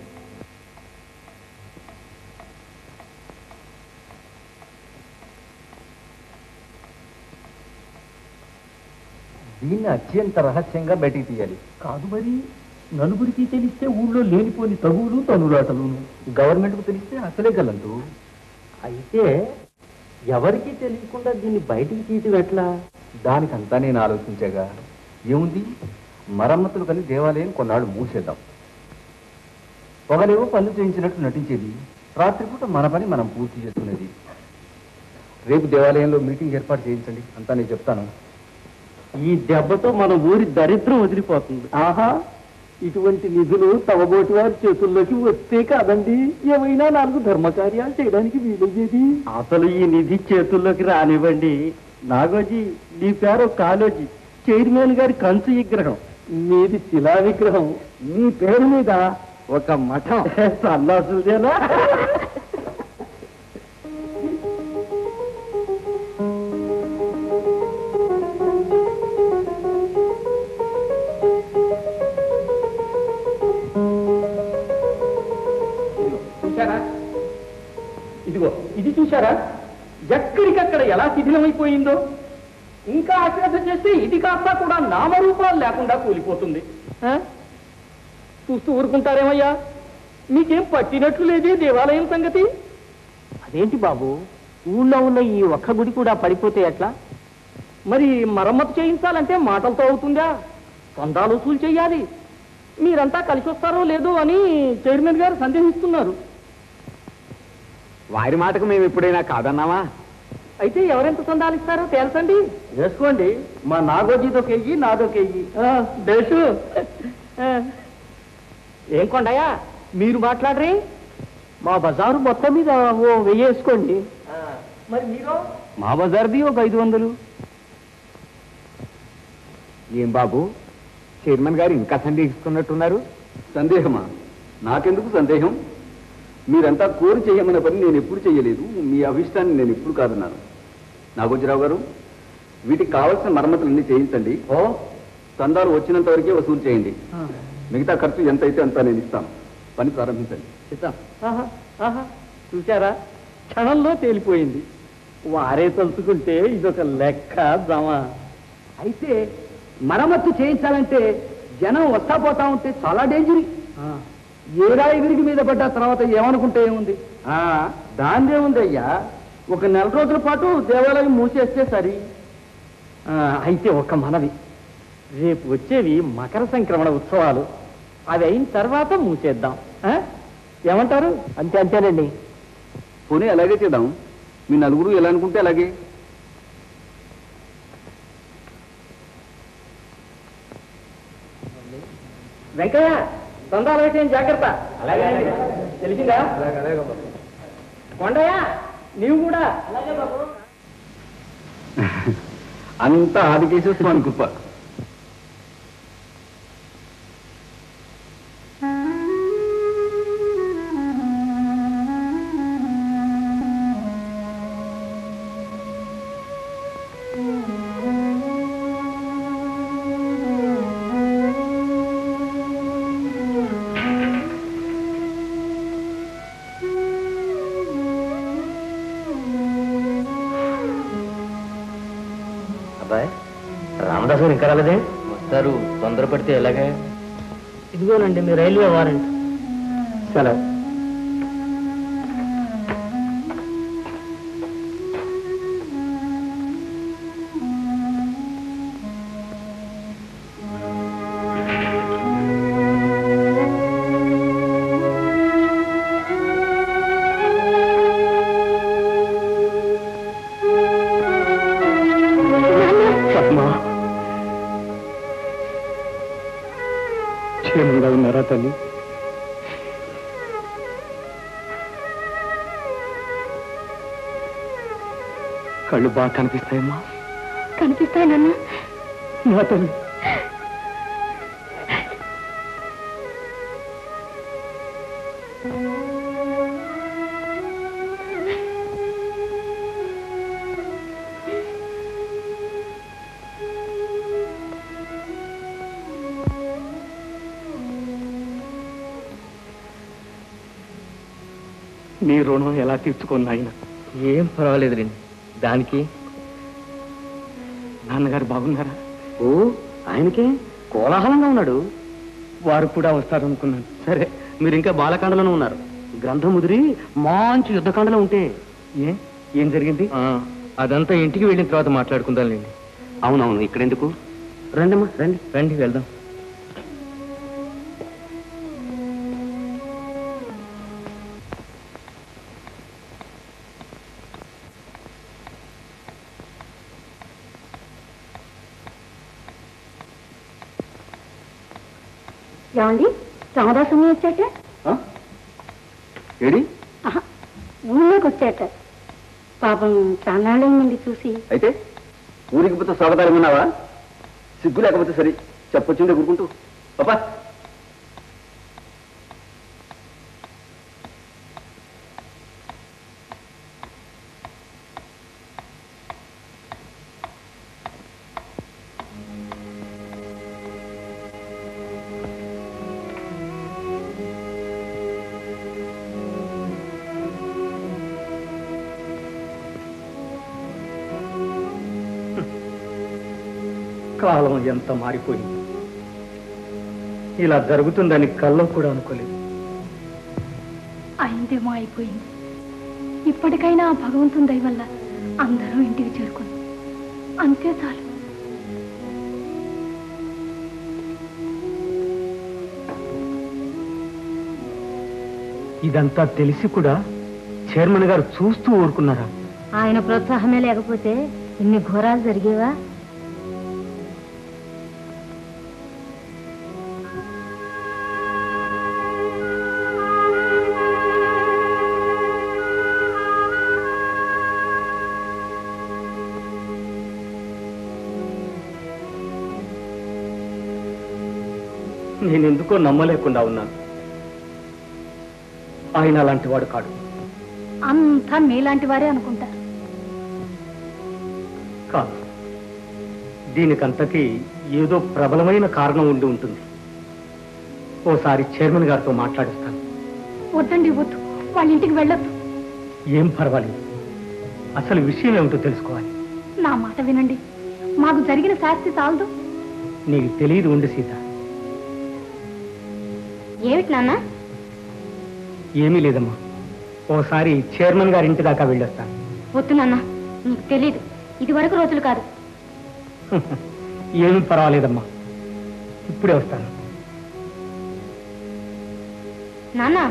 దీన్ని అత్యంత రహస్యంగా బయటికి తీయాలి. కాదు మరి, నలుగురికి తెలిస్తే ఊళ్ళో లేనిపోని తగువులు తనులాటలు. గవర్నమెంట్కు తెలిస్తే అసలే గలందు. అయితే ఎవరికీ తెలియకుండా దీన్ని బయటికి తీయటం ఎట్లా? దానికంతా నేను ఆలోచించాగా. ఏముంది, మరమ్మతులు కలిసి దేవాలయం కొన్నాళ్ళు మూసేద్దాం. పొగలేవో పనులు చేయించినట్టు నటించేది, రాత్రిపూట మన పని మనం పూర్తి చేసుకునేది. రేపు దేవాలయంలో మీటింగ్ ఏర్పాటు చేయించండి, అంతా నేను చెప్తాను. ఈ దెబ్బతో మన ఊరి దరిద్రం వదిలిపోతుంది. ఆహా, ఇటువంటి నిధులు తమబోటి వారి చేతుల్లోకి వస్తే కాదండి ఏమైనా 4 ధర్మకార్యాలు చేయడానికి వీలయ్యేది. అసలు ఈ నిధి చేతుల్లోకి రానివ్వండి. నాగోజీ, నీ పేరు కాలోజీ, చైర్మన్ గారి కంచు విగ్రహం, మీది శిలా విగ్రహం. నీ పేరు మీద ఒక మఠం. సన్నాసులదేనా? చూశారా? ఇదిగో ఇది చూశారా? ఎక్కడికక్కడ ఎలా శిథిలమైపోయిందో. ఇంకా అశ్రద్ధ చేస్తే ఇది కాస్తా కూడా నామరూపాలు లేకుండా కూలిపోతుంది. చూస్తూ ఊరుకుంటారేమయ్యా? మీకేం పట్టినట్లు లేదే దేవాలయం సంగతి. అదేంటి బాబు, ఊళ్ళో ఉన్న ఈ ఒక్క గుడి కూడా పడిపోతే ఎట్లా? మరి మరమ్మతు చేయించాలంటే మాటలతో అవుతుందా? సొంతాలు వసూలు చెయ్యాలి. మీరంతా కలిసి వస్తారో లేదో అని చైర్మన్ గారు సందేహిస్తున్నారు. వారి మాటకు మేము ఎప్పుడైనా కాదన్నావా? అయితే ఎవరెంత సొందాలు ఇస్తారో తేల్చండి. వేసుకోండి. మా నాగోజీతో కేజీ, నాదో కేజీ. బేషు. ఏం కొండయా మీరు మాట్లాడరే? మా బజారు మొత్తం మీద ఓ 1000 వేసుకోండి. మరి మీరు? మా బజార్ది ఒక 500. ఏం బాబు, చైర్మన్ గారు ఇంకా సందేహిస్తున్నట్టున్నారు? సందేహమా? నాకెందుకు సందేహం? మీరంతా కోరి చేయమన్న పని నేను ఎప్పుడు చేయలేదు. మీ అభిష్టాన్ని నేను ఎప్పుడు కాదన్నాను. నాగోజీరావు గారు, వీటికి కావాల్సిన మరమ్మతులన్నీ చేయించండి. చందాలు వచ్చినంత వరకే వసూలు చేయండి. మిగతా ఖర్చు ఎంత అయితే అంతా నేను ఇస్తాను. పని ప్రారంభించండి. చూశారా? క్షణంలో తేలిపోయింది. వారే తలుచుకుంటే ఇదొక లెక్క జమ. అయితే మరమ్మత్తు చేయించాలంటే జనం వస్తా పోతా ఉంటే చాలా డేంజరీ. ఏడా ఎగిరికి మీద పడ్డ తర్వాత ఏమనుకుంటే ఏముంది? దాందే ఉంది అయ్యా. ఒక 4 రోజుల పాటు దేవాలయం మూసేస్తే సరి. అయితే ఒక మనవి, రేపు వచ్చేవి మకర సంక్రమణ ఉత్సవాలు. అవి అయిన తర్వాత మూసేద్దాం. ఏమంటారు? అంతేనండి. పోనీ అలాగే చేద్దాం. మీ నలుగురు ఎలా అనుకుంటే అలాగే. వెంకయ్య, సందాలు వేసేం జాగ్రత్త. తెలిసిందా? కొండయ్య, నీవు కూడా. అంతా ఆదికేసేస్తున్నాను కుప్ప. రామదాసు గారు ఇంకా రాలేదే? వస్తారు, తొందరపడితే ఎలాగే? ఇదిగోనండి మీ రైల్వే వారెంట్. సెలవు. క్షేమంగా ఉన్నారా తల్లి? కళ్ళు బాగా కనిపిస్తాయమ్మా? కనిపిస్తాయి నాన్న. నా తల్లి, నీ రుణం ఎలా తీర్చుకున్నా ఆయన? ఏం పర్వాలేదులేండి. దానికి నాన్నగారు బాగున్నారా? ఓ, ఆయనకే కోలాహలంగా ఉన్నాడు. వారు కూడా వస్తారనుకున్నాను. సరే, మీరు ఇంకా బాలకాండలోనే ఉన్నారు. గ్రంథం ముదిరి మంచి యుద్ధకాండలో ఉంటే ఏ ఏం జరిగింది? అదంతా ఇంటికి వెళ్ళిన తర్వాత మాట్లాడుకుందాంలేండి. అవునవును, ఇక్కడెందుకు? రండమ్మా, రండి. రండి వెళ్దాం. ఏమండి, రామదాసం వచ్చాట? ఏడి ఊళ్ళోకి వచ్చాట. పాపం చాలాళ్ళేమండి చూసి. అయితే ఊరికి పోతే స్వాగతాలు ఉన్నావా? సిగ్గు లేకపోతే సరే, చెప్పొచ్చిందే గురుకుంటూ. పాపా కాలం ఎంత మారిపోయింది. ఇలా జరుగుతుందని కల్లో కూడా అనుకోలేదు. అయిందేమో అయిపోయింది. ఇప్పటికైనా ఆ భగవంతుని దయ వల్ల అందరూ ఇంటికి చేరుకుంది. అంతే చాలు. ఇదంతా తెలిసి కూడా చైర్మన్ గారు చూస్తూ ఊరుకున్నారా? ఆయన ప్రోత్సాహమే లేకపోతే ఇన్ని ఘోరాలు జరిగేవా? నేనెందుకో నమ్మలేకుండా ఉన్నాను. ఆయన అలాంటి వాడు కాడు. అంతా మీలాంటి వారే అనుకుంటా. కాదు, దీనికంతకీ ఏదో ప్రబలమైన కారణం ఉండి ఉంటుంది. ఓసారి చైర్మన్ గారితో మాట్లాడిస్తాను. వద్దండి, వద్దు. వాళ్ళ ఇంటికి వెళ్ళొద్దు. ఏం పర్వాలేదు, అసలు విషయం ఏమిటో తెలుసుకోవాలి. నా మాట వినండి. మాకు జరిగిన శాస్తి చాలదు. నీకు తెలియదు ఉండి సీత. ఏమిటి నాన్న? ఏమీ లేదమ్మా, ఓసారి చైర్మన్ గారి ఇంటి దాకా వెళ్ళొస్తాను. వద్దు నాన్న, నీకు తెలీదు. ఇది వరకు రోజులు కాదు. ఏమీ పర్వాలేదమ్మా, ఇప్పుడే వస్తాను. నాన్న,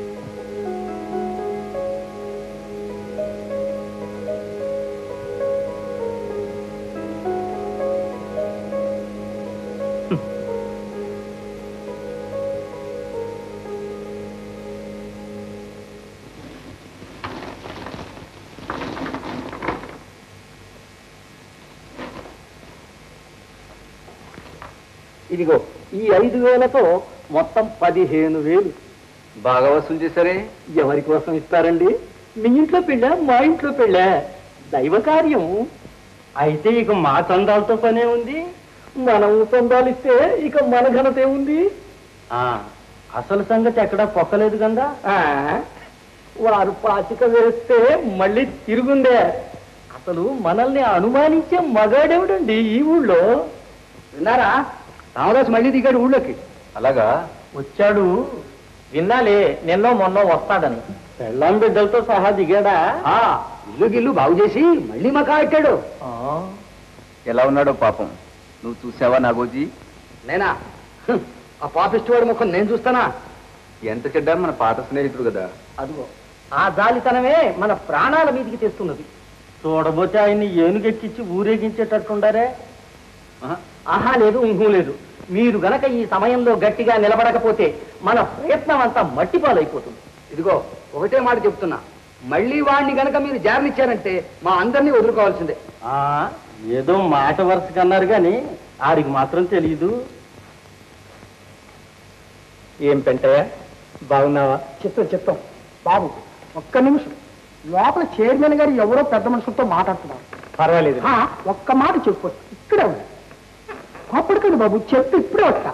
ఇదిగో ఈ 5,000తో మొత్తం 15,000. బాగా వసూలు చేశారే. ఎవరి కోసం ఇస్తారండి? మీ ఇంట్లో పెళ్ళా, మా ఇంట్లో పెళ్ళా? దైవ కార్యం. అయితే ఇక మా చందాలతో పనే ఉంది. మనం చందాలు ఇస్తే ఇక మన ఘనతే ఉంది. అసలు సంగతి ఎక్కడా పొక్కలేదు కదా. వారు పాచిక వేస్తే మళ్ళీ తిరుగుందే. అసలు మనల్ని అనుమానించే మగాడేవిడండి ఈ ఊళ్ళో? విన్నారా? రామదాసు మళ్ళీ దిగాడు ఊళ్ళోకి. అలాగా? వచ్చాడు. విన్నాలే, నిన్నో మొన్నో వస్తాడని. పెళ్ళాం బిడ్డలతో సహా దిగాడా? ఇల్లు గిల్లు బాగు చేసి మళ్ళీ మకా ఎట్టాడు. ఎలా ఉన్నాడో పాపం. నువ్వు చూసావా నాగోజీ? నేనా? ఆ పాపిస్టువాడి ముఖం నేను చూస్తానా? ఎంత చెడ్డా మన పాత స్నేహితుడు కదా. అదిగో ఆ జాలితనమే మన ప్రాణాల మీదికి తెస్తున్నది. చూడబోతే ఆయన్ని ఏనుగెక్కించి ఊరేగించేటట్టుండారే. ఆహా లేదు, ఊహూ లేదు. మీరు గనక ఈ సమయంలో గట్టిగా నిలబడకపోతే మన ప్రయత్నం అంతా మట్టిపాలైపోతుంది. ఇదిగో ఒకటే మాట చెప్తున్నా, మళ్ళీ వాడిని గనక మీరు జారనిచ్చారంటే మా అందరినీ వదులుకోవాల్సిందే. ఏదో మాట వరుస కన్నారు కానీ ఆడికి మాత్రం తెలియదు. ఏం పెంటయ్య, బాగున్నావా? చెప్తాం బాబు, ఒక్క నిమిషం. లోపల చైర్మన్ గారు ఎవరో పెద్ద మనుషులతో మాట్లాడుతున్నారు. పర్వాలేదు. ఒక్క మాట చెప్పు, ఇక్కడే ఉంది. అప్పటికండి బాబు, చెప్పు, ఇప్పుడే వస్తా.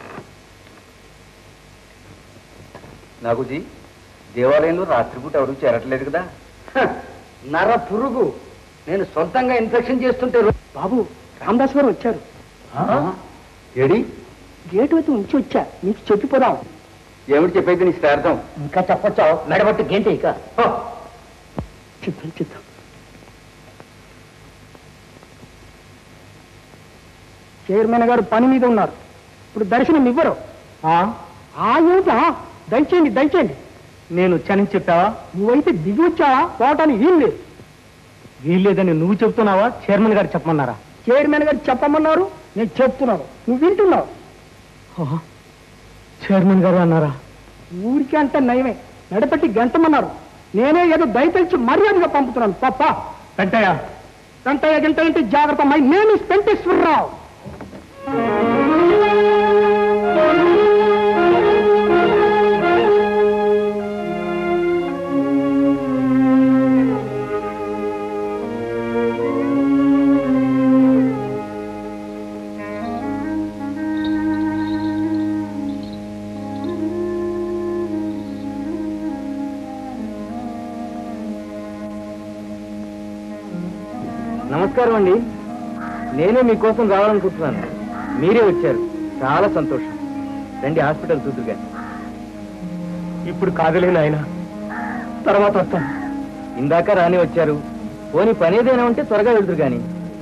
నాగుజీ, దేవాలయంలో రాత్రిపూట ఎవరు చేరట్లేదు కదా. నర పురుగు, నేను సొంతంగా ఇన్ఫెక్షన్ చేస్తుంటే బాబు రామదాస్ గారు వచ్చారు. ఏడి? గేటు వచ్చి ఉంచి వచ్చా, మీకు చెప్పిపోదాం. ఏమిటి చెప్పేది నీ శ్రార్థం? ఇంకా చెప్పొచ్చావు, మెడబట్టి గేంటే ఇక. చిత్తం చైర్మన్ గారు పని మీద ఉన్నారు, ఇప్పుడు దర్శనం ఇవ్వరు. ఏమిటా? దయచేయండి దయచేయండి. నేను వచ్చానని చెప్పావా? నువ్వైతే దిగి వచ్చావా? పోవటానికి వీల్లేదు. వీల్లేదని నువ్వు చెప్తున్నావా, చైర్మన్ గారు చెప్పమన్నారా? చైర్మన్ గారు చెప్పమన్నారు, నేను చెప్తున్నాను, నువ్వు వింటున్నావు. చైర్మన్ గారు అన్నారా? ఊరికే అంటే నయమే, నడపట్టి గంటమన్నారు. నేనే ఏదో దయతలిచి మర్యాదగా పంపుతున్నాను. పాప పెంటయ్య గంటయ్య గంట ఏంటి? జాగ్రత్త మై నేమ్ ఇస్ వెంకటేశ్వరరావు. నమస్కారం అండి. నేనే మీకోసం రావాలనుకుంటున్నాను, మీరే వచ్చారు, చాలా సంతోషం. రండి హాస్పిటల్ చూద్దుగా. ఇప్పుడు కాదులే నాయన, తర్వాత వస్తాను. ఇందాక రాని వచ్చారు, పోనీ పని ఏదైనా ఉంటే త్వరగా వెళ్తురు కానీ.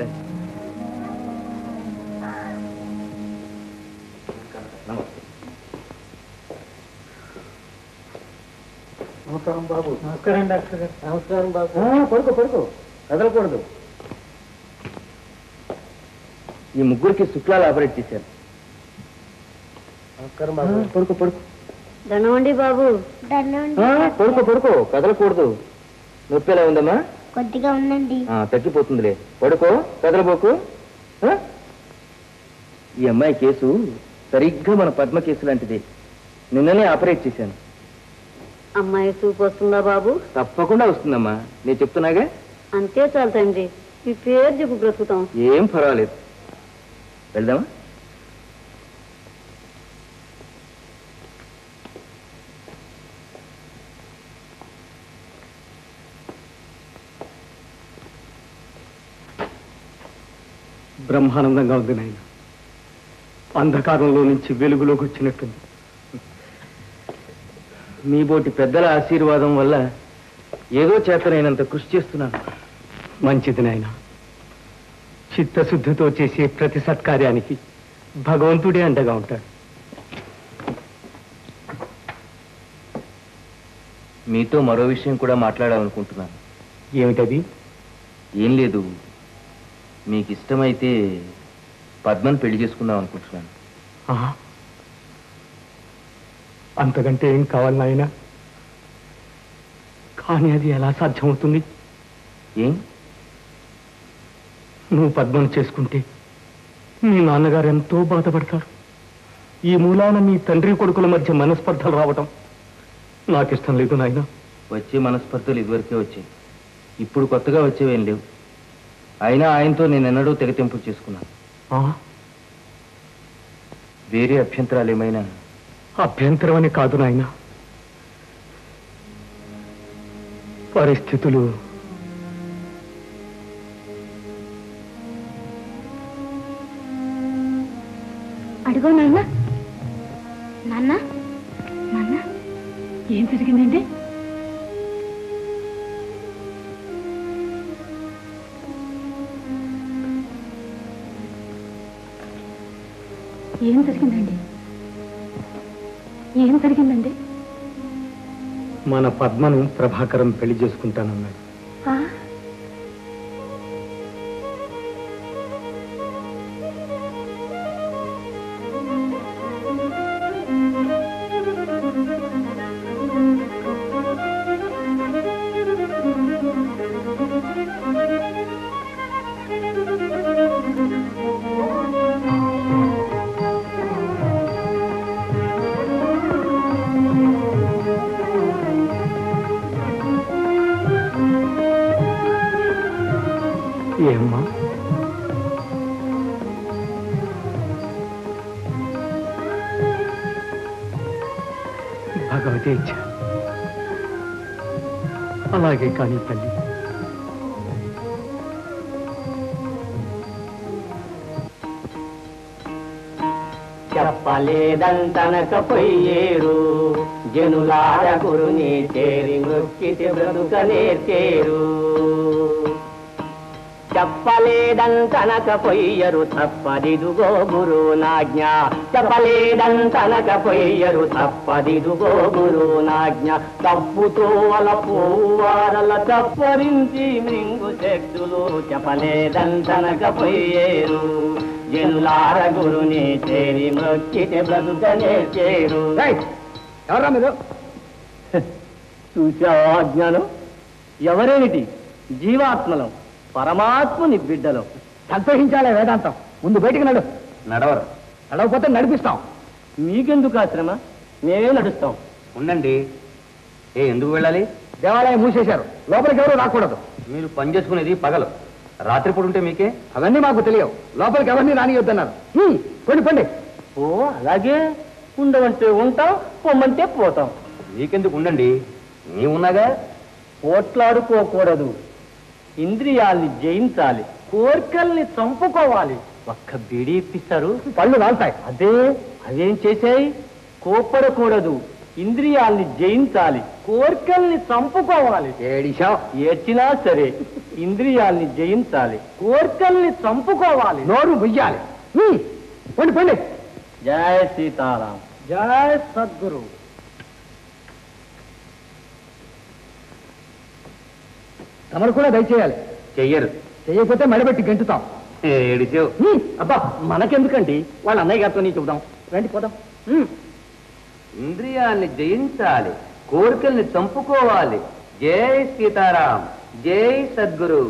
నమస్కారం బాబు. నమస్కారం డాక్టర్ గారు. నమస్కారం బాబు. పడుకో పడుకో, కదలకూడదు. ఈ ముగ్గురికి శుక్లాలు ఆపరేట్ చేశారు. నమస్కారం బాబు. పడుకో పడుకో. దండవండి బాబు. పడుకో పడుకో, కదలకూడదు. నొప్పి ఎలా ఉందమ్మా? కొద్దిగా ఉందండి. తగ్గిపోతుందిలే, పడుకో, కదలబోకు. ఈ అమ్మాయి కేసు సరిగ్గా మన పద్మ కేసు లాంటిది. నిన్ననే ఆపరేట్ చేశాను. అమ్మాయి చూపు వస్తుందా బాబు? తప్పకుండా వస్తుందమ్మా, నేను చెప్తున్నాగా. అంతే చాలు తండ్రి, మీ పేరు చెప్పు బ్రతుకుతాం. ఏం పర్వాలేదు, వెళ్దామా? బ్రహ్మానందంగా ఉంది నాయన, అంధకారంలో నుంచి వెలుగులోకి వచ్చినట్టుంది. మీ బోటి పెద్దల ఆశీర్వాదం వల్ల ఏదో చేతనైనంత కృషి చేస్తున్నాను. మంచిది నాయన, చిత్తశుద్ధితో చేసే ప్రతి సత్కార్యానికి భగవంతుడే అండగా ఉంటాడు. మీతో మరో విషయం కూడా మాట్లాడాలనుకుంటున్నాను. ఏమిటది? ఏం లేదు, మీకు ఇష్టమైతే పద్మను పెళ్లి చేసుకుందాం అనుకుంటున్నాను. అంతకంటే ఏం కావాలి నాయన? కానీ అది ఎలా సాధ్యమవుతుంది? ఏం? నువ్వు పద్మను చేసుకుంటే మీ నాన్నగారు ఎంతో బాధపడతారు. ఈ మూలాన మీ తండ్రి కొడుకుల మధ్య మనస్పర్ధలు రావటం నాకిష్టం లేదు నాయన. వచ్చే మనస్పర్ధలు ఇదివరకే వచ్చాయి, ఇప్పుడు కొత్తగా వచ్చేవేం లేవు. అయినా ఆయనతో నేను ఎన్నడూ తెగతింపు చేసుకున్నాను. వేరే అభ్యంతరాలు ఏమైనా? అభ్యంతరం అని కాదు నాయన, పరిస్థితులు. అడుగు నాన్న. నాన్న నాన్న, ఏం జరిగిందండి? ఏం జరిగిందండి? ఏం జరిగిందండి? మన పద్మను ప్రభాకరం పెళ్లి చేసుకుంటానన్నాడు. ఏమ్మా? భగవతి ఇచ్చ. అలాగే కానీ తల్లి. చెప్పలేదంతనకపోయేరు జనులార గురుని చేరి మృక్కితి బ్రతుక నేర్చేరు. చెప్పలేదంతనకపోయ్యరు తప్పదిదుగో గురునాజ్ఞ చెప్పలేదంతనకపోయ్యరు తప్పదిదుగో గురునాజ్ఞ తప్పుతో అలపోవారల తప్పరించి మృంగు శక్తులు చెప్పలేదంతనకపోయ్యేరు జనులార గురుని చేరి మొక్కితే బ్రతుకనే చేరు. ఎవరా మీరు? చూసావా జ్ఞానం? ఎవరేమిటి? జీవాత్మలం, పరమాత్మని బిడ్డలం. సంతోషించాలే వేదాంతం. ముందు బయటికి నడు. నడవరు. నడవకపోతే నడిపిస్తాం. మీకెందుకు ఆశ్రమ? మేమే నడుస్తాం. ఉండండి. ఎందుకు వెళ్ళాలి? దేవాలయం మూసేశారు, లోపలికి ఎవరు రాకూడదు. మీరు పని చేసుకునేది పగలు, రాత్రిపూట ఉంటే మీకే. అవన్నీ మాకు తెలియవు. లోపలికి ఎవరిని రానియొద్దన్నారు. పండి పండి. ఓ అలాగే, ఉండవంటే ఉంటాం, పొమ్మంటే పోతాం. మీకెందుకు? ఉండండి, నీవున్నాగా. పోట్లాడుకోకూడదు, ఇంద్రియాల్ని జయించాలి, కోరికల్ని చంపుకోవాలి. ఒక్క బీడీ ఇప్పిస్తారు, పళ్ళు రాలుతాయి. అదేం చేసాయి? కోపడకూడదు, ఇంద్రియాల్ని జయించాలి, కోరికల్ని చంపుకోవాలి. ఏడ్చినా సరే ఇంద్రియాల్ని జయించాలి, కోరికల్ని చంపుకోవాలి. నోరు ముయ్యాలి. పండి పండి. జయ సీతారాం. జయ సద్గురు. తమరు కూడా దయచేయాలి. చెయ్యరు. చెయ్యకపోతే మెడబెట్టి గెంటుతాం. ఏడిచావు. అబ్బా మనకెందుకండి, వాళ్ళ అన్నయ్య గారితో నీ చెబుదాం. రండి పోదాం. ఇంద్రియాల్ని జయించాలి, కోరికల్ని చంపుకోవాలి. జై సీతారాం, జై సద్గురు.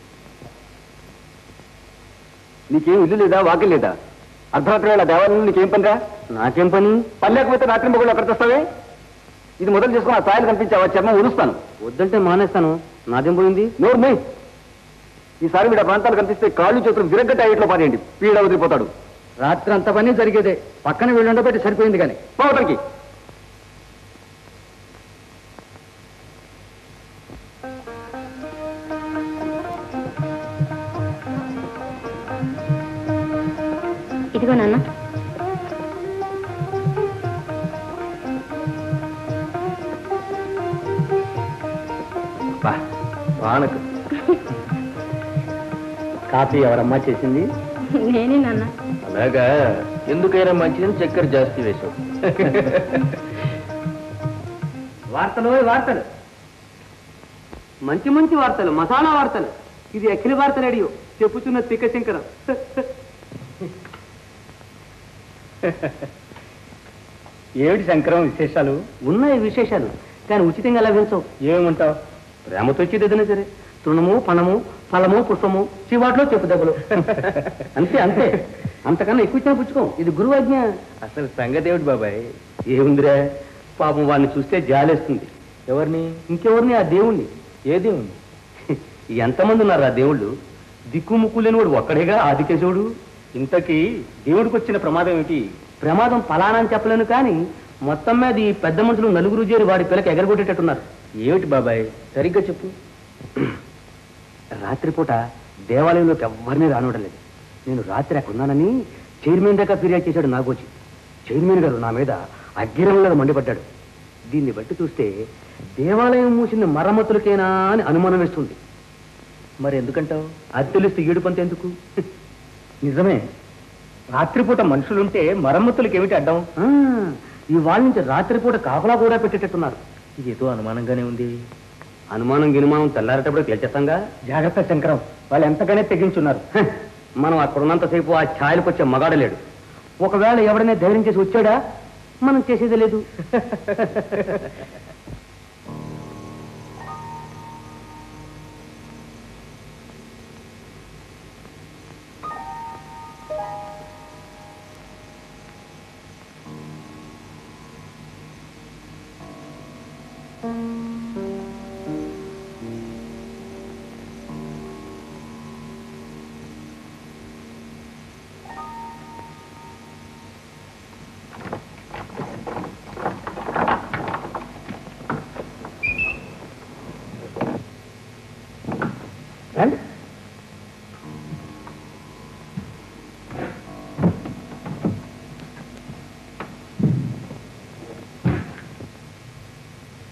నీకేం ఇల్లు లేదా, వాకిల్ లేదా? అర్ధరాత్రి వేళ దేవాలయంలో నీకేం పనిరా? నాకేం పని? పని లేకపోతే రాత్రి మొగుళ్ళు అక్కడ తెస్తావే? ఇది మొదలు చేసుకుని ఆ స్థాయిలు కనిపించావా? చర్మం ఉరుస్తాను. వద్దంటే మానేస్తాను. నాదేం పోయింది? నోరు మే. ఈసారి వీడు ఆ ప్రాంతాలు కనిపిస్తే కాళ్ళు చేతులు విరగ్గట్ట అయ్యేట్లో పారేయండి, పీడ వదిలిపోతాడు. రాత్రి అంత పని జరిగేదే. పక్కన వీళ్ళు ఉండబట్టి సరిపోయింది. కానీ పోవటానికి ఇదిగో నాన్న. వానకు కాఫీ ఎవరమ్మా చేసింది? నేనే నాన్న. అలాగా, ఎందుకైనా మంచిదని చక్కెర జాస్తి వేశావు. వార్తలు వార్తలు, మంచి మంచి వార్తలు, మసాలా వార్తలు. ఇది అఖిల భారత రేడియో, చెప్పుచున్న తిక్క శంకరం. ఏమిటి శంకరం విశేషాలు? ఉన్నాయి విశేషాలు, కానీ ఉచితంగా లభించవు. ఏమంటావు? ప్రేమతో వచ్చేది ఏదైనా సరే, తృణము పణము ఫలము పుష్పము చివాట్లో చెప్పు దెబ్బలు. అంతే అంతే, అంతకన్నా ఎక్కువ ఇచ్చిన పుచ్చుకోం. ఇది గురువు ఆజ్ఞ. అసలు సంగతి ఏమిటి బాబాయ్? ఏముందిరా, పాపం వాడిని చూస్తే జాలేస్తుంది. ఎవరిని? ఇంకెవరిని? ఆ దేవుణ్ణి. ఏ దేవుణ్ణి? ఎంతమంది ఉన్నారు ఆ దేవుళ్ళు? దిక్కుముక్కు లేని వాడు ఒక్కడేగా ఆదికేశవుడు. ఇంతకీ దేవుడికి వచ్చిన ప్రమాదం ఏమిటి? ప్రమాదం ఫలానా అని చెప్పలేను, కానీ మొత్తం మీద ఈ పెద్ద మనుషులు నలుగురు చేరి వాడి పిల్లకి ఎగరగొట్టేటట్టున్నారు. ఏమిటి బాబాయ్, సరిగ్గా చెప్పు. రాత్రిపూట దేవాలయంలోకి ఎవ్వరినీ రానివ్వలేదు. నేను రాత్రి అక్కడ ఉన్నానని చైర్మన్ దాకా ఫిర్యాదు చేశాడు నాగోచి. చైర్మన్ గారు నా మీద అగ్గిరంలో మండిపడ్డాడు. దీన్ని బట్టి చూస్తే దేవాలయం మూసింది మరమ్మతులకేనా అని అనుమానం వేస్తుంది. మరి ఎందుకంటావు? అది తెలిస్తే ఏడు పంత ఎందుకు? నిజమే, రాత్రిపూట మనుషులుంటే మరమ్మతులకి ఏమిటి అడ్డం? ఇవాళ నుంచి రాత్రిపూట కాపలా కూడా పెట్టేటట్టున్నారు. ఇదేదో అనుమానంగానే ఉంది. అనుమానం గినుమానం తెల్లారేటప్పుడు తేల్చేస్తాంగా. జాగ్రత్త శంకరం, వాళ్ళు ఎంతగానే తెగించున్నారు. మనం అక్కడ ఉన్నంతసేపు ఆ ఛాయలకు వచ్చే మగాడలేడు. ఒకవేళ ఎవడైనా ధైర్యం చేసి వచ్చాడా, మనం చేసేది లేదు.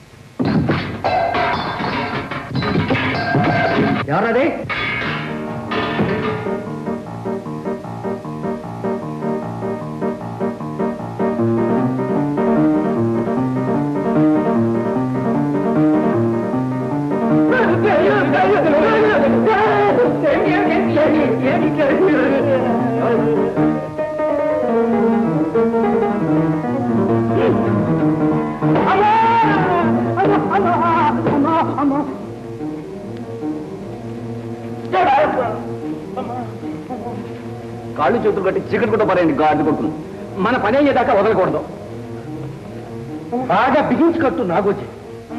ఎవరది? కాళ్ళు చేతులు కట్టి చీకటి కూడా పరేయండి గాడి కొడుకును. మన పని అయ్యేదాకా వదలకూడదు. బాగా బిగించి కట్టు నాగోజీ.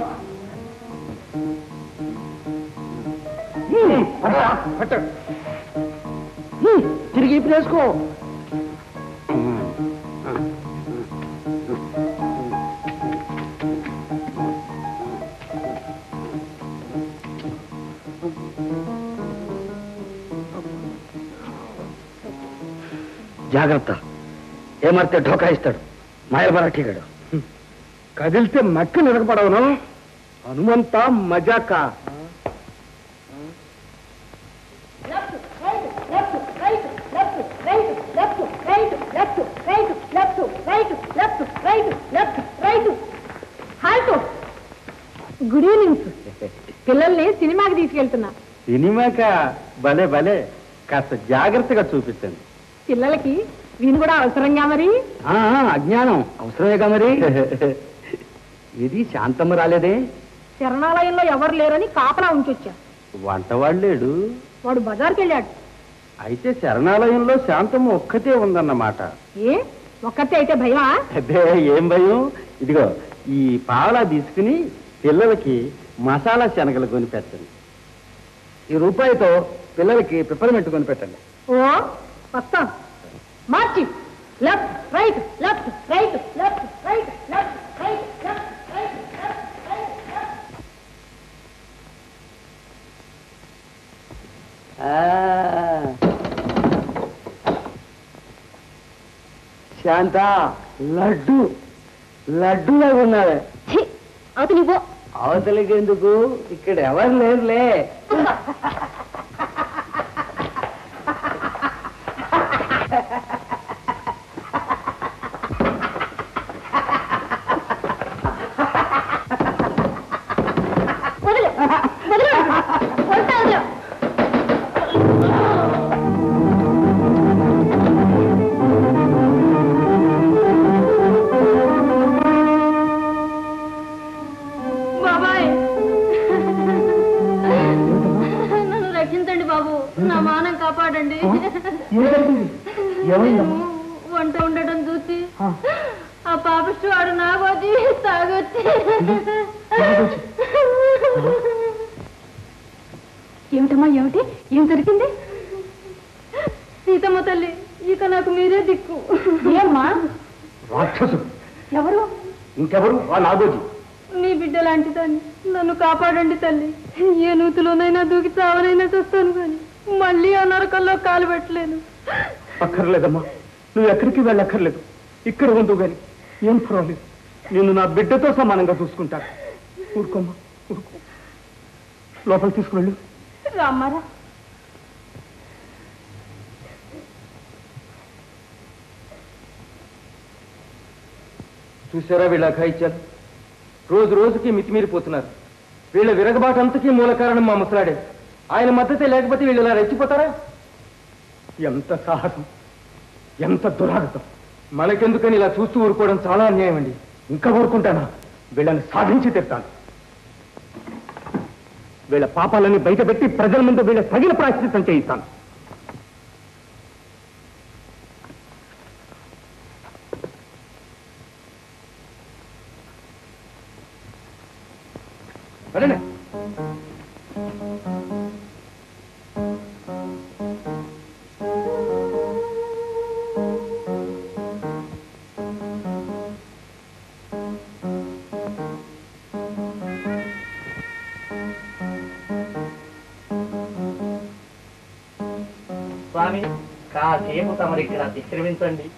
తిరిగి ఇప్పుడు వేసుకో. జాగ్రత్త, ఏమర్తే ఢోకా ఇస్తాడు మాయల మరాఠీగాడు. కదిలితే మక్కి నిరగపడవను. హనుమంత మజాక. Good evening. పిల్లల్ని సినిమాకి తీసుకెళ్తున్నా. సినిమాక? భలే భలే, కాస్త జాగ్రత్తగా చూపించండి. పిల్లలకి వీని కూడా అవసరంగా మరి. అజ్ఞానం అవసరమేగా మరి. ఇది శాంతమ్మ రాలేదే? శరణాలయంలో ఎవరు లేరని కాపలా ఉంచొచ్చా. వంటవాడు లేడు. వాడు బజార్కి వెళ్ళాడు. అయితే శరణాలయంలో శాంతమ్మ ఒక్కతే ఉందన్నమాట. ఏ ఒక్కతే అయితే భయమా? అదే ఏం భయం. ఇదిగో ఈ పావలా తీసుకుని పిల్లలకి మసాలా శనగలు కొని పెట్టండి. ఈ రూపాయితో పిల్లలకి పిప్పర్మెంట్ కొని పెట్టండి. ఓ వస్తాం. మార్చి. Left right left right left right left right left right left right left. Shanta, laddu లడ్డూలా ఉన్నావే. అవతలి పో. అవతలికి ఎందుకు? ఇక్కడ ఎవరు లేరులే. వంట ఉండటం చూసి ఆ పాపిష్టి వాడు నాగోజీ తాగొచ్చి. ఏమిటమ్మా ఏమిటి? ఏం జరిగింది? సీతమ్మ తల్లి, ఇక నాకు మీరే దిక్కు. ఏమ్మా? రాక్షసు ఎవరు? ఇంకెవరు? ఆ నాగోజీ. నీ బిడ్డ లాంటి దాన్ని నన్ను కాపాడండి తల్లి. ఏ నూతులోనైనా దూకి చావనైనా చూస్తాను కానీ మళ్ళీ ఆ నరకల్లో కాలు పెట్టలేను. అక్కర్లేదమ్మా, నువ్వు ఎక్కడికి వెళ్ళక్కర్లేదు. ఇక్కడ ఉండు గాని ఏం పర్వాలేదు. నేను నా బిడ్డతో సమానంగా చూసుకుంటాను. ఊరుకోమ్మా, ఊరుకో. లోపల తీసుకువెళ్ళు. రామ్మారా. చూసారా వీళ్ళ అఘాయిత్యాలు? రోజు రోజుకి మితిమీరిపోతున్నారు. వీళ్ళ విరగబాటంతకీ మూల కారణం మా ముసలాడే. ఆయన మద్దతే లేకపోతే వీళ్ళు ఇలా రెచ్చిపోతారా? ఎంత సాహసం, ఎంత దురాగతం. మనకెందుకని ఇలా చూస్తూ ఊరుకోవడం చాలా అన్యాయం అండి. ఇంకా ఊరుకుంటానా? వీళ్ళని సాధించి తెస్తాను. వీళ్ళ పాపాలని బయటపెట్టి ప్రజల ముందు వీళ్ళ తగిన ప్రాయశ్చిత్తం చేయిస్తాను. అదేనే స్వామి, కాసేపు తమరి ఇక్కడ విశ్రమించండి.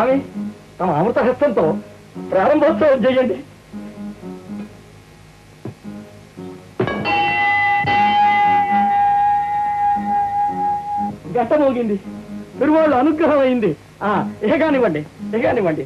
స్వామి తమ అమృత హస్తంతో ప్రారంభోత్సవం చేయండి. గంట మోగింది, తిరువాళ్ళు అనుగ్రహం అయింది. ఏగానివ్వండి ఏగానివ్వండి.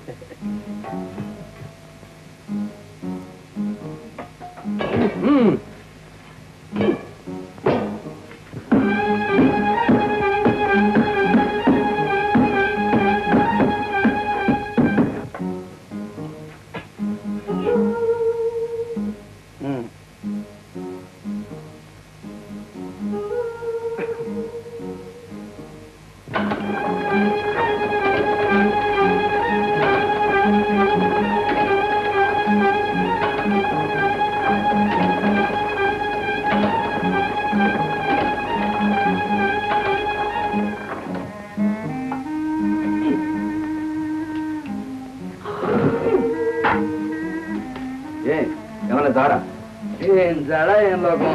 ఏమన్నా జాడా? ఏం జాడ ఏం లోకం?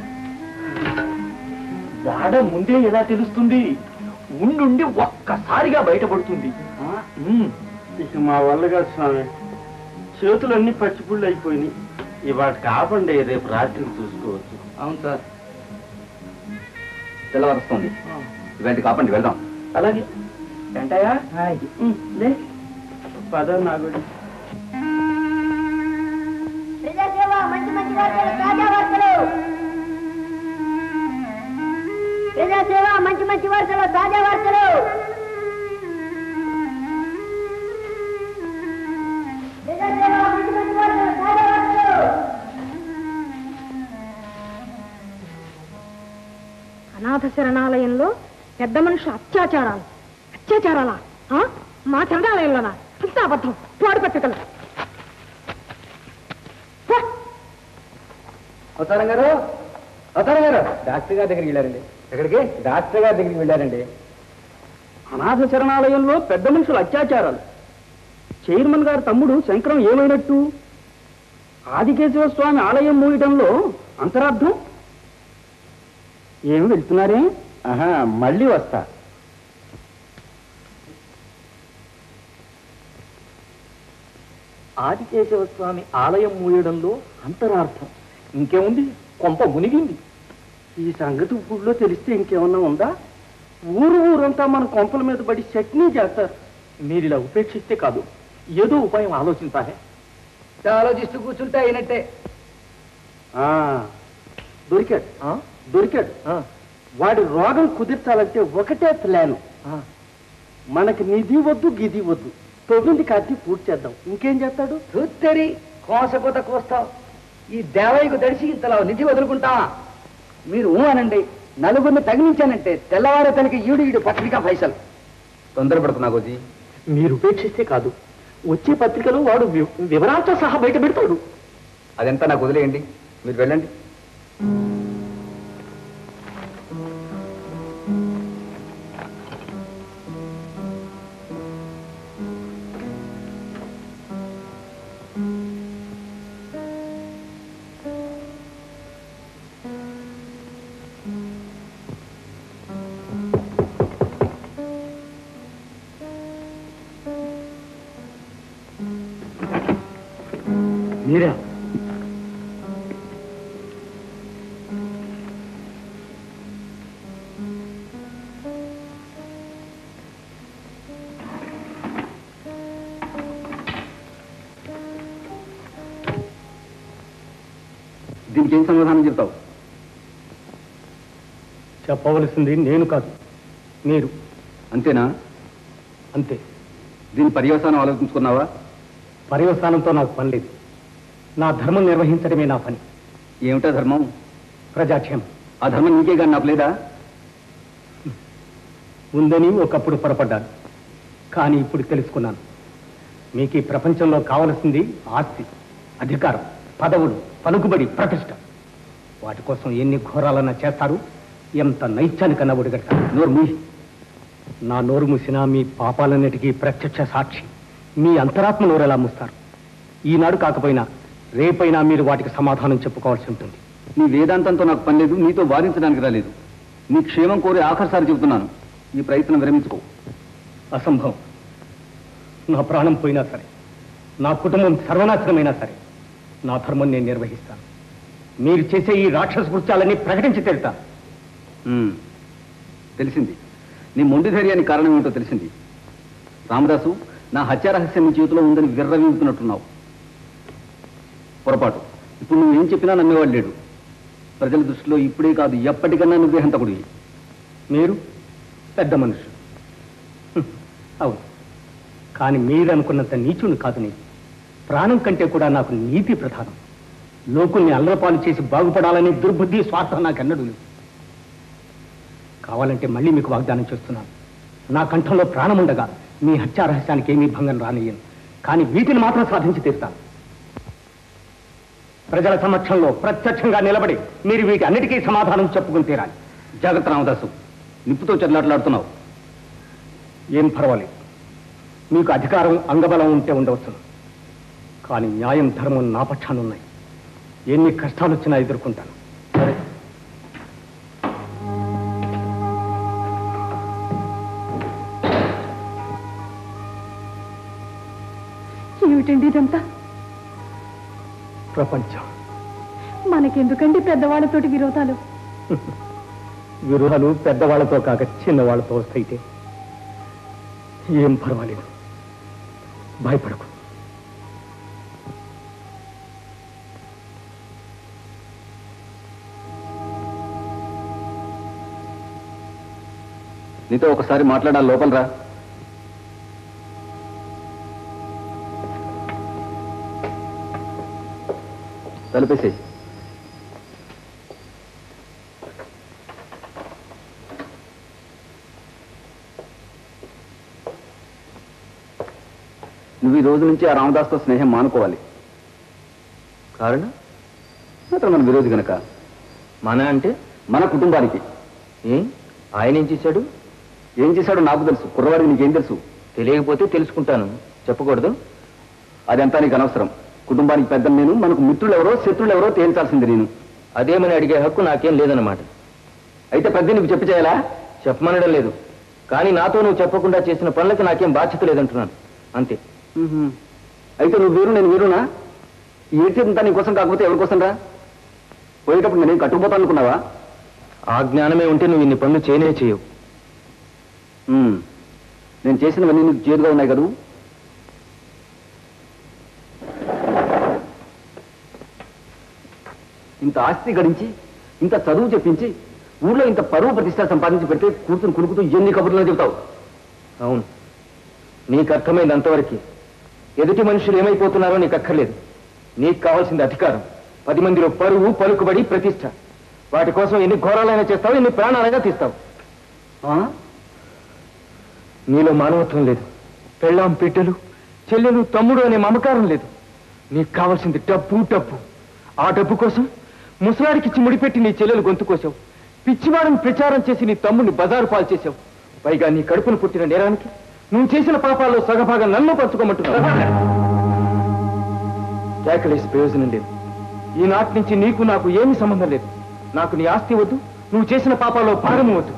జాడ ముందే ఎలా తెలుస్తుంది? ఉండుండి ఒక్కసారిగా బయటపడుతుంది. ఇక మా వల్ల కాదు స్వామి, చేతులన్నీ పచ్చిపుళ్ళు అయిపోయినాయి. ఇవాటి కాపండి, రేపు రాత్రి చూసుకోవచ్చు. అవును సార్, తెల్లవారుస్తుంది. ఇవాటి కాపండి, వెళ్దాం. అలాగే వెంటయ్యా లే పద నాగుడి. ప్రజాసేవ మంచి మంచి వార్తలు, తాజా వార్తలు. ప్రజాసేవ మంచి మంచి వార్తలు, తాజా వార్తలు. ప్రజాసేవ మంచి మంచి వార్తలు, తాజా వార్తలు. అనాథ శరణాలయంలో పెద్ద మనుషుల అత్యాచారాలా? మా శరణాలయంలోనా? అంత అబద్ధం, తోడు పత్రికలు. అవతారం గారు, అవతారం గారు, డాక్టర్ గారి దగ్గరికి వెళ్ళారండి. ఎక్కడికి? డాక్టర్ గారి దగ్గరికి వెళ్ళారండి. అనాథ శరణాలయంలో పెద్ద మనుషుల అత్యాచారాలు. చైర్మన్ గారి తమ్ముడు శంకరం ఏమైనట్టు? ఆదికేశవ స్వామి ఆలయం మూయటంలో అంతరార్థం ఏమి? వెళ్తున్నారే? మళ్ళీ వస్తా. ఆదికేశవ స్వామి ఆలయం మూయడంలో అంతరార్థం ఇంకేముంది? కొంప మునిగింది. ఈ సంగతి ఊళ్ళో తెలిస్తే ఇంకేమన్నా ఉందా? ఊరంతా మన కొంపల మీద పడి చట్నీ చేస్తారు. మీరు ఇలా ఉపేక్షిస్తే కాదు, ఏదో ఉపాయం ఆలోచించాలి. ఆలోచిస్తూ కూర్చుంటే అయినట్టే. దొరికాడు. వాడి రోగం కుదిర్చాలంటే ఒకటే ప్లాను. మనకి నిధి వద్దు, గిది వద్దు, 9 కత్తి పూర్తి చేద్దాం. ఇంకేం చేస్తాడు? చూత్తరి కోసపోత కోస్తాం. ఈ దేవయ్యకు దడిచి ఇంతలా నిధి వదులుకుంటావా? మీరు అనండి, నలుగురిని తగిలించానంటే తెల్లవారే తనకి ఈడు పత్రికా పైసలు. తొందరపడుతున్నా గోజీ. మీరు ఉపేక్షిస్తే కాదు, వచ్చే పత్రికలు వాడు వివరాలతో సహా బయట పెడతాడు. అదంతా నాకు వదిలేయండి, మీరు వెళ్ళండి. మీరా? దీనికి ఏం సమాధానం చెప్తావు? చెప్పవలసింది నేను కాదు, మీరు. అంతేనా? అంతే. దీని పర్యవసానం ఆలోచించుకున్నావా? పర్యవసానంతో నాకు పని లేదు. నా ధర్మం నిర్వహించడమే నా పని. ఏమిటా ధర్మం? ప్రజాక్షేమం. ఆ ధర్మం నీకే కానీ నాకు లేదా? ఉందని ఒకప్పుడు పొరపడ్డాను, కానీ ఇప్పుడు తెలుసుకున్నాను. మీకు ఈ ప్రపంచంలో కావలసింది ఆస్తి, అధికారం, పదవులు, పలుకుబడి, ప్రతిష్ట. వాటి కోసం ఎన్ని ఘోరాలన్నా చేస్తారు, ఎంత నైత్యానికన్నా ఒడిగడతారు. నోరు మూసి. నా నోరు మూసినా మీ పాపాలన్నిటికీ ప్రత్యక్ష సాక్షి మీ అంతరాత్మ నోరు ఎలా మూస్తారు? ఈనాడు కాకపోయినా రేపైనా మీరు వాటికి సమాధానం చెప్పుకోవాల్సి ఉంటుంది. నీ వేదాంతంతో నాకు పని లేదు, నీతో వాదించడానికి రాలేదు. నీ క్షేమం కోరి ఆఖరిసారి చెబుతున్నాను, ఈ ప్రయత్నం విరమించుకో. అసంభవం. నా ప్రాణం పోయినా సరే, నా కుటుంబం సర్వనాశనమైనా సరే, నా ధర్మం నేను నిర్వహిస్తాను. మీరు చేసే ఈ రాక్షస కృత్యాలన్నీ ప్రకటించి తెలుతాను. తెలిసింది. నీ మొండి ధైర్యానికి కారణం ఏమిటో తెలిసింది. రామదాసు, నా హత్య రహస్యం నీ చేతిలో ఉందని విర్రవీగుతున్నట్టున్నావు. పొరపాటు. ఇప్పుడు నువ్వు ఏం చెప్పినా నమ్మేవాడు లేడు. ప్రజల దృష్టిలో ఇప్పుడే కాదు, ఎప్పటికన్నా నువ్వే హంతకుడివి. మీరు పెద్ద మనుషులు. అవును, కానీ మీరు అనుకున్నంత నీచుని కాదు నేను. ప్రాణం కంటే కూడా నాకు నీతి ప్రధానం. లోకుల్ని అల్లరపాలు చేసి బాగుపడాలనే దుర్బుద్ధి, స్వార్థం నాకెన్నడూ లేదు. కావాలంటే మళ్ళీ మీకు వాగ్దానం చేస్తున్నాను. నా కంఠంలో ప్రాణం ఉండగా మీ హత్యా రహస్యానికి ఏమీ భంగం రానియ్యను. కానీ వీటిని మాత్రం సాధించి తీరుతాను. ప్రజల సమక్షంలో ప్రత్యక్షంగా నిలబడి మీరు వీటి అన్నిటికీ సమాధానం చెప్పుకుని తీరాలి. జాగ్రత్త రామదాసు, నిప్పుతో చెట్లాట్లాడుతున్నావు. ఏం పర్వాలేదు, మీకు అధికారం అంగబలం ఉంటే ఉండవచ్చును. కానీ న్యాయం, ధర్మం నా పక్షాన ఉన్నాయి. ఎన్ని కష్టాలు వచ్చినా ఎదుర్కొంటాను. సరే, ఏమిటండి ఇదంతా? ప్రపంచం. మనకెందుకండి పెద్దవాళ్ళతోటి విరోధాలు? విరోధాలు పెద్దవాళ్లతో కాక చిన్నవాళ్లతో వస్తాయితే ఏం పర్వాలేదు. భయపడకు. నీతో ఒకసారి మాట్లాడాలి, లోపల రా. తలుపేసేయి. నువ్వు ఈ రోజు నుంచి ఆ రామదాస్తో స్నేహం మానుకోవాలి. కారణం? అతను మన విరోధి గనక. మన అంటే మన కుటుంబానికి. ఆయన ఏం చేశాడు? ఏం చేశాడో నాకు తెలుసు. కుర్రవాడికి నీకేం తెలుసు? తెలియకపోతే తెలుసుకుంటాను. చెప్పకూడదు? అదంతా నీకు అనవసరం. కుటుంబానికి పెద్ద నేను, మనకు మిత్రులు ఎవరో శత్రులు ఎవరో తేల్చాల్సింది నేను. అదేమని అడిగే హక్కు నాకేం లేదన్నమాట. అయితే పెద్ద నీకు చెప్పి చేయాలా? చెప్పమనడం లేదు, కానీ నాతో నువ్వు చెప్పకుండా చేసిన పనులకి నాకేం బాధ్యత లేదంటున్నాను, అంతే. అయితే నువ్వు వీరు, నేను వీరునా? ఏడ్చేదంతా నీకోసం కాకపోతే ఎవరి కోసం రా? పోయేటప్పుడు నేనేం కట్టుకుపోతాను అనుకున్నావా? ఆ జ్ఞానమే ఉంటే నువ్వు ఇన్ని పనులు చేయనే చేయవు. నేను చేసినవన్నీ నీకు చేదుగా ఉన్నాయి కదూ. ఇంత ఆస్తి గడించి, ఇంత చదువు చెప్పించి, ఊళ్ళో ఇంత పరువు ప్రతిష్ట సంపాదించి పెడితే కూర్చుని కునుకుతూ ఎన్ని కబుర్లు చెబుతావు. అవును, నీకు అర్థమైంది అంతవరకు. ఎదుటి మనుషులు ఏమైపోతున్నారో నీకు అక్కర్లేదు. నీకు కావాల్సింది అధికారం, 10 మందిలో పరువు, పలుకుబడి, ప్రతిష్ట. వాటి కోసం ఎన్ని ఘోరాలైనా చేస్తావు, ఎన్ని ప్రాణాలైనా తీస్తావు. నీలో మానవత్వం లేదు. పెళ్ళాం, బిడ్డలు, చెల్లెలు, తమ్ముడు అనే మమకారం లేదు. నీకు కావాల్సింది డబ్బు, డబ్బు. ఆ డబ్బు కోసం ముసలాడికిచ్చి ముడిపెట్టి నీ చెల్లెలు గొంతు కోసావు. పిచ్చివాడిని ప్రచారం చేసి నీ తమ్ముడిని బజారు పాలు చేశావు. పైగా నీ కడుపును పుట్టిన నేరానికి నువ్వు చేసిన పాపాల్లో సగభాగం నన్ను పంచుకోమంటున్నావు. కేకలేసి ప్రయోజనం లేదు. ఈనాటి నుంచి నీకు నాకు ఏమీ సంబంధం లేదు. నాకు నీ ఆస్తి వద్దు, నువ్వు చేసిన పాపాల్లో భాగము వద్దు.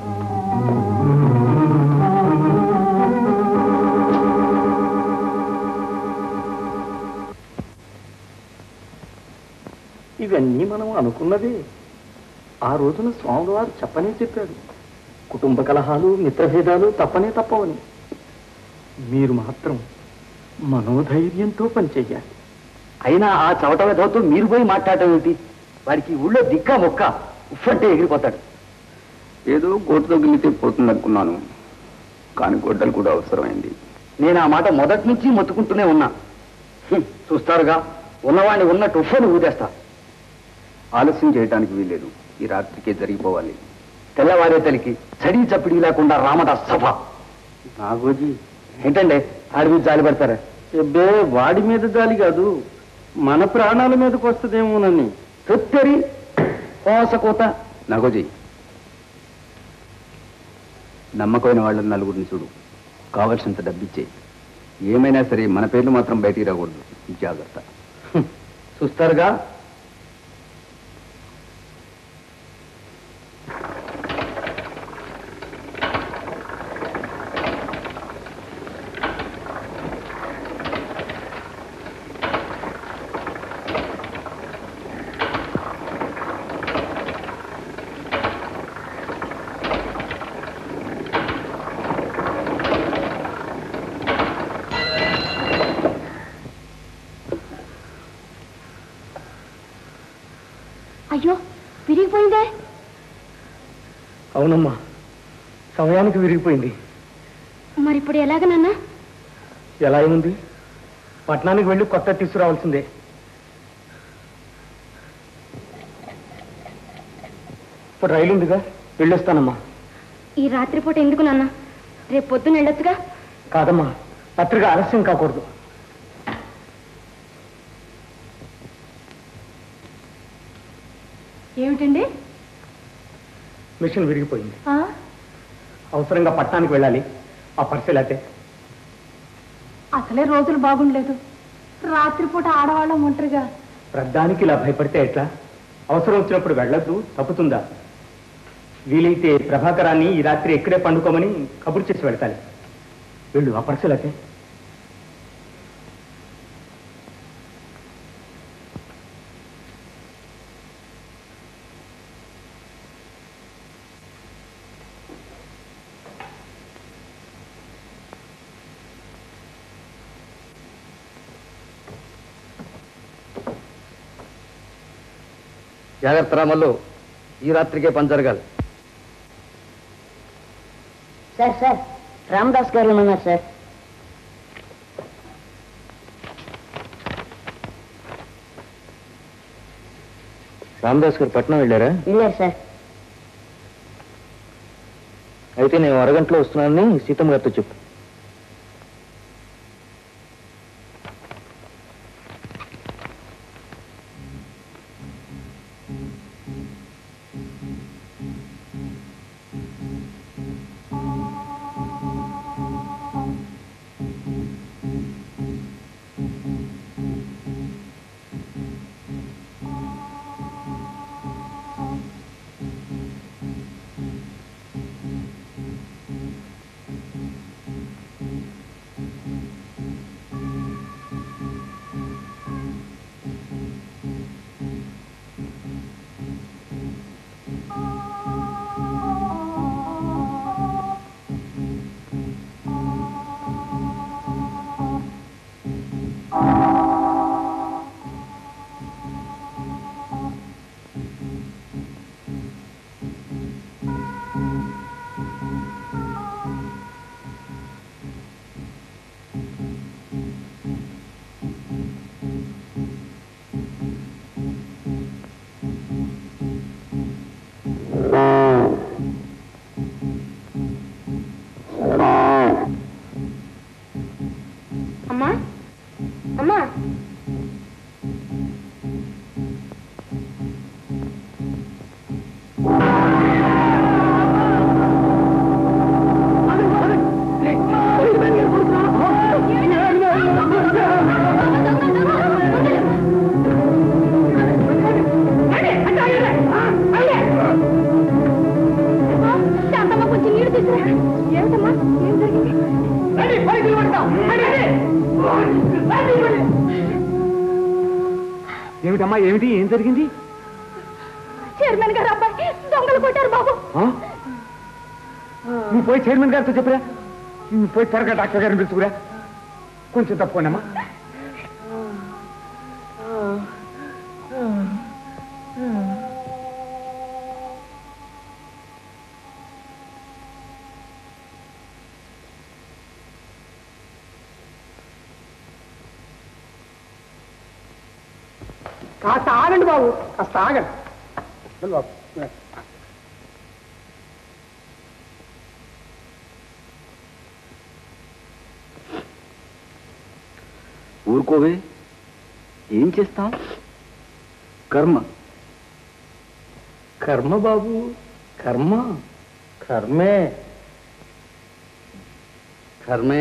ఇవన్నీ మనం అనుకున్నదే. ఆ రోజున స్వామివారు చెప్పనే చెప్పాడు, కుటుంబ కలహాలు, మిత్రభేదాలు తప్పనే తప్పవని. మీరు మాత్రం మనోధైర్యంతో పనిచేయాలి. అయినా ఆ చవట వెధవతో మీరు పోయి మాట్లాడటం ఏంటి? వాడికి ఊళ్ళో దిక్కా మొక్క ఉఫ్ఫంటే ఎగిరిపోతాడు. ఏదో గోటుతో గిల్లితే పోతుంది అనుకున్నాను, కానీ గొడ్డలు కూడా అవసరమైంది. నేను ఆ మాట మొదటి నుంచి మొత్తుకుంటూనే ఉన్నా. చూస్తారుగా, ఉన్నవాడిని ఉన్నట్టు ఉఫ్ఫను ఊదేస్తా. ఆలస్యం చేయడానికి వీల్లేదు. ఈ రాత్రికే జరిగిపోవాలి. తెల్లవారే తలికి చడి చపిడి లేకుండా రామదాస్ సభ. నాగోజీ, ఏంటండి ఆడి మీద జాలి పడతారా? అబ్బే, వాడి మీద జాలి కాదు, మన ప్రాణాల మీదకి వస్తుందేమోనని. తొత్తరి కోసకోత. నాగోజీ, నమ్మకమైన వాళ్ళని నలుగురిని చూడు, కావలసినంత డబ్బిచ్చే. ఏమైనా సరే మన పేర్లు మాత్రం బయటికి రాకూడదు. జాగ్రత్త. చూస్తారుగా. అయ్యో విరిగిపోయిందే. అవునమ్మా, సమయానికి విరిగిపోయింది. మరి ఇప్పుడు ఎలాగనన్నా? ఎలా ఉంది? పట్టణానికి వెళ్ళి కొత్త తీసుకురావాల్సిందే. ఇప్పుడు రైలు ఉందిగా, వెళ్ళొస్తానమ్మా. ఈ రాత్రిపూట ఎందుకు నాన్న? రేపు పొద్దున్న వెళ్ళొచ్చుగా. కాదమ్మా, పత్రిక ఆలస్యం కాకూడదు. ఏమిటండి? మిషన్ విరిగిపోయింది. అవసరంగా పట్టణానికి వెళ్ళాలి. ఆ పరిస్థితి అసలే రోజులు బాగుండలేదు. రాత్రిపూట ఆడవాళ్ళం ఒంటరిగా. ప్రధానికి ఇలా భయపడితే ఎట్లా? అవసరం వచ్చినప్పుడు వెళ్ళొద్దు, తప్పుతుందా? వీలైతే ప్రభాకరాన్ని ఈ రాత్రి ఇక్కడే పండుకోమని కబురు చేసి వెళ్తాలి. వెళ్ళు, ఆ పరిస్థితి జాగ్రత్త రామల్లు, ఈ రాత్రికే పని జరగాలి. సార్ సార్, రామదాస్ గారు ఉన్నారు సార్. రామదాస్ గారు పట్నం వెళ్ళారా? వెళ్ళారు సార్. అయితే నేను అరగంటలో వస్తున్నానని సీతమ్మ గారితో చెప్పు. అమ్మా అమ్మా, శాంతమ్మ కొంచెం నీళ్ళు తీసుకురా. ఏమిటమ్మా, ఏం జరిగింది? ఏమిటమ్మా, ఏమిటి? ఏం జరిగింది? చైర్మన్ గారు అబ్బాయి దొంగలు కొట్టారు బాబు. నువ్వు పోయి చైర్మన్ గారితో చెప్పురా. నువ్వు పోయి త్వరగా డాక్టర్ గారిని పిలుచుకురా. కొంచెం తప్పుకోండమ్మా. కాస్త ఆగండి బాబు, కాస్త ఆగండి. బాబు ఊరుకోవే, ఏం చేస్తాం? కర్మ. కర్మ బాబు, కర్మ. కర్మే కర్మే.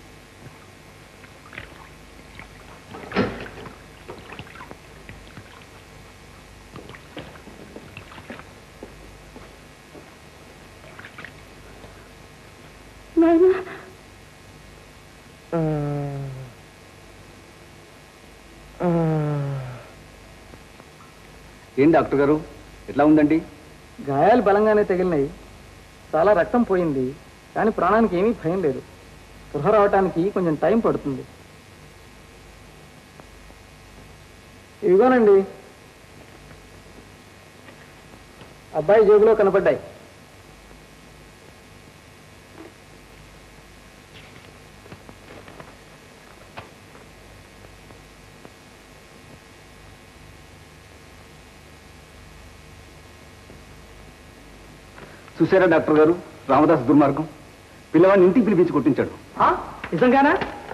ఏం డాక్టర్ గారు, ఎట్లా ఉందండి? గాయాలు బలంగానే తగిలినాయి. చాలా రక్తం పోయింది, కానీ ప్రాణానికి ఏమీ భయం లేదు. స్పృహ రావటానికి కొంచెం టైం పడుతుంది. ఇదిగోనండి. అబ్బాయి జేబులో కనపడ్డాయి. చూసారా డాక్టర్ గారు, రామదాస్ దుర్మార్గం పిల్లవాడిని ఇంటికి పిలిపించి కొట్టించాడు. నిజంగానా?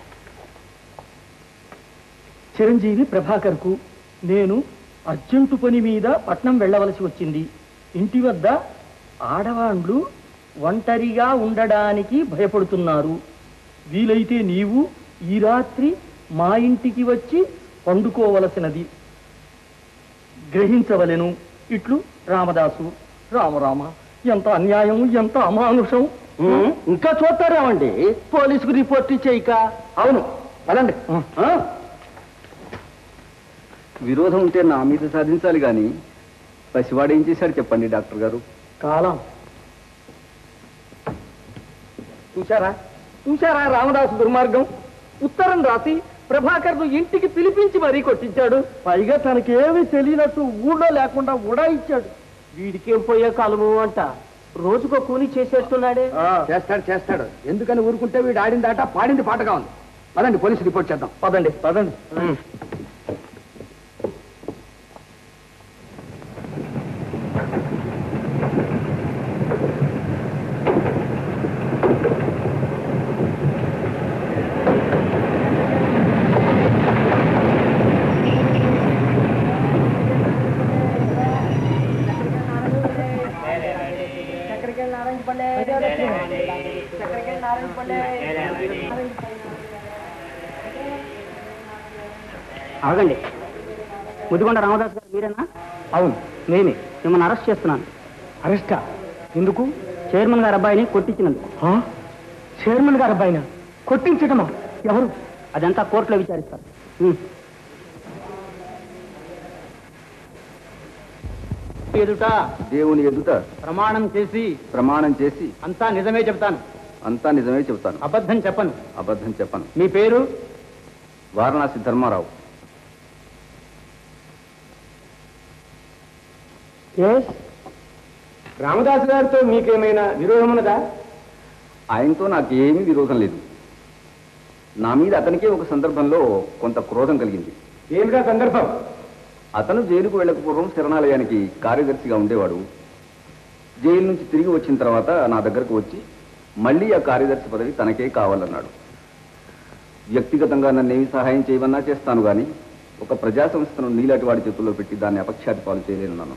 చిరంజీవి ప్రభాకర్కు నేను అర్జెంటు పని మీద పట్నం వెళ్ళవలసి వచ్చింది. ఇంటి వద్ద ఆడవాండ్లు ఒంటరిగా ఉండడానికి భయపడుతున్నారు. వీలైతే నీవు ఈ రాత్రి మా ఇంటికి వచ్చి పండుకోవలసినది గ్రహించవలెను. ఇట్లు రామదాసు. రామరామ, ఎంత అన్యాయం, ఎంత అమానుషం. ఇంకా చూస్తారేమండి పోలీసుకు రిపోర్ట్ చేయక. అవును పదండి. విరోధం ఉంటే నా మీద సాధించాలి కానీ పసివాడు ఏం చేశాడు చెప్పండి డాక్టర్ గారు. కాలం చూశారా రామదాసు దుర్మార్గం. ఉత్తరం రాసి ప్రభాకర్ను ఇంటికి పిలిపించి మరీ కొట్టించాడు. పైగా తనకేమీ తెలియనట్టు ఊళ్ళో లేకుండా ఉడాయిచ్చాడు. వీడికేం పోయే కాలము అంట రోజుకో కూని చేసేస్తున్నాడే. చేస్తాడు ఎందుకని ఊరుకుంటే వీడు ఆడింది ఆట పాడింది పాటగా ఉంది. పదండి పోలీసు రిపోర్ట్ చేద్దాం. పదండి. ఆగండి. ముదిగొండ రామదాస్ గారు మీరేనా? అవును, నేనే. మిమ్మల్ని అరెస్ట్ చేస్తున్నాను. అరెస్టా? ఎందుకు? చైర్మన్ గారి అబ్బాయిని కొట్టించినందుకు. చైర్మన్ గారు అబ్బాయినా కొట్టించటమా? ఎవరు? అదంతా కోర్టులో విచారిస్తారు. ఎదుట దేవుని ఎదుట ప్రమాణం చేసి అంతా నిజమే చెబుతాను. అబద్ధం చెప్పను. మీ పేరు? వారణాసి ధర్మారావు. రామదాసు గారితో మీకేమైనా విరోధం ఉన్నదా? ఆయనతో నాకేమీ విరోధం లేదు. నా మీద అతనికే ఒక సందర్భంలో కొంత క్రోధం కలిగింది. ఏమిటా సందర్భం? అతను జైలుకు వెళ్ళకపోవడం శరణాలయానికి కార్యదర్శిగా ఉండేవాడు. జైలు నుంచి తిరిగి వచ్చిన తర్వాత నా దగ్గరకు వచ్చి మళ్ళీ ఆ కార్యదర్శి పదవి తనకే కావాలన్నాడు. వ్యక్తిగతంగా నన్నేమి సహాయం చేయమన్నా చేస్తాను కానీ ఒక ప్రజా సంస్థను నీలాంటి వాడి చేతుల్లో పెట్టి దాన్ని అపఖ్యాతి పాలు చేయలేనున్నాను.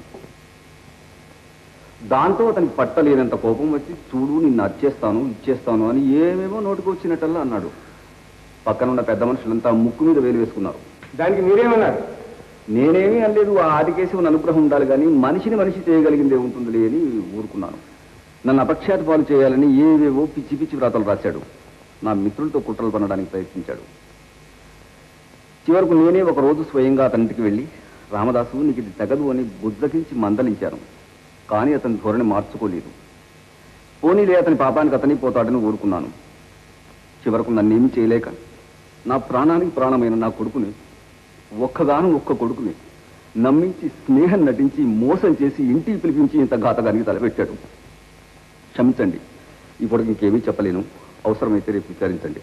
దాంతో అతనికి పట్టలేనంత కోపం వచ్చి, చూడు నిన్ను అచ్చేస్తాను ఇచ్చేస్తాను అని ఏమేమో నోటికి వచ్చినట్టల్లా అన్నాడు. పక్కనున్న పెద్ద మనుషులంతా ముక్కు మీద వేలు వేసుకున్నారు. దానికి మీరేమన్నారు? నేనేమీ అనలేదు. ఆ ఆదికేశవుని అనుగ్రహం ఉండాలి కానీ మనిషిని మనిషి చేయగలిగిందే ఉంటుందిలే అని ఊరుకున్నాను. నన్ను అపఖ్యాతి పాలు చేయాలని ఏవేవో పిచ్చి పిచ్చి వ్రాతలు రాశాడు. నా మిత్రులతో కుట్రలు పనడానికి ప్రయత్నించాడు. చివరకు నేనే ఒక రోజు స్వయంగా అతనింటికి వెళ్ళి, రామదాసు నీకు ఇది తగదు అని బుజ్జగించి మందలించాను. కానీ అతని ధోరణి మార్చుకోలేదు. పోనీలే అతని పాపానికి అతని పోతాడని ఊరుకున్నాను. చివరకు నన్నేమీ చేయలేక నా ప్రాణానికి ప్రాణమైన నా కొడుకుని, ఒక్క కొడుకుని నమ్మించి స్నేహం నటించి మోసం చేసి ఇంటికి పిలిపించి ఇంత ఘాతకానికి తలపెట్టాడు. క్షమించండి, ఇప్పుడు ఇంకేమీ చెప్పలేను. అవసరమైతే రేపు విచారించండి.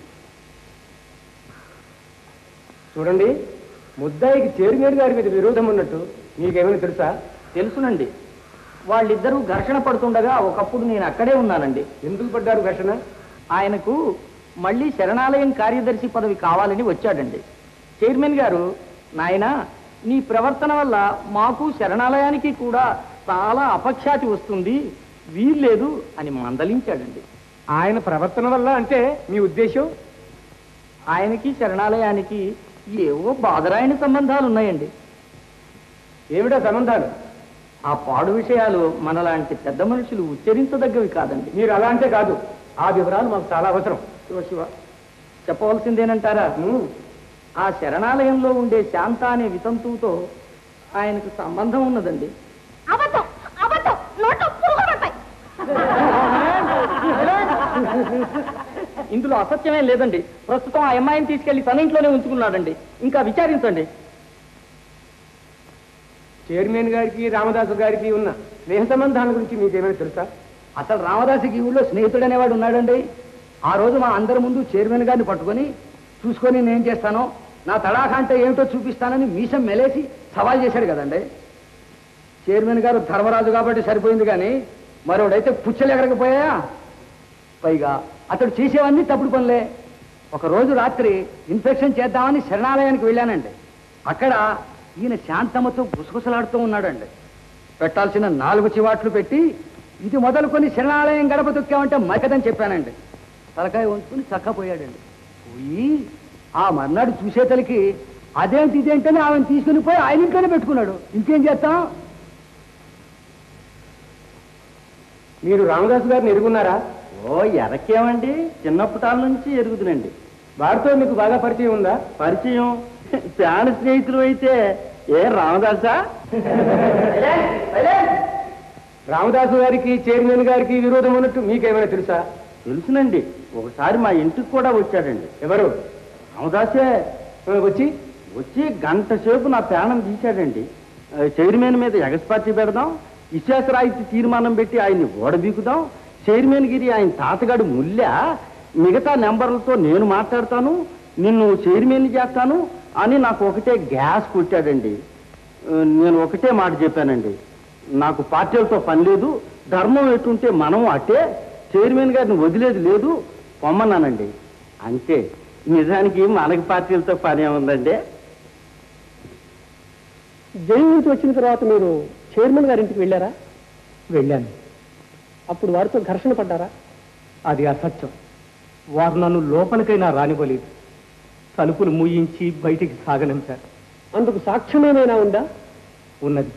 చూడండి, ముద్దాయికి చైర్మన్ గారి మీద విరోధం ఉన్నట్టు మీకేమైనా తెలుసా? తెలుసునండి. వాళ్ళిద్దరూ ఘర్షణ పడుతుండగా ఒకప్పుడు నేను అక్కడే ఉన్నానండి. ఎందుకు పడ్డారు ఘర్షణ? ఆయనకు మళ్ళీ శరణాలయం కార్యదర్శి పదవి కావాలని వచ్చాడండి. చైర్మన్ గారు, నాయనా నీ ప్రవర్తన వల్ల మాకు శరణాలయానికి కూడా చాలా అపఖ్యాతి వస్తుంది, వీల్లేదు అని మందలించాడండి. ఆయన ప్రవర్తన వల్ల అంటే మీ ఉద్దేశం? ఆయనకి శరణాలయానికి ఏవో బాధరాయని సంబంధాలు ఉన్నాయండి. ఏమిటా సంబంధాలు? ఆ పాడు విషయాలు మనలాంటి పెద్ద మనుషులు ఉచ్చరించదగ్గవి కాదండి. మీరు అలా అంటే కాదు, ఆ వివరాలు మాకు చాలా అవసరం. శివ చెప్పవలసిందేనంటారా? ఆ శరణాలయంలో ఉండే శాంత అనే వితంతువుతో ఆయనకు సంబంధం ఉన్నదండి. ఇందులో అసత్యమేం లేదండి. ప్రస్తుతం ఆ అమ్మాయిని తీసుకెళ్లి తన ఇంట్లోనే ఉంచుకున్నాడండి. ఇంకా విచారించండి. చైర్మన్ గారికి రామదాసు గారికి ఉన్న స్నేహ సంబంధాల గురించి మీకేమైనా తెలుసా? అసలు రామదాసుకి ఈ ఊళ్ళో స్నేహితుడు అనేవాడు ఉన్నాడండి. ఆ రోజు మా అందరి ముందు చైర్మన్ గారిని పట్టుకొని చూసుకొని నేను చేస్తానో నా తడాఖా అంటే ఏమిటో చూపిస్తానని మీసం మెలేసి సవాల్ చేశాడు కదండి. చైర్మన్ గారు ధర్మరాజు కాబట్టి సరిపోయింది, కానీ మరోడైతే పుచ్చలు ఎగరకపోయా. పైగా అతడు చేసేవన్నీ తప్పుడు పనులే. ఒకరోజు రాత్రి ఇన్ఫెక్షన్ చేద్దామని శరణాలయానికి వెళ్ళానండి. అక్కడ ఈయన శాంతమ్మతో గుసగుసలాడుతూ ఉన్నాడండి. పెట్టాల్సిన 4 చివాట్లు పెట్టి ఇది మొదలుకొని శరణాలయం గడప తొక్కామంటే మరకదని చెప్పానండి. తలకాయ వంచుకుని చక్కపోయాడండి. పోయి ఆ మర్నాడు చూసేతలకి అదేంటి ఇదేంటని ఆమెను తీసుకుని పోయి ఆయన ఇంట్లోనే పెట్టుకున్నాడు. ఇంకేం చేస్తాం? మీరు రామదాసు గారిని ఎరుగున్నారా? ఓ ఎరకేమండి, చిన్నప్పటాల నుంచి ఎరుగుతునండి. వారితో మీకు బాగా పరిచయం ఉందా? పరిచయం ప్రాణ స్నేహితులు అయితే ఏ రామదాసా? రామదాసు గారికి చైర్మన్ గారికి విరోధం ఉన్నట్టు మీకేమైనా తెలుసా? తెలుసునండి. ఒకసారి మా ఇంటికి కూడా వచ్చాడండి. ఎవరు? రామదాసే. వచ్చి గంట సేపు నా ప్రాణం తీశాడండి. చైర్మన్ మీద ఎగస్పార్టీ పెడదాం, విశ్వాసరాయితీ తీర్మానం పెట్టి ఆయన్ని ఓడబీకుదాం, చైర్మన్ గిరి ఆయన తాతగాడు ముల్లా, మిగతా నెంబర్లతో నేను మాట్లాడతాను, నిన్ను చైర్మన్ చేస్తాను అని నాకు ఒకటే గ్యాస్ కొట్టాడండి. నేను ఒకటే మాట చెప్పానండి, నాకు పార్టీలతో పని లేదు, ధర్మం ఎటుంటే మనం అట్టే, చైర్మన్ గారిని వదిలేది లేదు, పొమ్మన్నానండి. అంతే. నిజానికి మనకి పార్టీలతో పని ఏముందండి? జైలు నుంచి వచ్చిన తర్వాత మీరు చైర్మన్ గారింటికి వెళ్ళారా? వెళ్ళాను. అప్పుడు వారితో ఘర్షణ పడ్డారా? అది అసత్యం. వారు నన్ను లోపలికైనా రానివ్వలేదు. తలుపులు మూయించి బయటికి సాగనంపారు. అందుకు సాక్ష్యమేమైనా ఉందా? ఉన్నది.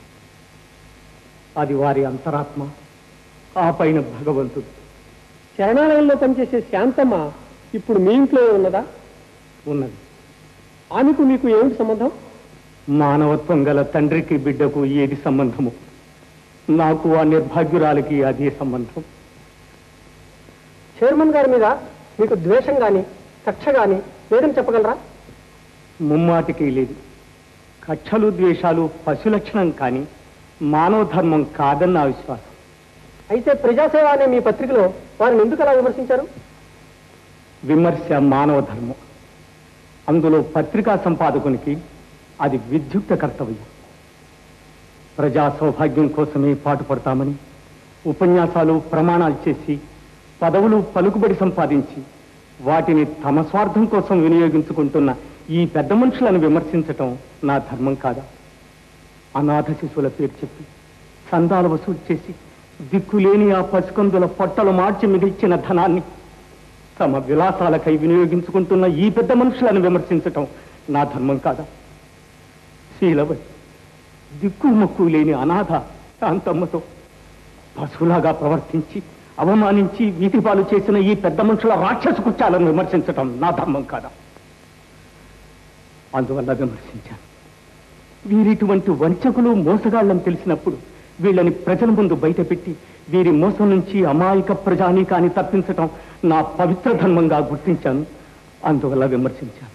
అది వారి అంతరాత్మ, ఆ పైన భగవంతుడు. శరణాలయంలో పనిచేసే శాంతమ్మ ఇప్పుడు మీ ఇంట్లో ఉన్నదా? ఉన్నది. ఆమెకు మీకు ఏమిటి సంబంధం? మానవత్వం గల తండ్రికి బిడ్డకు ఏది సంబంధము, నాకు ఆ నిర్భాగ్యురాలికి అదే సంబంధం. చైర్మన్ గారి మీద మీకు ద్వేషం గాని కక్ష గాని లేదని చెప్పగలరా? ముమ్మాటికి లేదు. కక్షలు ద్వేషాలు పశులక్షణం కానీ మానవ ధర్మం కాదన్న విశ్వాసం. అయితే ప్రజాసేవ అనే మీ పత్రికలో వారిని ఎందుకు అలా విమర్శించారు? విమర్శ మానవ ధర్మం. అందులో పత్రికా సంపాదకునికి అది విద్యుక్త కర్తవ్యం. ప్రజా సౌభాగ్యం కోసమే పాటుపడతామని ఉపన్యాసాలు ప్రమాణాలు చేసి పదవులు పలుకుబడి సంపాదించి వాటిని తమ స్వార్థం కోసం వినియోగించుకుంటున్న ఈ పెద్ద మనుషులను విమర్శించటం నా ధర్మం కాదా? అనాథ శిశువుల పేరు చెప్పి చందాలు వసూలు చేసి దిక్కులేని ఆ పసికందుల పొట్టలు మార్చి మిగిల్చిన ధనాన్ని తమ విలాసాలకై వినియోగించుకుంటున్న ఈ పెద్ద మనుషులను విమర్శించటం నా ధర్మం కాదా? శీలవతి దిక్కు మొక్కు లేని అనాథ శాంతమ్మతో పశువులాగా ప్రవర్తించి అవమానించి వీటిపాలు చేసిన ఈ పెద్ద మనుషుల రాక్షస కృత్యాలను విమర్శించటం నా ధర్మం కాదా? అందువల్ల విమర్శించాను. వీరిటువంటి వంచకులు మోసగాళ్ళని తెలిసినప్పుడు వీళ్ళని ప్రజల ముందు బయటపెట్టి వీరి మోసం నుంచి అమాయక ప్రజానీకాన్ని తప్పించటం నా పవిత్ర ధర్మంగా గుర్తించాను. అందువల్ల విమర్శించాను.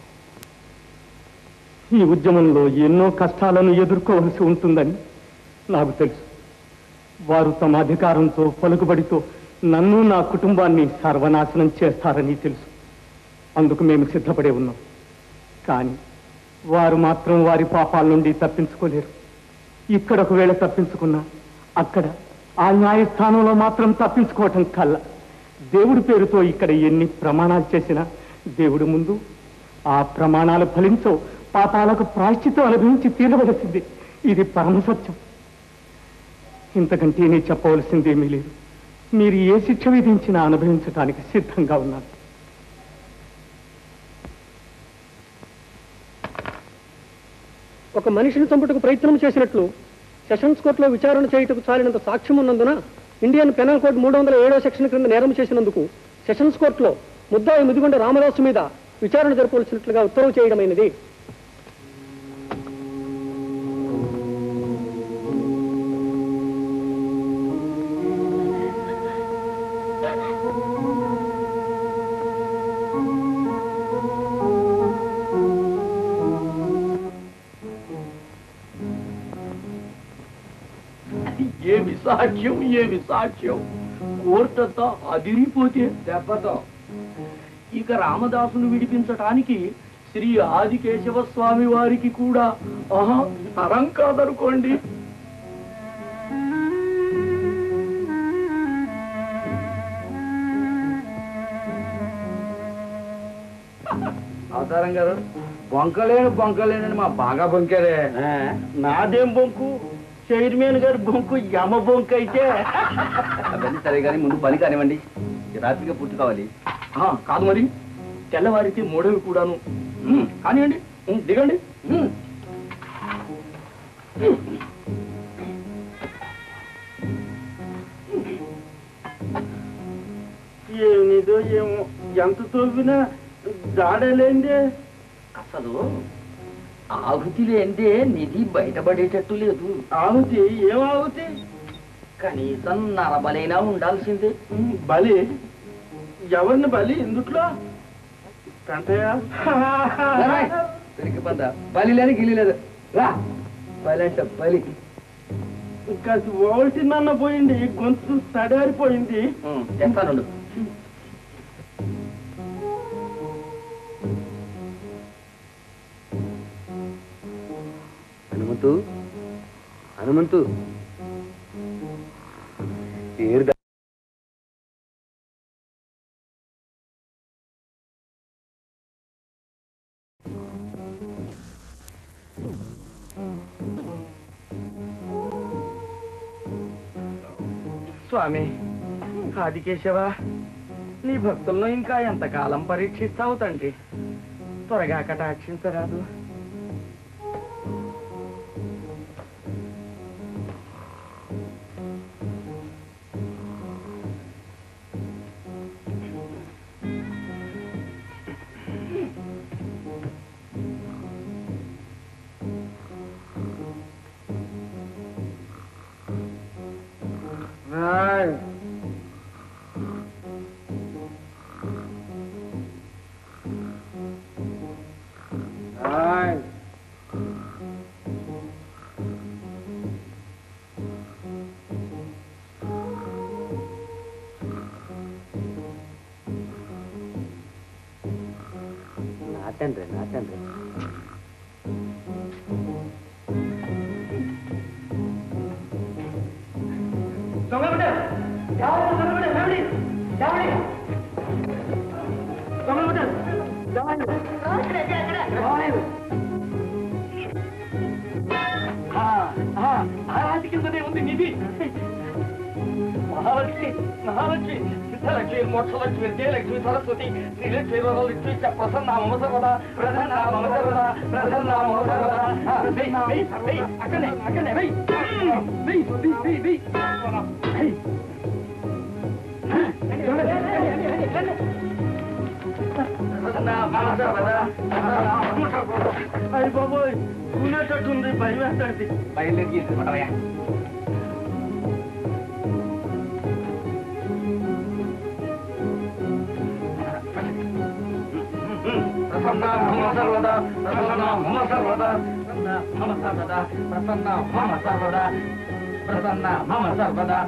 ఈ ఉద్యమంలో ఎన్నో కష్టాలను ఎదుర్కోవలసి ఉంటుందని నాకు తెలుసు. వారు తమ అధికారంతో పలుకుబడితో నన్ను నా కుటుంబాన్ని సర్వనాశనం చేస్తారని తెలుసు. అందుకు మేము సిద్ధపడే ఉన్నాం. కానీ వారు మాత్రం వారి పాపాల నుండి తప్పించుకోలేరు. ఇక్కడ ఒకవేళ తప్పించుకున్నా అక్కడ ఆ న్యాయస్థానంలో మాత్రం తప్పించుకోవటం కల్లా దేవుడి పేరుతో ఇక్కడ ఎన్ని ప్రమాణాలు చేసినా దేవుడి ముందు ఆ ప్రమాణాలు ఫలించో, పాపాలకు ప్రాయశ్చిత్తం అనుభవించి తీరవలసింది. ఇది పరమసత్యం. ఇంతకంటే నేను చెప్పవలసిందేమీ లేదు. మీరు ఏ శిక్ష విధించినా అనుభవించడానికి సిద్ధంగా ఉన్నాను. ఒక మనిషిని చంపుటకు ప్రయత్నం చేసినట్లు సెషన్స్ కోర్టులో విచారణ చేయుటకు చాలినంత సాక్ష్యం ఉన్నందున ఇండియన్ పెనల్ కోడ్ 307వ సెక్షన్ క్రింద నేరం చేసినందుకు సెషన్స్ కోర్టులో ముద్దాయి ముదిగొండ రామదాసు మీద విచారణ జరపవలసినట్లుగా ఉత్తర్వు చేయడమైనది. ఏమి సాక్ష్యం, ఏమి సాక్ష్యం! కోర్టంతా అదిరిపోతే దెబ్బతో ఇక రామదాసును విడిపించటానికి శ్రీ ఆదికేశవ స్వామి వారికి కూడా తరం కాదనుకోండి. అవతారం గారు, బొంకలేనని మా బాగా బొంకారే. నాదేం బొంకు, చైర్మన్ గారి బొంకు యమ బొంకు అయితే. అవన్నీ సరే కానీ ముందు పని కానివ్వండి, రాత్రిగా పూర్తి కావాలి. కాదు మరి, తెల్లవారికి మూడవి కూడాను. కానివ్వండి, దిగండి. ఏమిదో ఏమో, ఎంత తవ్వినా జాడలేందే. అసలు ఆహుతి లేందే నిధి బయటపడేటట్టు లేదు. ఆహుతి? ఏం ఆహుతి? కనీసం నరబలైనా ఉండాల్సిందే. బలి? ఎవరిని బలి? ఎందుట్లో? తిరిగి పంద బలి లేని గిలి లేదు. రా బలి అంట బలి. ఇంకా ఓల్టినన్న పోయింది, గొంతు తడారిపోయింది. చెప్తాను. హనుమంతు స్వామి ఆదికేశవ, నీ భక్తులను ఇంకా ఎంతకాలం పరీక్షిస్తావు తండ్రి? త్వరగా కటాక్షించరాదు. నా తండ్రి కిందనే ఉంది నిధి. మహాలక్ష్మి, మహాలక్ష్మి, సిద్ధలక్ష్మి, మోక్షలక్ష్మి, విద్యలక్ష్మి, సరస్వతి, శ్రీలక్ష్మి, వరలక్ష్మి, ప్రసన్న మమ సర్వదా, ప్రసన్న మమ సర్వదా, ప్రసన్న మమ సర్వదా. అక్కడే అక్కడే వెయ్ వెయ్ వెయ్ వెయ్. అయ్యి బాబోయ్, కూనేటట్టుంది, భయం వేస్తాడు. బయలుదేరి తీసుకుంటావయ్యా. ప్రసన్న మమ సర్వదా, ప్రసన్న మమ సర్వదా, ప్రసన్న మమ సర్వదా, ప్రసన్న మమ సర్వదా, ప్రసన్న మమ సర్వదా.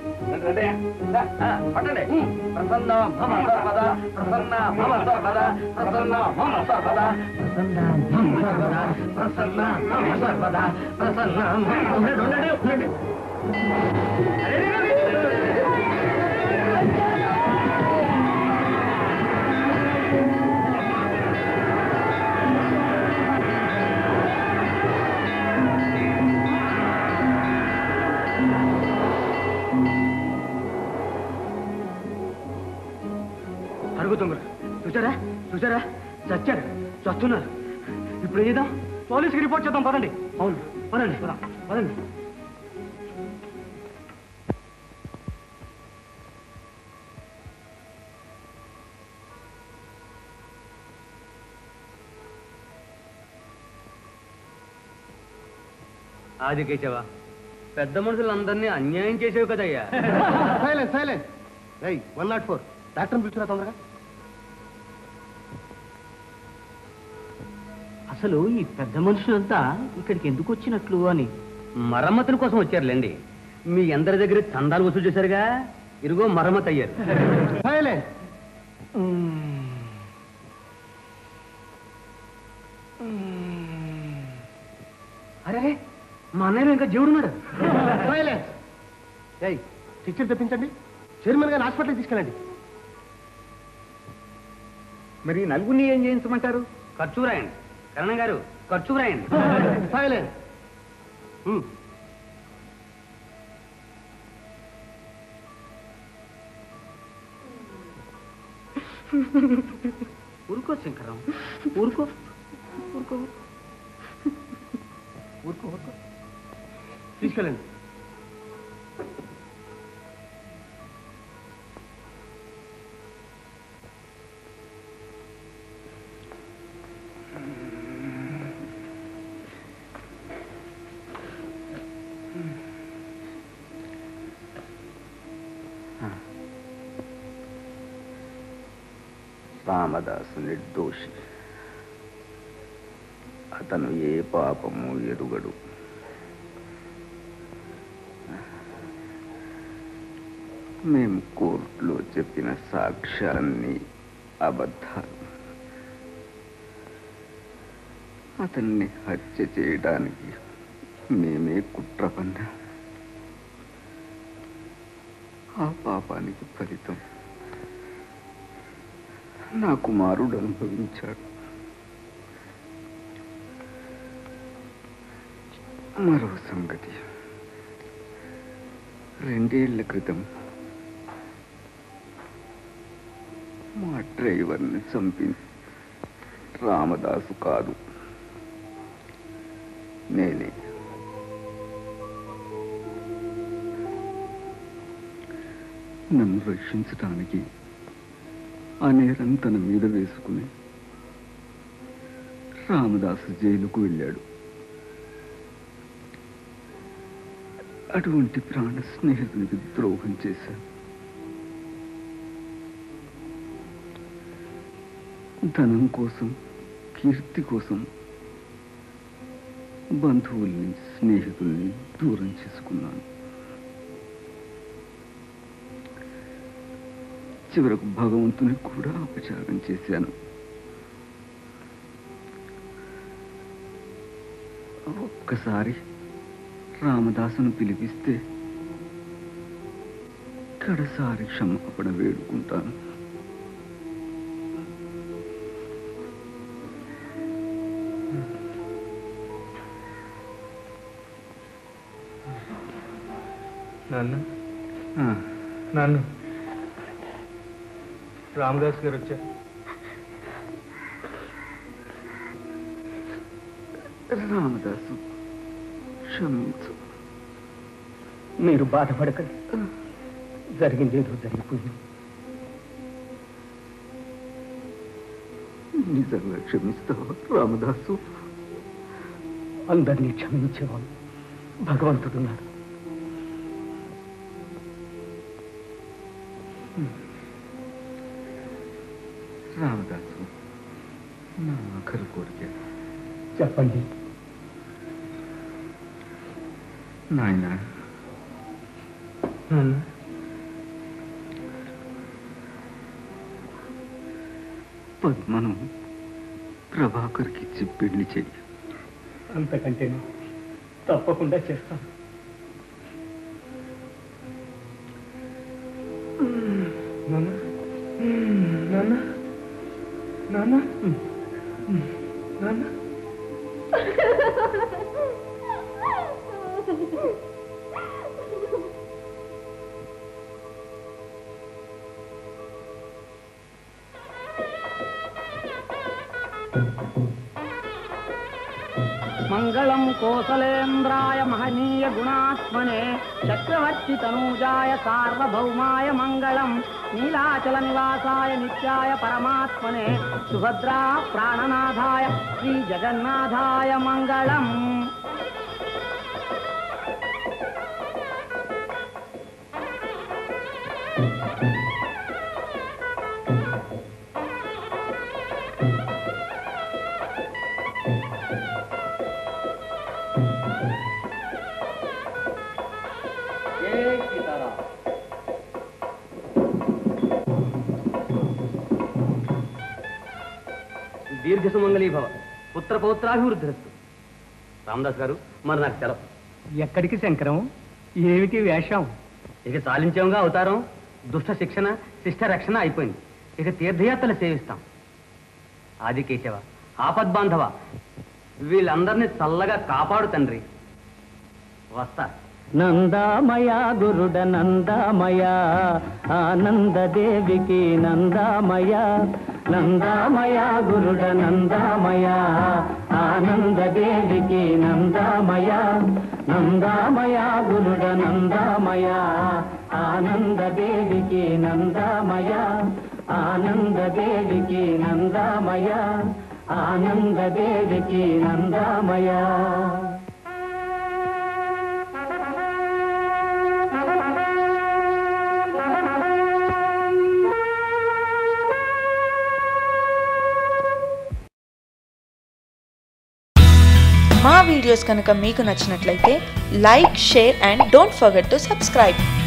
పట్టండి. ప్రసన్న మమ సర్వదా, ప్రసన్న మమ సర్వదా, ప్రసన్న మమ సర్వదా, ప్రసన్న మమ సర్వదా, ప్రసన్న మమ సర్వదా, ప్రసన్న ఉండండి. అడుగుతున్నారు. చూసారా చూసారా, చచ్చాడు, చస్తున్నారు. ఇప్పుడు ఏం చేద్దాం? పోలీసుకి రిపోర్ట్ చేద్దాం. పదండి. అవును, పదండి పదండి. ఆదికేశవ, పెద్ద మనుషులందరినీ అన్యాయం చేసేవి కదయ్యా. Silence silence. 104 డాక్టర్ని పిలుచురా తొందరగా. అసలు ఈ పెద్ద మనుషులంతా ఇక్కడికి ఎందుకు వచ్చినట్లు అని. మరమ్మతుల కోసం వచ్చారులేండి. మీ అందరి దగ్గర చందాలు వసూలు చేశారుగా, ఇరుగో మరమ్మతు అయ్యారు. అరే మా అన్నయ్య ఇంకా జీవుడున్నాడు. టీచర్ తెప్పించండి, చైర్మన్ గారిని హాస్పిటల్కి తీసుకెళ్ళండి. మరి నలుగురిని ఏం చేయించమంటారు? ఖర్చు రాయండి. కరణం గారు ఖర్చు రాయండి. ఊరుకో శంకరం, ఊరుకో ఊరుకో ఊరుకో ఊరుకో. తీసుకెళ్ళండి. రామదాసు నిర్దోషి. అతను ఏ పాపము ఎరుగడు. మేము కోర్టులో చెప్పిన సాక్ష్యాన్ని అబద్ధాలు. అతన్ని హత్య చేయడానికి మేమే కుట్ర పన్నా. ఆ పాపానికి ఫలితం నా కుమారుడు అనుభవించాడు. మరో సంగతి, 2 ఏళ్ల క్రితం మా డ్రైవర్ని చంపింది రామదాసు కాదు, నేనే. నన్ను రక్షించటానికి ఆ నేరం తన మీద వేసుకుని రామదాసు జైలుకు వెళ్ళాడు. అటువంటి ప్రాణ స్నేహితునికి ద్రోహం చేశాను. ధనం కోసం, కీర్తి కోసం బంధువుల్ని, స్నేహితుల్ని దూరం చేసుకున్నాను. చివరకు భగవంతుని కూడా అపచారం చేశాను. ఒక్కసారి రామదాసును పిలిపిస్తే కడసారి క్షమాపణ వేడుకుంటాను. నాన్న, రామదాస్ గారు వచ్చారు. రామదాసు, క్షమించు. మీరు బాధపడకండి, జరిగిందేదో జరిగిపోయింది. నిజంగా క్షమిస్తావా రామదాసు? అందరినీ క్షమించేవాడు భగవంతుడున్నాడు. రామదాసు, నా ఆఖరి కోరిక. చెప్పండి. నాయన, పద్మను ప్రభాకర్కి ఇచ్చి పెళ్లి చెయ్యి. అంతకంటే తప్పకుండా చేస్తాను. నాన్న, నాన్న, నాన్న. మంగళం కోసలేంద్రాయ మహనీయ గుణాత్మనే చక్రవర్తి తనూజాయ సార్వభౌమాయ మంగళం నీలాచల నివాసాయ నిత్యాయ పరమాత్మనే సుభద్రా ప్రాణనాథాయ శ్రీ జగన్నాథాయ మంగళం. దీర్ఘ సుమంగళీ భవ పుత్ర పౌత్రాభివృద్ధిరస్తు. రామదాస్ గారు మరి నాకు సెలవు. ఎక్కడికి శంకరం? ఏమిటి వేషం? ఇక చాలించేంగా అవతారం, దుష్ట శిక్షణ, శిష్ట రక్షణ అయిపోయింది. ఇక తీర్థయాత్రలు సేవిస్తాం. ఆదికేశవ, ఆపద్బాంధవ, వీళ్ళందరినీ చల్లగా కాపాడు తండ్రి. వస్తా. నందామయ గురుడ నందామయ, ఆనందదేవికి నందామయ. నందామయ గురుడ నందామయ, ఆనందదేవికి నందామయ. నందామయ గురుడ నందామయ, ఆనందదేవికి నందామయ. ఆనందదేవికి నందామయ, ఆనందదేవికి నందామయ. మా వీడియోస్ కనుక మీకు నచ్చినట్లయితే like, share and don't forget to subscribe.